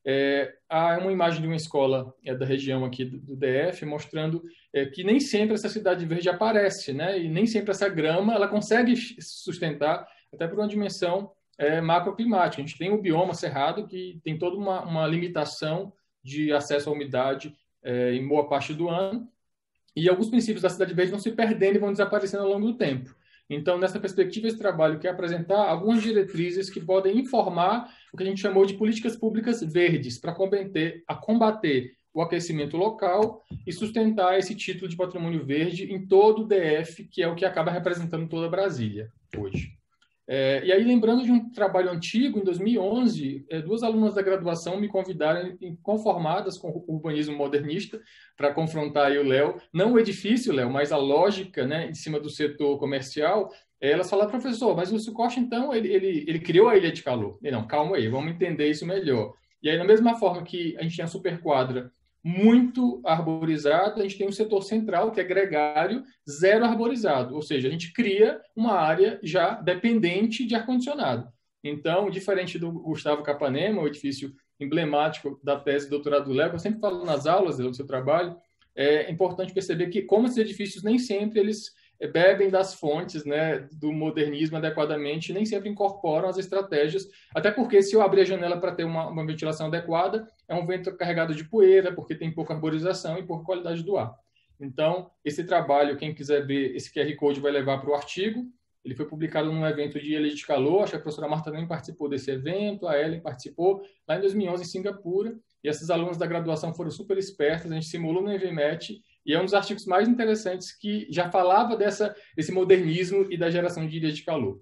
Há uma imagem de uma escola da região aqui do DF mostrando que nem sempre essa cidade verde aparece, né? E nem sempre essa grama ela consegue sustentar até por uma dimensão macroclimática. A gente tem o bioma cerrado que tem toda uma limitação de acesso à umidade em boa parte do ano, e alguns princípios da cidade verde vão se perdendo e vão desaparecendo ao longo do tempo. Então, nessa perspectiva, esse trabalho quer apresentar algumas diretrizes que podem informar o que a gente chamou de políticas públicas verdes para combater o aquecimento local e sustentar esse título de patrimônio verde em todo o DF, que é o que acaba representando toda Brasília hoje. E aí, lembrando de um trabalho antigo, em 2011, duas alunas da graduação me convidaram, inconformadas com o urbanismo modernista, para confrontar aí o Léo, não o edifício, Léo, mas a lógica, né, em cima do setor comercial. Elas falaram, professor, mas o Lúcio Costa, então, ele criou a ilha de calor. Não, calma aí, vamos entender isso melhor. E aí, da mesma forma que a gente tem a superquadra muito arborizada, a gente tem um setor central, que é gregário, zero arborizado. Ou seja, a gente cria uma área já dependente de ar-condicionado. Então, diferente do Gustavo Capanema, o edifício emblemático da tese de doutorado do Léo, que eu sempre falo nas aulas do seu trabalho, é importante perceber que, como esses edifícios nem sempre eles bebem das fontes, né, do modernismo adequadamente, nem sempre incorporam as estratégias, até porque se eu abrir a janela para ter uma ventilação adequada, é um vento carregado de poeira, porque tem pouca arborização e pouca qualidade do ar. Então, esse trabalho, quem quiser ver, esse QR Code vai levar para o artigo. Ele foi publicado num evento de Ilha de Calor, acho que a professora Marta também participou desse evento, a Ellen participou, lá em 2011 em Singapura, e essas alunas da graduação foram super espertas, a gente simulou no EVMET, e é um dos artigos mais interessantes que já falava desse modernismo e da geração de ilhas de calor.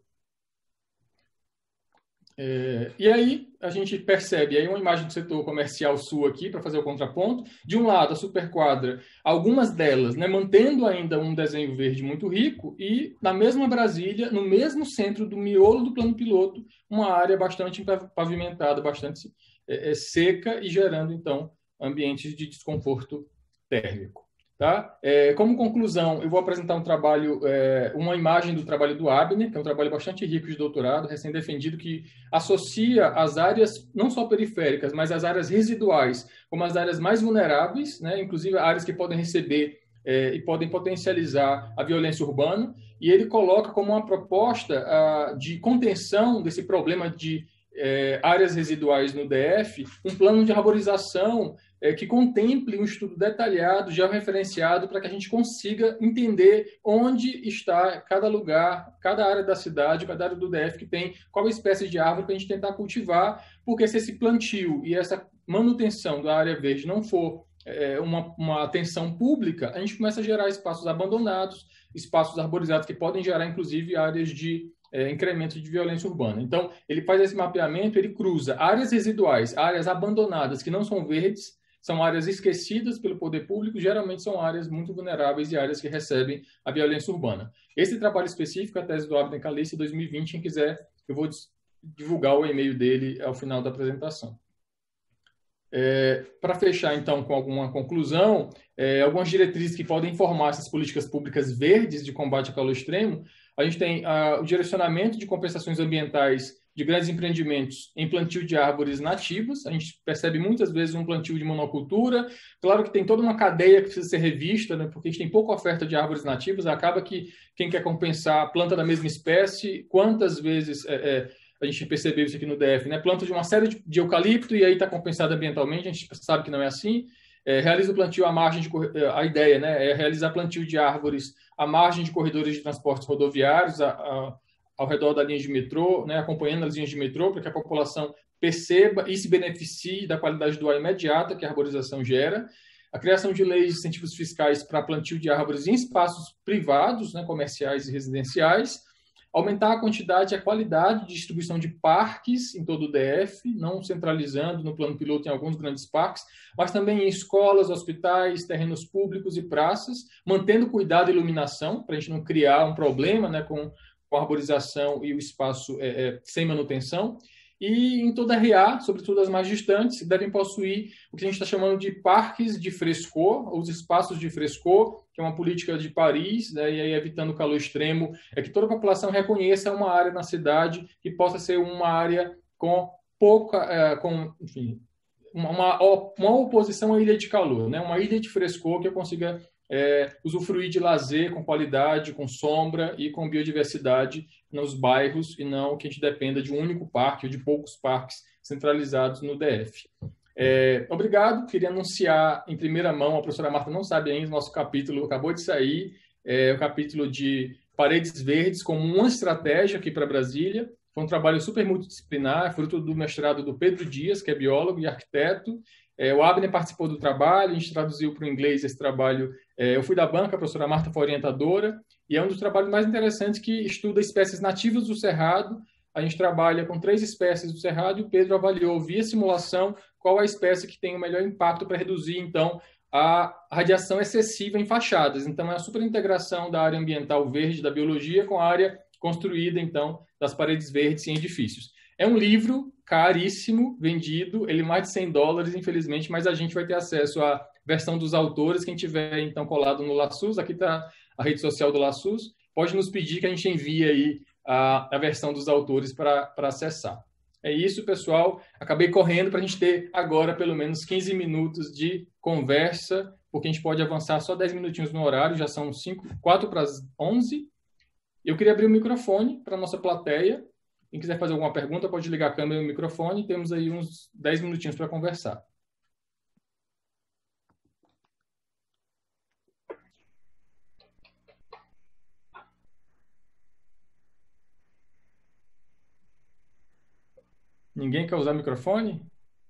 E aí a gente percebe aí uma imagem do setor comercial sul aqui, para fazer o contraponto. De um lado, a superquadra, algumas delas, né, mantendo ainda um desenho verde muito rico, e na mesma Brasília, no mesmo centro do miolo do plano piloto, uma área bastante pavimentada, bastante seca e gerando, então, ambientes de desconforto térmico. Tá? Como conclusão, eu vou apresentar um trabalho, uma imagem do trabalho do Abner, que é um trabalho bastante rico de doutorado, recém-defendido, que associa as áreas, não só periféricas, mas as áreas residuais, como as áreas mais vulneráveis, né? Inclusive áreas que podem receber e podem potencializar a violência urbana, e ele coloca como uma proposta de contenção desse problema de áreas residuais no DF, um plano de arborização que contemple um estudo detalhado, georreferenciado, para que a gente consiga entender onde está cada lugar, cada área da cidade, cada área do DF que tem qual espécie de árvore para a gente tentar cultivar, porque se esse plantio e essa manutenção da área verde não for uma atenção pública, a gente começa a gerar espaços abandonados, espaços arborizados que podem gerar, inclusive, áreas de incremento de violência urbana. Então, ele faz esse mapeamento, ele cruza áreas residuais, áreas abandonadas que não são verdes, são áreas esquecidas pelo poder público, geralmente são áreas muito vulneráveis e áreas que recebem a violência urbana. Esse trabalho específico, a tese do Abner Calice, 2020, quem quiser, eu vou divulgar o e-mail dele ao final da apresentação. Para fechar, então, com alguma conclusão, algumas diretrizes que podem informar essas políticas públicas verdes de combate ao calor extremo. A gente tem o direcionamento de compensações ambientais de grandes empreendimentos em plantio de árvores nativas. A gente percebe muitas vezes um plantio de monocultura. Claro que tem toda uma cadeia que precisa ser revista, né, porque a gente tem pouca oferta de árvores nativas. Acaba que quem quer compensar planta da mesma espécie, quantas vezes a gente percebeu isso aqui no DF, né? Planta de uma série de eucalipto e aí está compensado ambientalmente. A gente sabe que não é assim. Realiza o plantio à margem a ideia, né, é realizar plantio de árvores à margem de corredores de transportes rodoviários, ao redor da linha de metrô, né, acompanhando as linhas de metrô, para que a população perceba e se beneficie da qualidade do ar imediata que a arborização gera. A criação de leis de incentivos fiscais para plantio de árvores em espaços privados, né, comerciais e residenciais. aumentar a quantidade e a qualidade de distribuição de parques em todo o DF, não centralizando no plano piloto em alguns grandes parques, mas também em escolas, hospitais, terrenos públicos e praças, mantendo cuidado e iluminação, para a gente não criar um problema, né, com a arborização e o espaço sem manutenção. E em toda a RA, sobretudo as mais distantes, devem possuir o que a gente está chamando de parques de frescor, os espaços de frescor, que é uma política de Paris, né, e aí evitando o calor extremo, é que toda a população reconheça uma área na cidade que possa ser uma área com pouca, enfim, uma oposição à ilha de calor, né, uma ilha de frescor que eu consiga usufruir de lazer com qualidade, com sombra e com biodiversidade nos bairros, e não que a gente dependa de um único parque ou de poucos parques centralizados no DF. Obrigado. Queria anunciar em primeira mão, a professora Marta não sabe ainda, nosso capítulo acabou de sair, o capítulo de Paredes Verdes como uma estratégia aqui para Brasília. Foi um trabalho super multidisciplinar, fruto do mestrado do Pedro Dias, que é biólogo e arquiteto. O Abner participou do trabalho, a gente traduziu para o inglês esse trabalho. Eu fui da banca, a professora Marta foi orientadora, e é um dos trabalhos mais interessantes que estuda espécies nativas do Cerrado. A gente trabalha com 3 espécies do Cerrado e o Pedro avaliou via simulação qual a espécie que tem o melhor impacto para reduzir, então, a radiação excessiva em fachadas. Então, é a superintegração da área ambiental verde da biologia com a área construída, então, das paredes verdes em edifícios. É um livro caríssimo, vendido, ele mais de $100, infelizmente, mas a gente vai ter acesso à versão dos autores. Quem tiver, então, colado no LaSUS, aqui está a rede social do LaSUS, pode nos pedir que a gente envie aí a versão dos autores para acessar. É isso, pessoal. Acabei correndo para a gente ter agora pelo menos 15 minutos de conversa, porque a gente pode avançar só 10 minutinhos no horário, já são 4 para as 11. Eu queria abrir o microfone para a nossa plateia. Quem quiser fazer alguma pergunta, pode ligar a câmera e o microfone. Temos aí uns 10 minutinhos para conversar. Ninguém quer usar o microfone?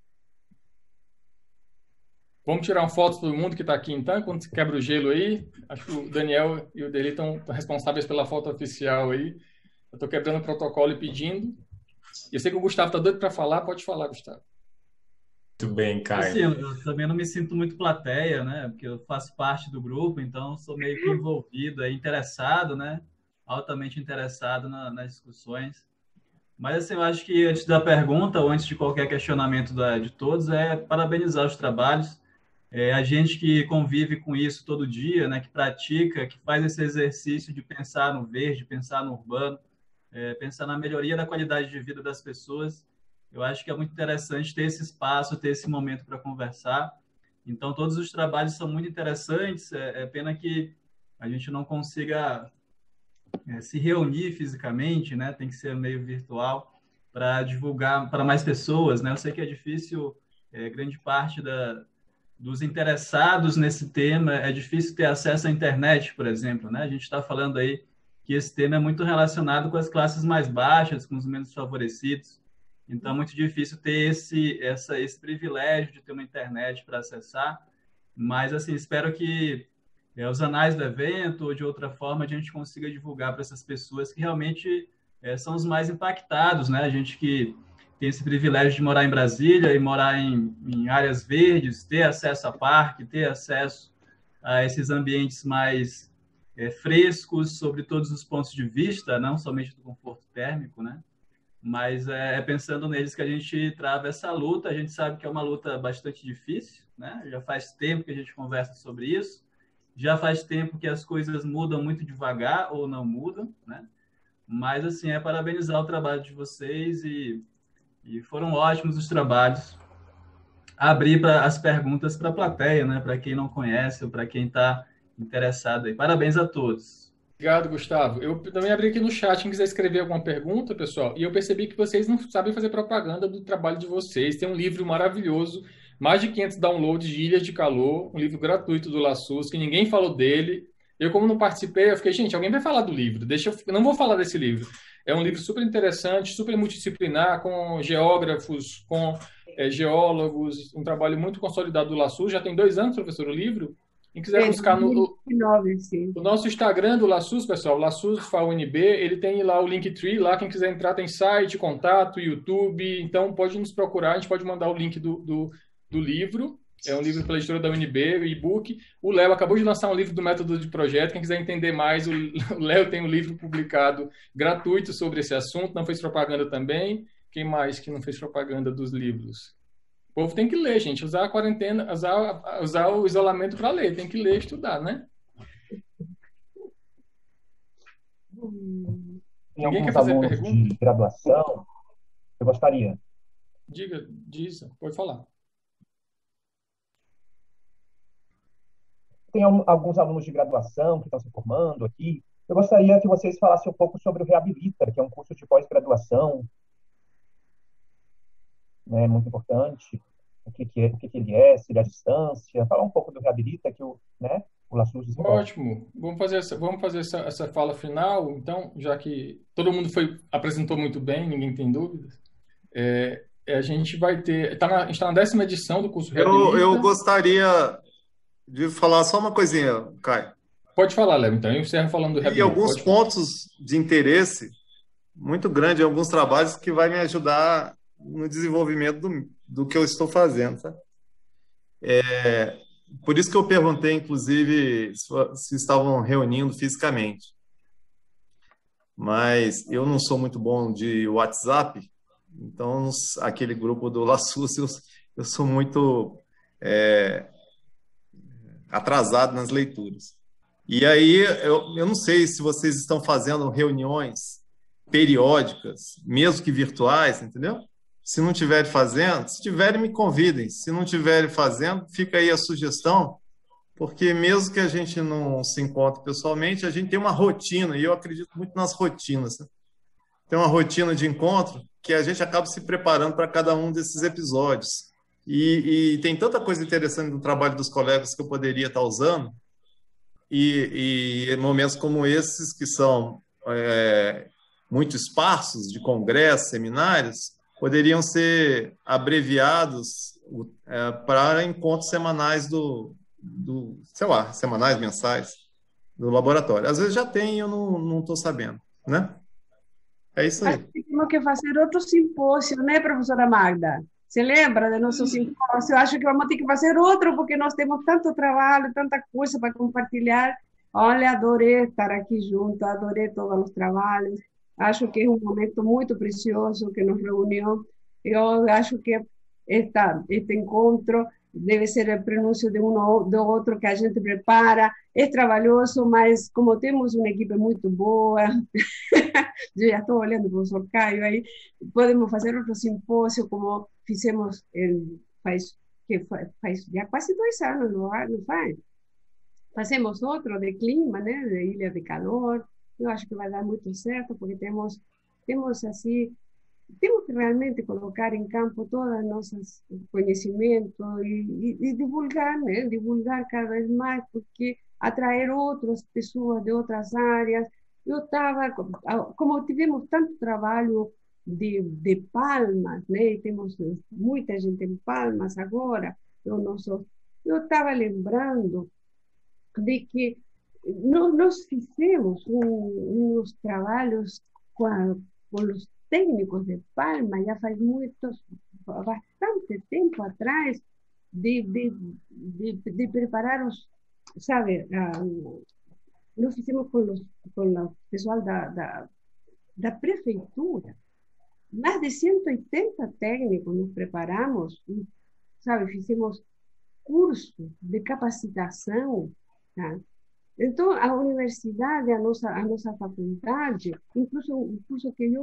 Vamos tirar uma foto de todo mundo que está aqui, então, quando se quebra o gelo aí. Acho que o Daniel e o Deli estão responsáveis pela foto oficial aí. Eu estou quebrando o protocolo e pedindo. Eu sei que o Gustavo está doido para falar. Pode falar, Gustavo. Muito bem, Caio. Assim, eu também não me sinto muito plateia, né? Porque eu faço parte do grupo, então sou meio que envolvido, interessado, né? Altamente interessado nas discussões. Mas, assim, eu acho que antes da pergunta, ou antes de qualquer questionamento de todos, parabenizar os trabalhos. A gente que convive com isso todo dia, né, que pratica, que faz esse exercício de pensar no verde, pensar no urbano, pensar na melhoria da qualidade de vida das pessoas. Eu acho que é muito interessante ter esse espaço, ter esse momento para conversar. Então, todos os trabalhos são muito interessantes. É pena que a gente não consiga se reunir fisicamente, né? Tem que ser meio virtual para divulgar para mais pessoas, né? Eu sei que é difícil, grande parte dos interessados nesse tema, é difícil ter acesso à internet, por exemplo, né? A gente está falando aí que esse tema é muito relacionado com as classes mais baixas, com os menos favorecidos. Então, é muito difícil ter esse privilégio de ter uma internet para acessar. Mas, assim, espero que os anais do evento ou de outra forma a gente consiga divulgar para essas pessoas que realmente são os mais impactados, né? A gente que tem esse privilégio de morar em Brasília e morar em áreas verdes, ter acesso a parque, ter acesso a esses ambientes mais frescos sobre todos os pontos de vista, não somente do conforto térmico, né? Mas pensando neles que a gente trava essa luta. A gente sabe que é uma luta bastante difícil, né? Já faz tempo que a gente conversa sobre isso. Já faz tempo que as coisas mudam muito devagar ou não mudam, né? Mas, assim, parabenizar o trabalho de vocês e foram ótimos os trabalhos. Abrir as perguntas para a plateia, né? Para quem não conhece ou para quem está interessado aí. Parabéns a todos. Obrigado, Gustavo. Eu também abri aqui no chat, quem quiser escrever alguma pergunta, pessoal, e eu percebi que vocês não sabem fazer propaganda do trabalho de vocês. Tem um livro maravilhoso, mais de 500 downloads de Ilhas de Calor, um livro gratuito do LaSUS, que ninguém falou dele. Eu, como não participei, eu fiquei, gente, alguém vai falar do livro, eu não vou falar desse livro. É um livro super interessante, super multidisciplinar, com geógrafos, com geólogos, um trabalho muito consolidado do LaSUS. Já tem 2 anos, professor, o livro? Quem quiser buscar no o nosso Instagram do LaSUS, pessoal, LaSUS FAUNB, ele tem lá o Linktree, lá quem quiser entrar tem site, contato, YouTube, então pode nos procurar, a gente pode mandar o link do livro, é um livro pela editora da UNB, o e-book. O Léo acabou de lançar um livro do método de projeto, quem quiser entender mais, o Léo tem um livro publicado gratuito sobre esse assunto, não fez propaganda também. Quem mais que não fez propaganda dos livros? O povo tem que ler, gente, usar a quarentena, usar o isolamento para ler, tem que ler e estudar, né? Tem alguns alunos de graduação, eu gostaria. Diz, pode falar. Tem alguns alunos de graduação que estão se formando aqui. Eu gostaria que vocês falassem um pouco sobre o Reabilita, que é um curso de pós-graduação, né, muito importante. O que ele é, se ele é à distância. Falar um pouco do Reabilita, que o LaSUS desenvolve. Ótimo. Vamos fazer essa fala final, então, já que todo mundo apresentou muito bem, ninguém tem dúvidas. A gente vai ter... a gente está na 10ª edição do curso Reabilita. Eu gostaria de falar só uma coisinha, Caio. Pode falar, Léo, então. Eu encerro falando do Reabilita. E alguns pontos de interesse muito grande em alguns trabalhos que vai me ajudar no desenvolvimento do que eu estou fazendo. Tá? Por isso que eu perguntei, inclusive, se estavam reunindo fisicamente. Mas eu não sou muito bom de WhatsApp, então aquele grupo do LaSUS eu sou muito atrasado nas leituras. E aí eu não sei se vocês estão fazendo reuniões periódicas, mesmo que virtuais, entendeu? Se não estiverem fazendo, se tiverem, me convidem. Se não estiverem fazendo, fica aí a sugestão, porque mesmo que a gente não se encontre pessoalmente, a gente tem uma rotina, e eu acredito muito nas rotinas. Né? Tem uma rotina de encontro que a gente acaba se preparando para cada um desses episódios. E tem tanta coisa interessante no trabalho dos colegas que eu poderia estar usando, e em momentos como esses, que são muito esparsos, de congressos, seminários, poderiam ser abreviados para encontros semanais semanais, mensais, do laboratório. Às vezes já tem e eu não estou sabendo, né? É isso aí. Temos que fazer outro simpósio, né, professora Magda? Se lembra do nosso simpósio? Eu acho que vamos ter que fazer outro, porque nós temos tanto trabalho, tanta coisa para compartilhar. Olha, adorei estar aqui junto, adorei todos os trabalhos. Acho que é um momento muito precioso que nos reuniu. Eu acho que este encontro deve ser o prenúncio de do outro que a gente prepara. É trabalhoso, mas como temos uma equipe muito boa, eu já estou olhando para o professor Caio aí, podemos fazer outro simpósio, como fizemos faz já quase 2 anos, não faz? Fazemos outro de clima, né, de ilha de calor. Eu acho que vai dar muito certo, porque temos que realmente colocar em campo todos os nossos conhecimentos e divulgar, né? Divulgar cada vez mais, porque atrair outras pessoas de outras áreas. Eu estava, como tivemos tanto trabalho de Palmas, né? Temos muita gente em Palmas agora, eu estava lembrando de que nós fizemos uns trabalhos com os técnicos de Palma, já faz bastante tempo atrás, de preparar sabe, nós fizemos com o pessoal da prefeitura, mais de 180 técnicos nos preparamos, sabe, fizemos curso de capacitação, tá? Então, a universidade, a nossa faculdade, incluso o curso que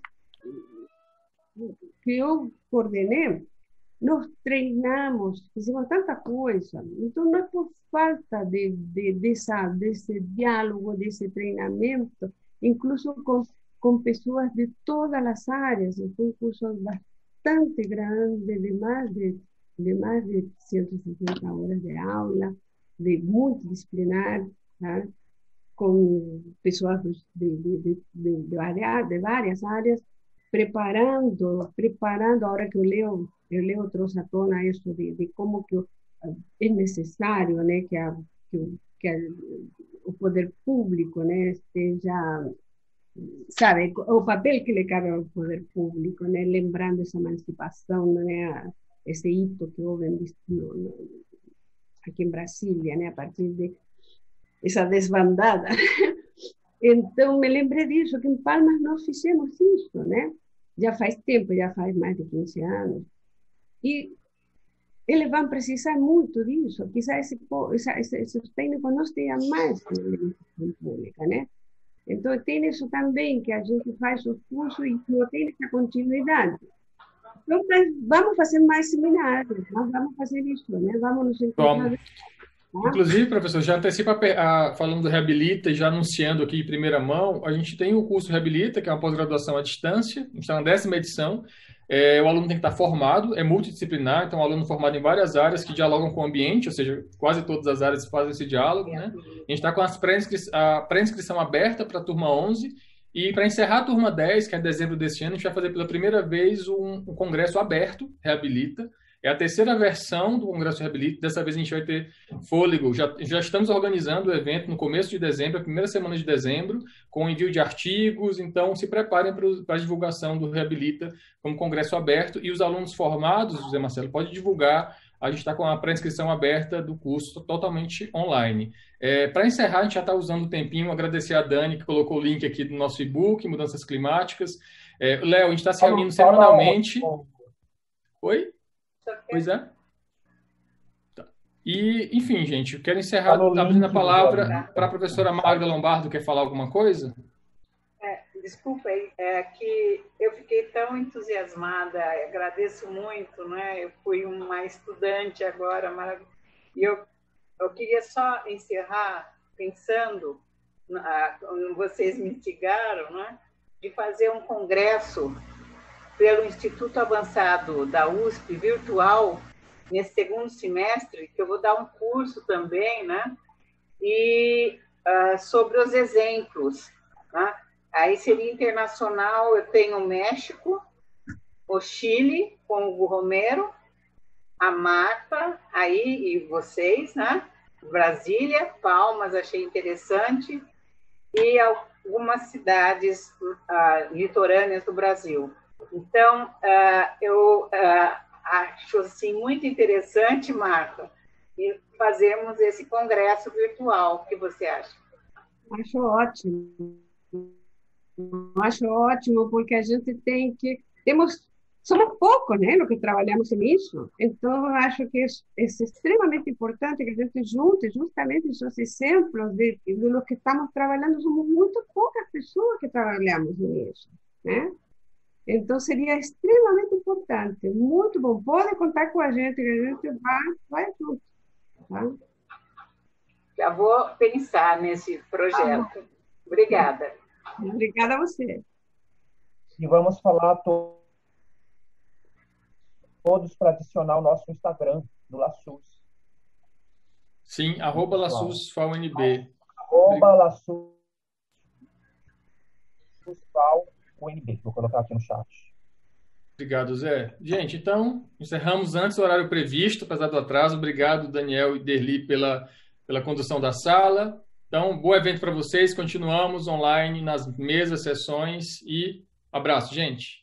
eu coordenei, nós treinamos, fizemos tanta coisa. Então, não é por falta desse diálogo, desse treinamento, incluso com pessoas de todas as áreas. Foi um curso bastante grande, de mais de 160 horas de aula, de multidisciplinar, tá? Com pessoas de várias áreas, preparando a hora que eu leio trouxe à tona isso de como que é necessário, né, que o poder público, né, esteja, sabe, o papel que lhe cabe ao poder público, né, lembrando essa emancipação, né, esse hito que houve aqui em Brasília, né, a partir de essa desbandada. Então, me lembrei disso, que em Palmas nós fizemos isso, né? Já faz tempo, já faz mais de 15 anos. E eles vão precisar muito disso. Quizás esses técnicos não tenham mais na administração pública, né? Então, tem isso também, que a gente faz os cursos e não tem essa continuidade. Então, vamos fazer mais seminários, nós vamos fazer isso, né? Vamos nos encontrar. Inclusive, professor, já antecipa falando do Reabilita e já anunciando aqui em primeira mão, a gente tem o curso Reabilita, que é uma pós-graduação à distância, a gente está na 10ª edição. O aluno tem que estar formado, é multidisciplinar, então é um aluno formado em várias áreas que dialogam com o ambiente, ou seja, quase todas as áreas fazem esse diálogo, né? A gente está com a pré-inscrição aberta para a turma 11, e para encerrar a turma 10, que é em dezembro deste ano, a gente vai fazer pela primeira vez um congresso aberto, Reabilita. É a 3ª versão do Congresso Reabilita. Dessa vez a gente vai ter fôlego. Já estamos organizando o evento no começo de dezembro, a primeira semana de dezembro, com envio de artigos. Então, se preparem para a divulgação do Reabilita como congresso aberto. E os alunos formados, José Marcelo, pode divulgar. A gente está com a pré-inscrição aberta do curso totalmente online. Para encerrar, a gente já está usando o tempinho. Agradecer a Dani, que colocou o link aqui do nosso e-book, Mudanças Climáticas. Léo, a gente está se reunindo semanalmente. Oi? Pois é. Tá. E, enfim, gente, eu quero encerrar abrindo a palavra para a professora Magda Lombardo. Quer falar alguma coisa? Desculpa, que eu fiquei tão entusiasmada, agradeço muito, né? Eu fui uma estudante agora, e eu queria só encerrar pensando, vocês me instigaram, né? De fazer um congresso pelo Instituto Avançado da USP, virtual, nesse 2º semestre, que eu vou dar um curso também, né? E sobre os exemplos, né? Aí seria internacional, eu tenho o México, o Chile, com o Hugo Romero, a Marta, aí, e vocês, né? Brasília, Palmas, achei interessante, e algumas cidades litorâneas do Brasil. Então, eu acho assim, muito interessante, Marta, fazermos esse congresso virtual. O que você acha? Acho ótimo. Acho ótimo, porque a gente somos poucos, né, no que trabalhamos nisso. Então, eu acho que é extremamente importante que a gente junte justamente esses exemplos de los que estamos trabalhando. Somos muito poucas pessoas que trabalhamos nisso, né? Então, seria extremamente importante. Muito bom. Pode contar com a gente, que a gente vai junto. Tá? Já vou pensar nesse projeto. Obrigada. Obrigada a você. E vamos falar todos para adicionar o nosso Instagram do LaSUS. Sim, @LaSUSFAUNB. @LaSUSFAUNB. Vou colocar aqui no chat. Obrigado, Zé. Gente, então, encerramos antes do horário previsto, apesar do atraso. Obrigado, Daniel e Derli, pela condução da sala. Então, bom evento para vocês. Continuamos online nas mesas, sessões e abraço, gente.